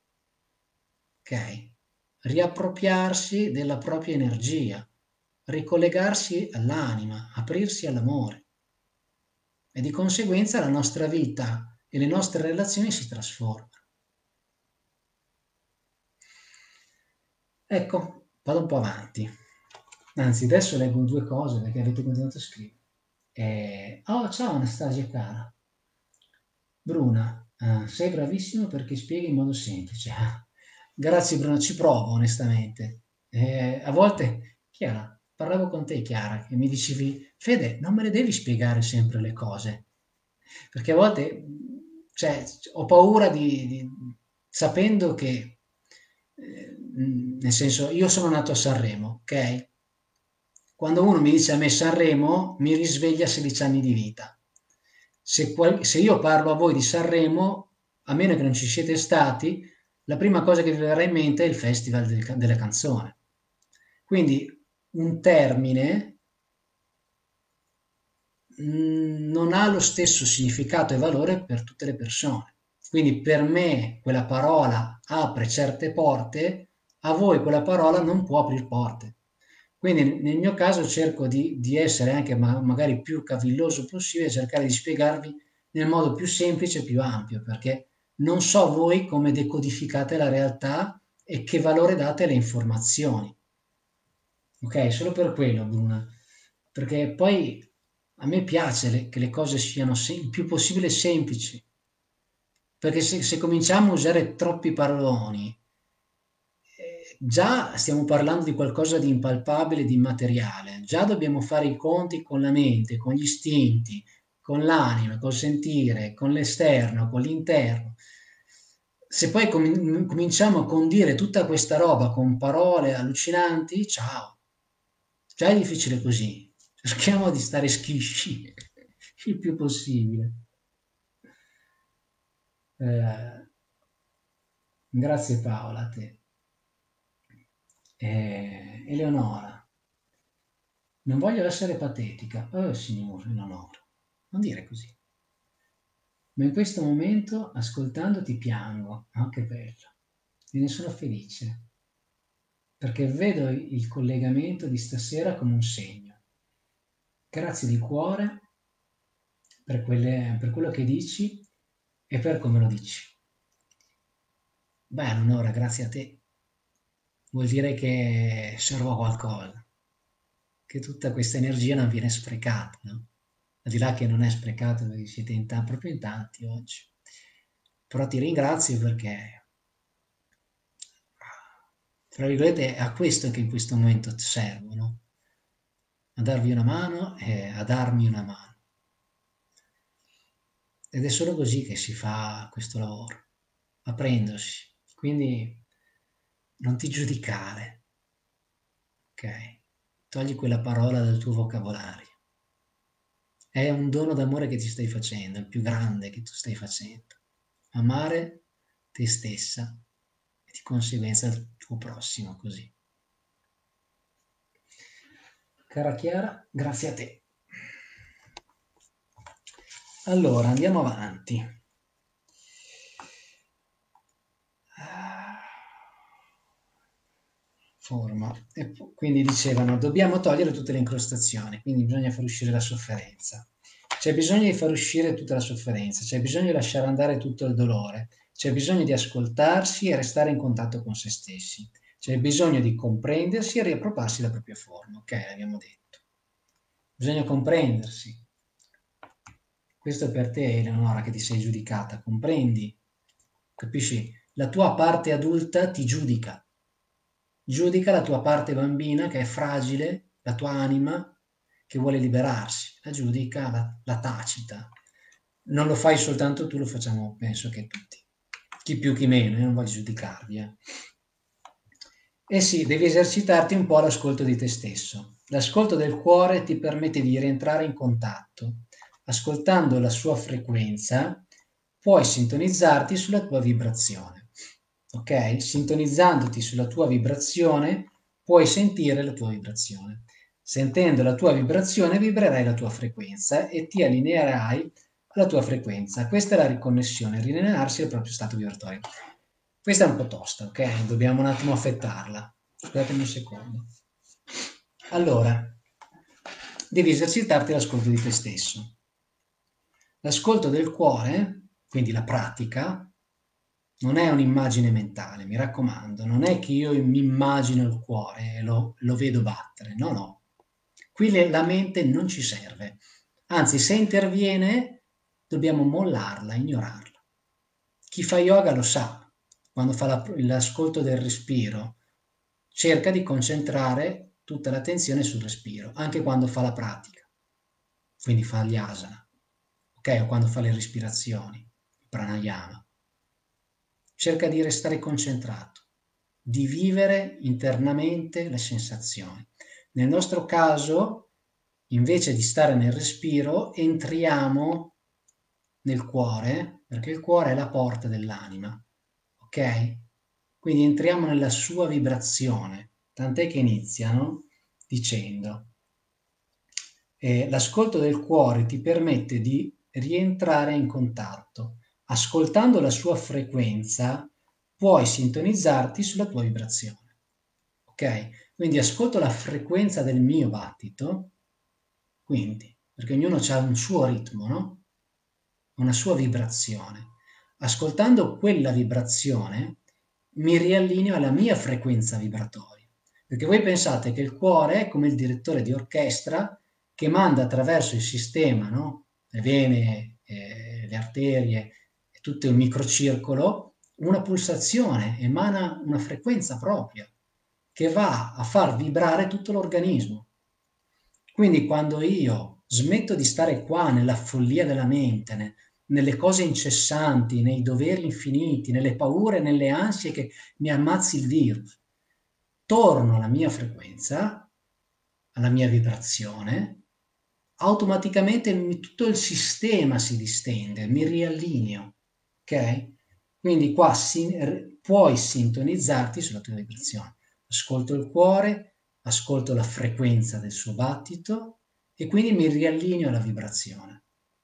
ok? Riappropriarsi della propria energia, ricollegarsi all'anima, aprirsi all'amore. E di conseguenza la nostra vita e le nostre relazioni si trasformano. Ecco, vado un po' avanti. Anzi, adesso leggo due cose perché avete continuato a scrivere. Oh, ciao Anastasia cara. Bruna, sei bravissimo perché spieghi in modo semplice. Grazie Bruna, ci provo onestamente. A volte, Chiara, parlavo con te Chiara, che mi dicevi, Fede, non me le devi spiegare sempre le cose, perché a volte, cioè, ho paura sapendo che, nel senso, io sono nato a Sanremo, ok? Quando uno mi dice a me Sanremo, mi risveglia 16 anni di vita. Se io parlo a voi di Sanremo, a meno che non ci siete stati, la prima cosa che vi verrà in mente è il Festival della canzone. Quindi un termine non ha lo stesso significato e valore per tutte le persone. Quindi per me quella parola apre certe porte, a voi quella parola non può aprire porte. Quindi nel mio caso cerco di essere anche magari più cavilloso possibile, cercare di spiegarvi nel modo più semplice e più ampio, perché non so voi come decodificate la realtà e che valore date alle informazioni. Ok, solo per quello, Bruna, perché poi a me piace che le cose siano il più possibile semplici, perché se cominciamo a usare troppi paroloni, già stiamo parlando di qualcosa di impalpabile, di immateriale, già dobbiamo fare i conti con la mente, con gli istinti, con l'anima, col sentire, con l'esterno, con l'interno. Se poi cominciamo a condire tutta questa roba con parole allucinanti, ciao, già è difficile così. Cerchiamo di stare schisci il più possibile. Eh, grazie Paola, a te. Eleonora, non voglio essere patetica. Oh signore, Eleonora, non dire così. Ma in questo momento, ascoltandoti, piango. Oh, che bello. E ne sono felice, perché vedo il collegamento di stasera come un segno. Grazie di cuore per quello che dici e per come lo dici. Beh, Eleonora, grazie a te. Vuol dire che servo a qualcosa, che tutta questa energia non viene sprecata, no? Al di là che non è sprecata perché siete proprio in tanti oggi. Però ti ringrazio perché, tra virgolette, è a questo che in questo momento servo, no? A darvi una mano e a darmi una mano. Ed è solo così che si fa questo lavoro, aprendosi. Quindi non ti giudicare, ok? Togli quella parola dal tuo vocabolario. È un dono d'amore che ti stai facendo, il più grande che tu stai facendo. Amare te stessa e di conseguenza il tuo prossimo, così. Cara Chiara, grazie a te. Allora, andiamo avanti. Forma. E quindi dicevano, dobbiamo togliere tutte le incrostazioni, quindi bisogna far uscire la sofferenza. C'è bisogno di far uscire tutta la sofferenza, c'è bisogno di lasciare andare tutto il dolore, c'è bisogno di ascoltarsi e restare in contatto con se stessi, c'è bisogno di comprendersi e riappropriarsi la propria forma, ok, l'abbiamo detto. Bisogna comprendersi. Questo è per te, Eleonora, che ti sei giudicata, comprendi? Capisci? La tua parte adulta ti giudica la tua parte bambina che è fragile, la tua anima, che vuole liberarsi, la giudica, la tacita. Non lo fai soltanto tu, lo facciamo penso che tutti. Chi più chi meno, io non voglio giudicarvi. Eh sì, devi esercitarti un po' all'ascolto di te stesso. L'ascolto del cuore ti permette di rientrare in contatto. Ascoltando la sua frequenza, puoi sintonizzarti sulla tua vibrazione. Ok? Sintonizzandoti sulla tua vibrazione, puoi sentire la tua vibrazione. Sentendo la tua vibrazione, vibrerai la tua frequenza e ti allineerai alla tua frequenza. Questa è la riconnessione, riallinearsi al proprio stato vibratorio. Questa è un po' tosta, ok? Dobbiamo un attimo affettarla. Aspettatemi un secondo. Allora, devi esercitarti l'ascolto di te stesso. L'ascolto del cuore, quindi la pratica, non è un'immagine mentale, mi raccomando, non è che io mi immagino il cuore e lo vedo battere, no, no. Qui la mente non ci serve. Anzi, se interviene, dobbiamo mollarla, ignorarla. Chi fa yoga lo sa, quando fa l'ascolto del respiro, cerca di concentrare tutta l'attenzione sul respiro, anche quando fa la pratica, quindi fa gli asana, ok? O quando fa le respirazioni, pranayama. Cerca di restare concentrato, di vivere internamente le sensazioni. Nel nostro caso, invece di stare nel respiro, entriamo nel cuore, perché il cuore è la porta dell'anima, ok? Quindi entriamo nella sua vibrazione, tant'è che iniziano dicendo l'ascolto del cuore ti permette di rientrare in contatto. Ascoltando la sua frequenza puoi sintonizzarti sulla tua vibrazione. Ok? Quindi ascolto la frequenza del mio battito, quindi, perché ognuno ha un suo ritmo, no? Una sua vibrazione. Ascoltando quella vibrazione mi riallineo alla mia frequenza vibratoria. Perché voi pensate che il cuore è come il direttore di orchestra che manda attraverso il sistema, no? Le vene, le arterie, tutto il microcircolo, una pulsazione, emana una frequenza propria che va a far vibrare tutto l'organismo. Quindi quando io smetto di stare qua nella follia della mente, nelle cose incessanti, nei doveri infiniti, nelle paure, nelle ansie che mi ammazzi il virus, torno alla mia frequenza, alla mia vibrazione, automaticamente tutto il sistema si distende, mi riallineo, ok? Quindi qua puoi sintonizzarti sulla tua vibrazione. Ascolto il cuore, ascolto la frequenza del suo battito e quindi mi riallineo alla vibrazione.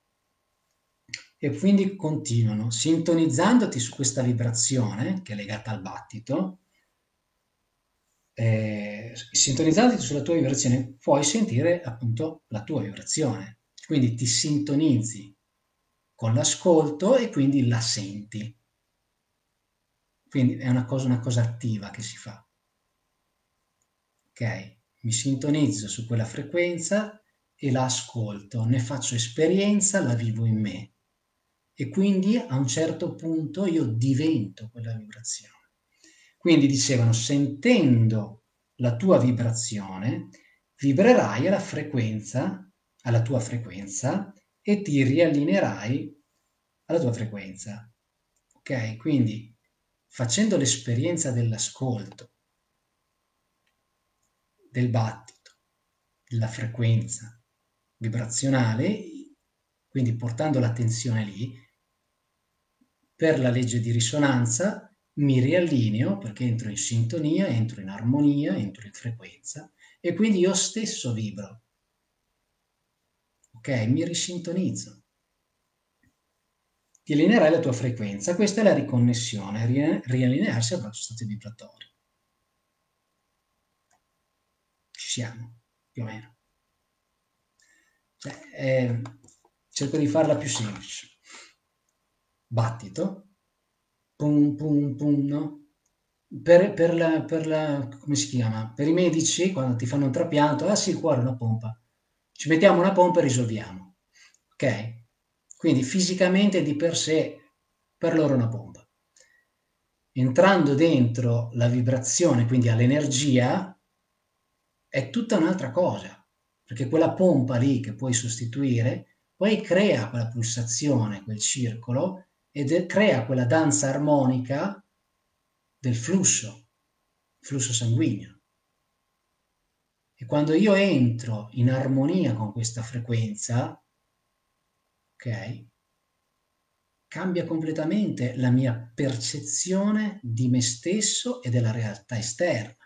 E quindi continuano, sintonizzandoti su questa vibrazione che è legata al battito, sintonizzandoti sulla tua vibrazione puoi sentire appunto la tua vibrazione. Quindi ti sintonizzi con l'ascolto e quindi la senti. Quindi è una cosa attiva che si fa. Ok? Mi sintonizzo su quella frequenza e la ascolto, ne faccio esperienza, la vivo in me. E quindi a un certo punto io divento quella vibrazione. Quindi dicevano, sentendo la tua vibrazione, vibrerai alla tua frequenza e ti riallineerai alla tua frequenza. Ok? Quindi facendo l'esperienza dell'ascolto, del battito, della frequenza vibrazionale, quindi portando l'attenzione lì, per la legge di risonanza mi riallineo perché entro in sintonia, entro in armonia, entro in frequenza e quindi io stesso vibro. Ok? Mi risintonizzo. Ti allineerai la tua frequenza. Questa è la riconnessione, riallinearsi al proprio stato vibratorio. Ci siamo, più o meno. Cioè, cerco di farla più semplice. Battito, pum pum pum, no? Come si chiama? Per i medici, quando ti fanno un trapianto, ah sì, il cuore è una pompa. Ci mettiamo una pompa e risolviamo. Ok? Quindi fisicamente di per sé, per loro è una pompa. Entrando dentro la vibrazione, quindi all'energia, è tutta un'altra cosa. perché quella pompa lì che puoi sostituire, poi crea quella pulsazione, quel circolo, ed crea quella danza armonica del flusso sanguigno. E quando io entro in armonia con questa frequenza, ok, cambia completamente la mia percezione di me stesso e della realtà esterna.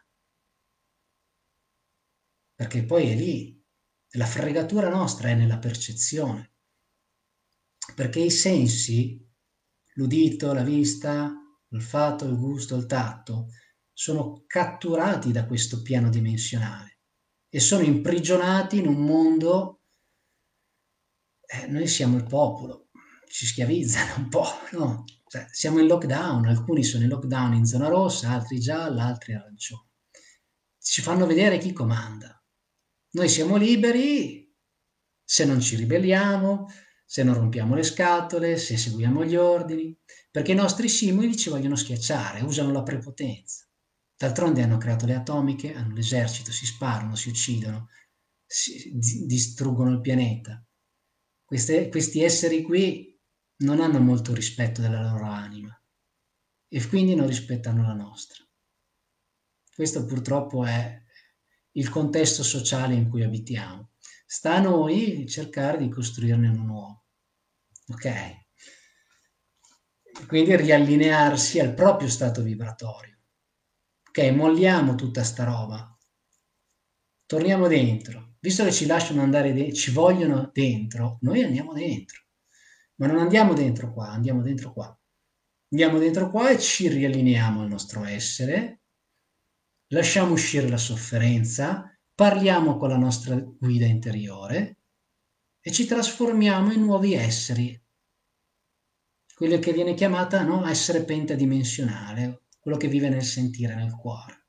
Perché poi è lì, la fregatura nostra è nella percezione. Perché i sensi, l'udito, la vista, l'olfatto, il gusto, il tatto, sono catturati da questo piano dimensionale e sono imprigionati in un mondo. Noi siamo il popolo, ci schiavizzano un po', no? Cioè, siamo in lockdown, alcuni sono in lockdown in zona rossa, altri gialla, altri arancione. Ci fanno vedere chi comanda. Noi siamo liberi se non ci ribelliamo, se non rompiamo le scatole, se seguiamo gli ordini, perché i nostri simili ci vogliono schiacciare, usano la prepotenza. D'altronde hanno creato le atomiche, hanno l'esercito, si sparano, si uccidono, distruggono il pianeta. Questi esseri qui non hanno molto rispetto della loro anima e quindi non rispettano la nostra. Questo purtroppo è il contesto sociale in cui abitiamo. Sta a noi cercare di costruirne uno nuovo, ok? Quindi riallinearsi al proprio stato vibratorio. Ok, molliamo tutta sta roba, torniamo dentro. Visto che ci lasciano andare, ci vogliono dentro, noi andiamo dentro. Ma non andiamo dentro qua, andiamo dentro qua. Andiamo dentro qua e ci riallineiamo al nostro essere, lasciamo uscire la sofferenza, parliamo con la nostra guida interiore e ci trasformiamo in nuovi esseri, quello che viene chiamata, no, essere pentadimensionale, quello che vive nel sentire, nel cuore.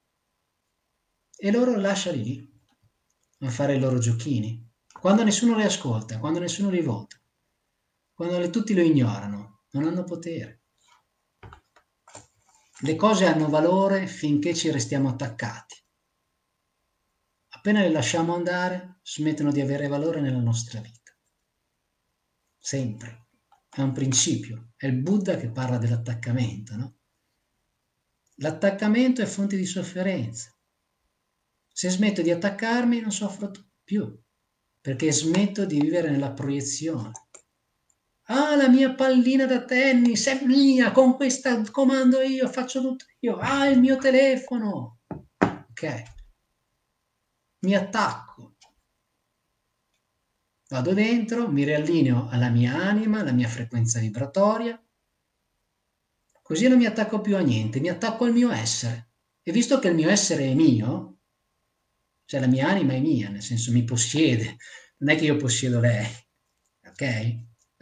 E loro lasciali lì, a fare i loro giochini, quando nessuno li ascolta, quando nessuno li vota, quando tutti lo ignorano, non hanno potere. Le cose hanno valore finché ci restiamo attaccati. Appena le lasciamo andare, smettono di avere valore nella nostra vita. Sempre. È un principio. È il Buddha che parla dell'attaccamento, no? L'attaccamento è fonte di sofferenza. Se smetto di attaccarmi, non soffro più, perché smetto di vivere nella proiezione. Ah, la mia pallina da tennis è mia, con questa comando io, faccio tutto io. Ah, il mio telefono. Ok. Mi attacco. Vado dentro, mi riallineo alla mia anima, alla mia frequenza vibratoria, così non mi attacco più a niente, mi attacco al mio essere. E visto che il mio essere è mio, cioè la mia anima è mia, nel senso mi possiede, non è che io possiedo lei, ok?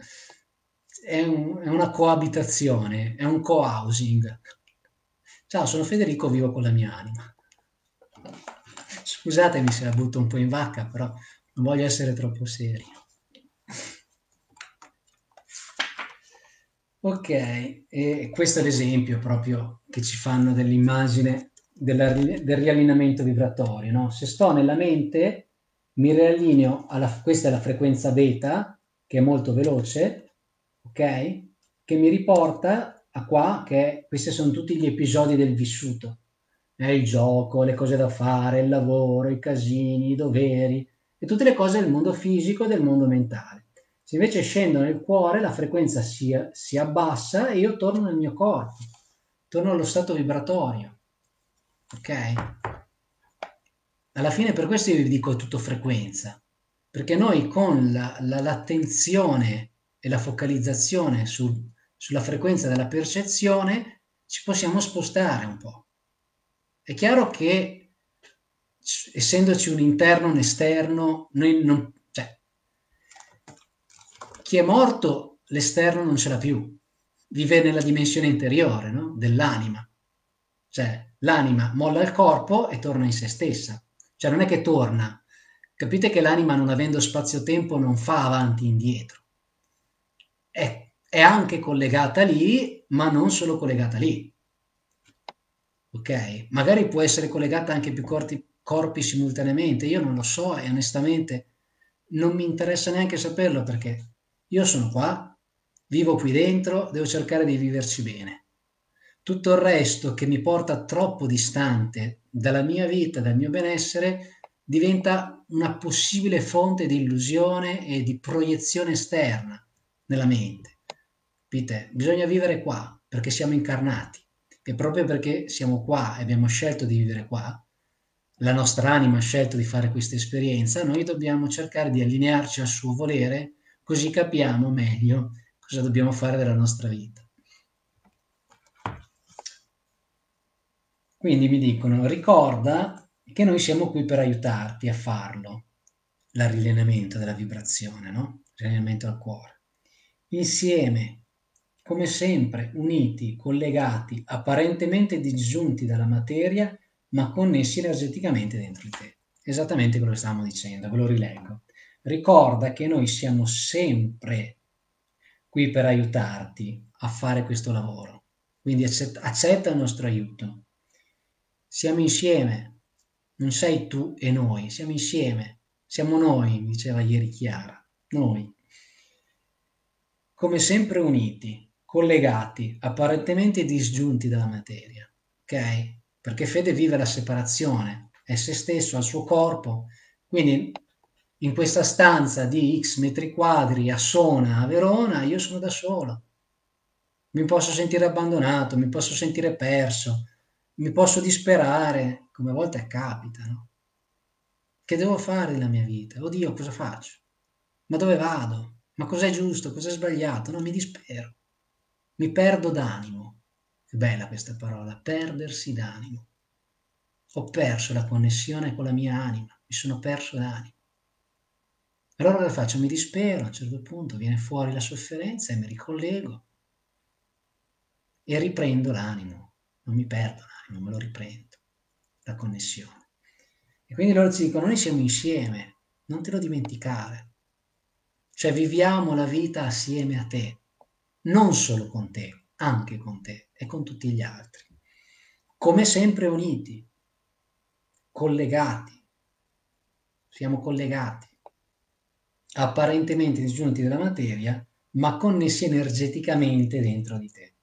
È una coabitazione, è un co-housing. Ciao, sono Federico, vivo con la mia anima. Scusatemi se la butto un po' in vacca, però non voglio essere troppo serio. Ok, e questo è l'esempio proprio che ci fanno dell'immagine del riallineamento vibratorio, no? Se sto nella mente, mi riallineo questa è la frequenza beta, che è molto veloce, ok? Che mi riporta a qua, questi sono tutti gli episodi del vissuto. Il gioco, le cose da fare, il lavoro, i casini, i doveri, e tutte le cose del mondo fisico e del mondo mentale. Se invece scendo nel cuore, la frequenza si abbassa e io torno nel mio corpo, torno allo stato vibratorio. Ok? Alla fine per questo io vi dico tutto frequenza, perché noi con l'attenzione e la focalizzazione sulla frequenza della percezione ci possiamo spostare un po'. È chiaro che essendoci un interno e un esterno, noi non, cioè, chi è morto l'esterno non ce l'ha più, vive nella dimensione interiore, no? Dell'anima. Cioè, l'anima molla il corpo e torna in se stessa. Cioè, non è che torna. Capite che l'anima, non avendo spazio-tempo, non fa avanti e indietro. È anche collegata lì, ma non solo collegata lì. Ok? Magari può essere collegata anche più corpi simultaneamente? Io non lo so e onestamente non mi interessa neanche saperlo perché io sono qua, vivo qui dentro, devo cercare di viverci bene. Tutto il resto che mi porta troppo distante dalla mia vita, dal mio benessere, diventa una possibile fonte di illusione e di proiezione esterna nella mente. Capite? Bisogna vivere qua perché siamo incarnati e proprio perché siamo qua e abbiamo scelto di vivere qua, la nostra anima ha scelto di fare questa esperienza, noi dobbiamo cercare di allinearci al suo volere così capiamo meglio cosa dobbiamo fare della nostra vita. Quindi mi dicono, ricorda che noi siamo qui per aiutarti a farlo, l'allineamento della vibrazione, no? L'allineamento al cuore. Insieme, come sempre, uniti, collegati, apparentemente disgiunti dalla materia, ma connessi energeticamente dentro di te. Esattamente quello che stavamo dicendo, ve lo rileggo. Ricorda che noi siamo sempre qui per aiutarti a fare questo lavoro. Quindi accetta il nostro aiuto. Siamo insieme, non sei tu e noi, siamo insieme, siamo noi, diceva ieri Chiara, noi. Come sempre uniti, collegati, apparentemente disgiunti dalla materia, ok? Perché Fede vive la separazione, è se stesso, ha il suo corpo, quindi in questa stanza di X metri quadri a Sona, a Verona, io sono da solo. Mi posso sentire abbandonato, mi posso sentire perso, mi posso disperare, come a volte capita, no? Che devo fare della mia vita? Oddio, cosa faccio? Ma dove vado? Ma cos'è giusto? Cos'è sbagliato? No, mi dispero. Mi perdo d'animo. Che bella questa parola, perdersi d'animo. Ho perso la connessione con la mia anima, mi sono perso d'animo. Allora cosa faccio? Mi dispero, a un certo punto viene fuori la sofferenza e mi ricollego e riprendo l'animo. Non mi perdo l'animo, me lo riprendo, la connessione. E quindi loro ci dicono, noi siamo insieme, non te lo dimenticare. Cioè viviamo la vita assieme a te, non solo con te, anche con te e con tutti gli altri. Come sempre uniti, collegati, siamo collegati, apparentemente disgiunti dalla materia, ma connessi energeticamente dentro di te.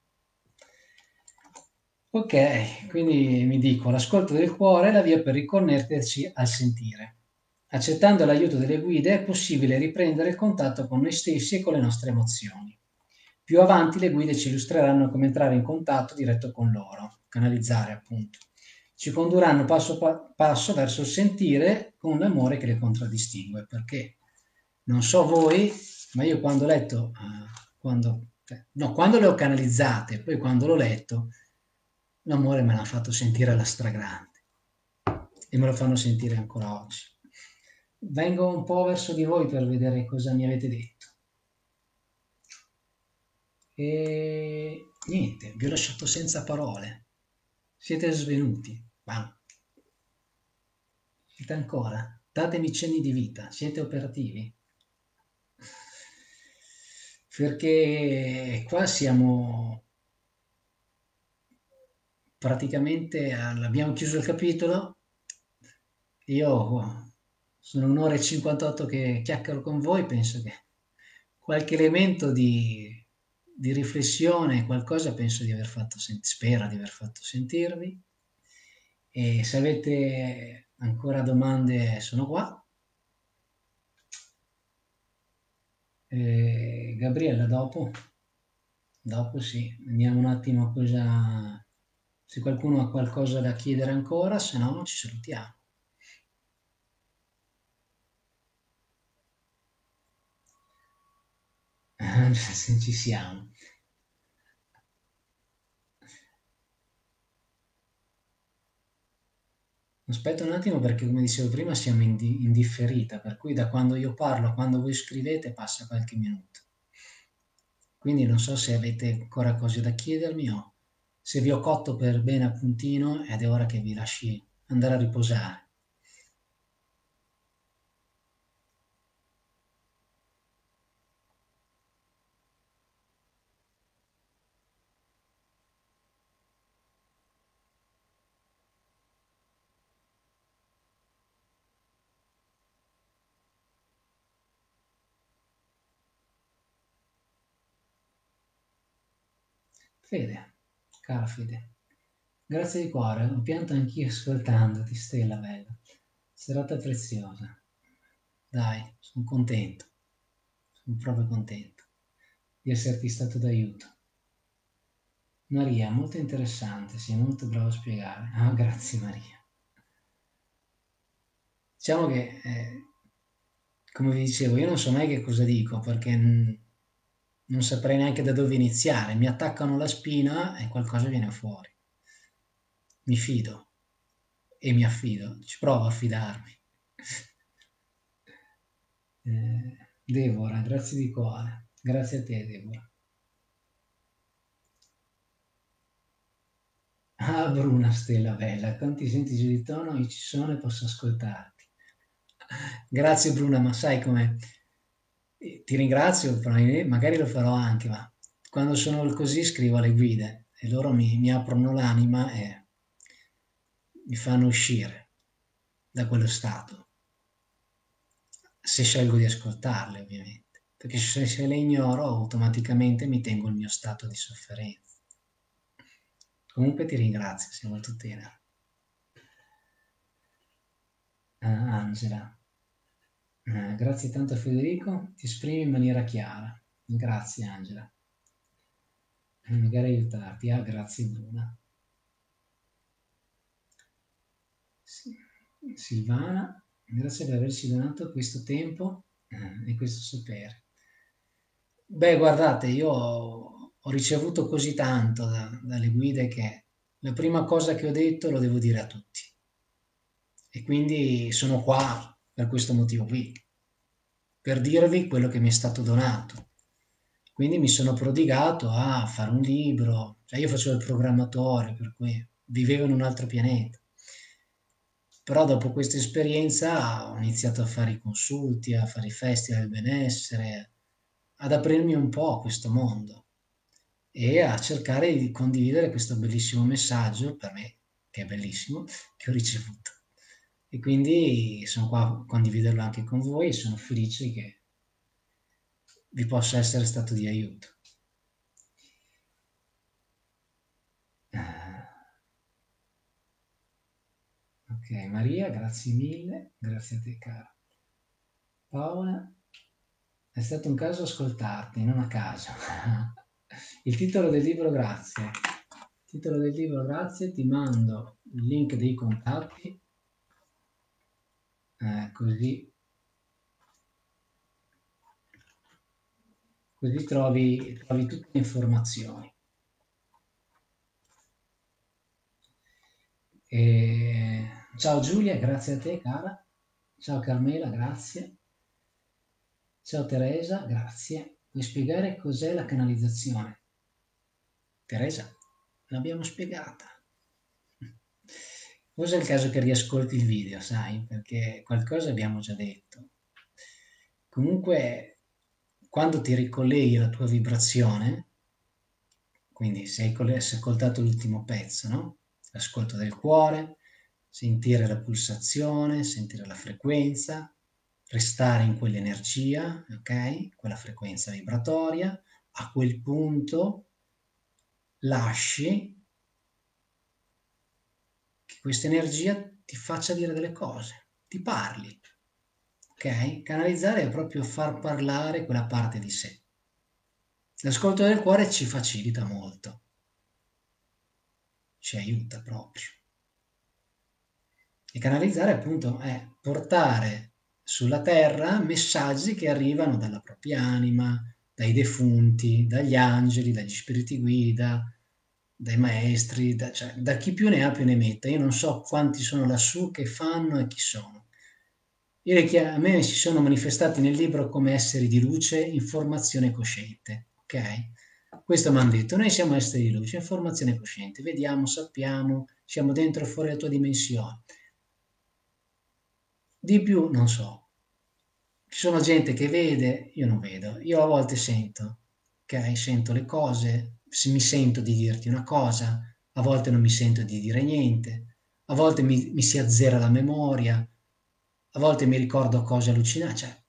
Ok, quindi mi dico, l'ascolto del cuore è la via per riconnetterci al sentire. Accettando l'aiuto delle guide è possibile riprendere il contatto con noi stessi e con le nostre emozioni. Più avanti le guide ci illustreranno come entrare in contatto diretto con loro, canalizzare appunto. Ci condurranno passo passo verso il sentire con l'amore che le contraddistingue, perché non so voi, ma io quando ho letto, quando le ho canalizzate, poi quando l'ho letto, l'amore me l'ha fatto sentire alla stragrande e me lo fanno sentire ancora oggi. Vengo un po' verso di voi per vedere cosa mi avete detto. E niente, vi ho lasciato senza parole. Siete svenuti. Ma siete ancora? Datemi cenni di vita. Siete operativi? Perché qua siamo praticamente, abbiamo chiuso il capitolo. Io sono un'ora e 58 che chiacchiero con voi, penso che qualche elemento di riflessione, qualcosa penso di aver fatto, spero di aver fatto sentirvi. E se avete ancora domande sono qua. Gabriella, dopo sì, vediamo un attimo cosa, se qualcuno ha qualcosa da chiedere ancora, se no ci salutiamo. Se ci siamo. Aspetta un attimo perché come dicevo prima siamo in differita, per cui da quando io parlo a quando voi scrivete passa qualche minuto. Quindi non so se avete ancora cose da chiedermi o se vi ho cotto per bene a puntino ed è ora che vi lasci andare a riposare. Fede, cara Fede, grazie di cuore, ho pianto anch'io ascoltandoti, Stella bella. Serata preziosa. Dai, sono contento, sono proprio contento di esserti stato d'aiuto. Maria, molto interessante, sei molto bravo a spiegare. Ah, grazie Maria. Diciamo che, come vi dicevo, io non so mai che cosa dico perché non saprei neanche da dove iniziare. Mi attaccano la spina e qualcosa viene fuori. Mi fido e mi affido, ci provo a fidarmi. Deborah, grazie di cuore. Grazie a te, Deborah. Ah, Bruna, Stella bella, quando ti senti giù di tono, io ci sono e posso ascoltarti. Grazie Bruna, ma sai come ti ringrazio, magari lo farò anche, ma quando sono così scrivo le guide e loro mi aprono l'anima e mi fanno uscire da quello stato, se scelgo di ascoltarle ovviamente, perché se le ignoro automaticamente mi tengo il mio stato di sofferenza. Comunque ti ringrazio, sei molto tenera. Angela, grazie tanto Federico, ti esprimi in maniera chiara. Grazie Angela. Magari aiutarti. Ah, grazie Bruna. Silvana, grazie per averci donato questo tempo e questo sapere. Beh, guardate, io ho ricevuto così tanto dalle guide che la prima cosa che ho detto lo devo dire a tutti. E quindi sono qua per questo motivo qui, per dirvi quello che mi è stato donato. Quindi mi sono prodigato a fare un libro, cioè io facevo il programmatore, per cui vivevo in un altro pianeta. Però dopo questa esperienza ho iniziato a fare i consulti, a fare i festival del benessere, ad aprirmi un po' a questo mondo e a cercare di condividere questo bellissimo messaggio, per me, che è bellissimo, che ho ricevuto. E quindi sono qua a condividerlo anche con voi e sono felice che vi possa essere stato di aiuto. Ok, Maria, grazie mille, grazie a te cara. Paola, è stato un caso ascoltarti, non a caso. Il titolo del libro, grazie. Il titolo del libro, grazie, ti mando il link dei contatti, così trovi tutte le informazioni. Ciao Giulia, grazie a te cara. Ciao Carmela, grazie. Ciao Teresa, grazie. Puoi spiegare cos'è la canalizzazione? Teresa, l'abbiamo spiegata. Forse è il caso che riascolti il video, sai, perché qualcosa abbiamo già detto. Comunque, quando ti ricolleghi alla tua vibrazione, quindi se hai ascoltato l'ultimo pezzo, no? L'ascolto del cuore, sentire la pulsazione, sentire la frequenza, restare in quell'energia, ok? Quella frequenza vibratoria, a quel punto lasci che questa energia ti faccia dire delle cose, ti parli, ok? Canalizzare è proprio far parlare quella parte di sé. L'ascolto del cuore ci facilita molto, ci aiuta proprio. E canalizzare appunto è portare sulla terra messaggi che arrivano dalla propria anima, dai defunti, dagli angeli, dagli spiriti guida, dai maestri, cioè, da chi più ne ha più ne metta. Io non so quanti sono lassù, che fanno e chi sono. A me si sono manifestati nel libro come esseri di luce, informazione cosciente, ok? Questo mi hanno detto, noi siamo esseri di luce, informazione cosciente, vediamo, sappiamo, siamo dentro o fuori la tua dimensione. Di più non so. Ci sono gente che vede, io non vedo. Io a volte sento, ok? Sento le cose, se mi sento di dirti una cosa, a volte non mi sento di dire niente, a volte mi si azzera la memoria, a volte mi ricordo cose allucinanti, cioè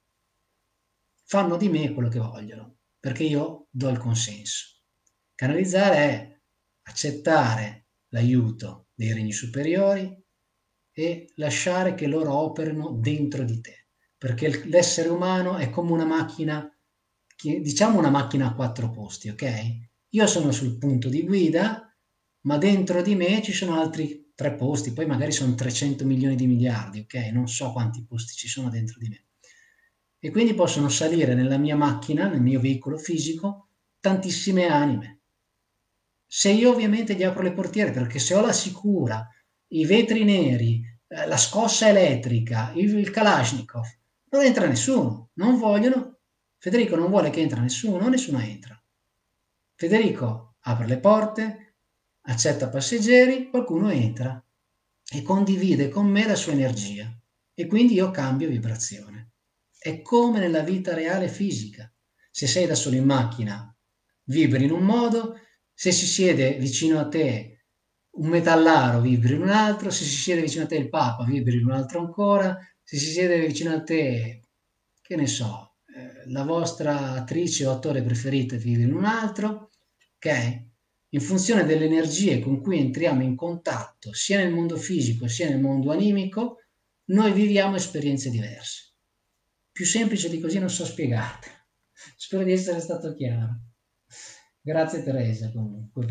fanno di me quello che vogliono, perché io do il consenso. Canalizzare è accettare l'aiuto dei regni superiori e lasciare che loro operino dentro di te, perché l'essere umano è come una macchina, diciamo una macchina a quattro posti, ok? Io sono sul punto di guida, ma dentro di me ci sono altri tre posti, poi magari sono 300 milioni di miliardi, ok? Non so quanti posti ci sono dentro di me. E quindi possono salire nella mia macchina, nel mio veicolo fisico, tantissime anime. Se io ovviamente gli apro le portiere, perché se ho la sicura, i vetri neri, la scossa elettrica, il Kalashnikov, non entra nessuno, non vogliono. Federico non vuole che entra nessuno, nessuno entra. Federico apre le porte, accetta passeggeri, qualcuno entra e condivide con me la sua energia e quindi io cambio vibrazione. È come nella vita reale fisica. Se sei da solo in macchina, vibri in un modo, se si siede vicino a te un metallaro, vibri in un altro, se si siede vicino a te il Papa, vibri in un altro ancora, se si siede vicino a te, che ne so, la vostra attrice o attore preferito, vibri in un altro, ok? In funzione delle energie con cui entriamo in contatto, sia nel mondo fisico sia nel mondo animico, noi viviamo esperienze diverse. Più semplice di così non so spiegarti. Spero di essere stato chiaro. Grazie Teresa comunque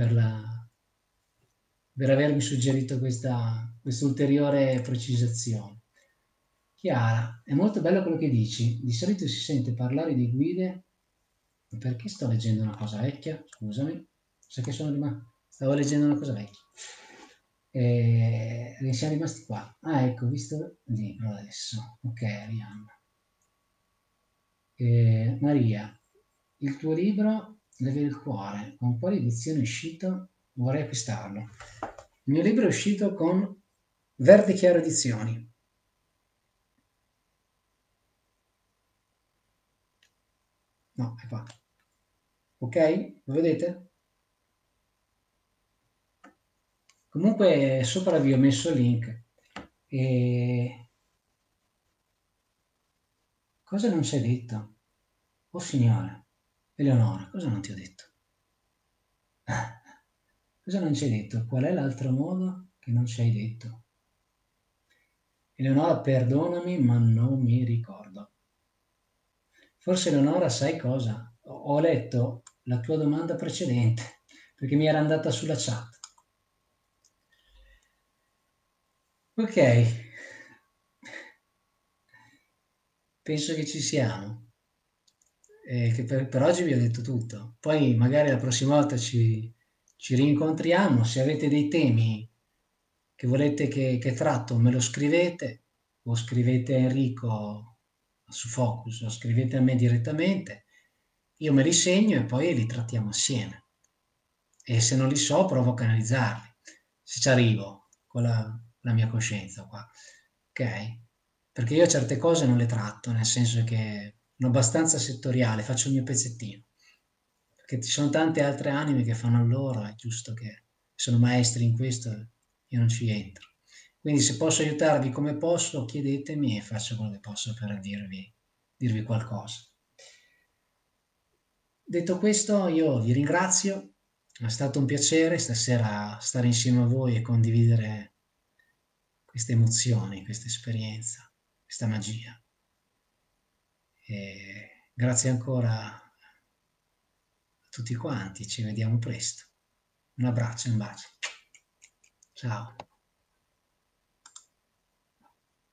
per avermi suggerito questa ulteriore precisazione. Chiara, è molto bello quello che dici. Di solito si sente parlare di guide. Perché sto leggendo una cosa vecchia? Scusami, sai che sono rimasto. Stavo leggendo una cosa vecchia. E siamo rimasti qua. Ah, ecco, visto il libro adesso. Ok, Arianna. Maria, il tuo libro Leve il cuore, con quale edizione è uscito? Vorrei acquistarlo. Il mio libro è uscito con Verde Chiaro Edizioni. No, è qua. Ok? Lo vedete? Comunque sopra vi ho messo il link. E cosa non ci hai detto? Oh signore, Eleonora, cosa non ti ho detto? Cosa non ci hai detto? Qual è l'altro modo che non ci hai detto? Eleonora, perdonami, ma non mi ricordo. Forse Eleonora, sai cosa? Ho letto la tua domanda precedente, perché mi era andata sulla chat. Ok, penso che ci siamo. Che per oggi vi ho detto tutto. Poi magari la prossima volta ci rincontriamo. Se avete dei temi che volete che tratto, me lo scrivete o scrivete a Enrico su Focus o scrivete a me direttamente. Io me li segno e poi li trattiamo assieme. E se non li so, provo a canalizzarli. Se ci arrivo con la mia coscienza qua. Ok? Perché io certe cose non le tratto, nel senso che sono abbastanza settoriale, faccio il mio pezzettino. Perché ci sono tante altre anime che fanno il loro, è giusto che sono maestri in questo, io non ci entro. Quindi se posso aiutarvi come posso, chiedetemi e faccio quello che posso per dirvi qualcosa. Detto questo, io vi ringrazio, è stato un piacere stasera stare insieme a voi e condividere queste emozioni, questa esperienza, questa magia. E grazie ancora a tutti quanti, ci vediamo presto. Un abbraccio e un bacio. Ciao.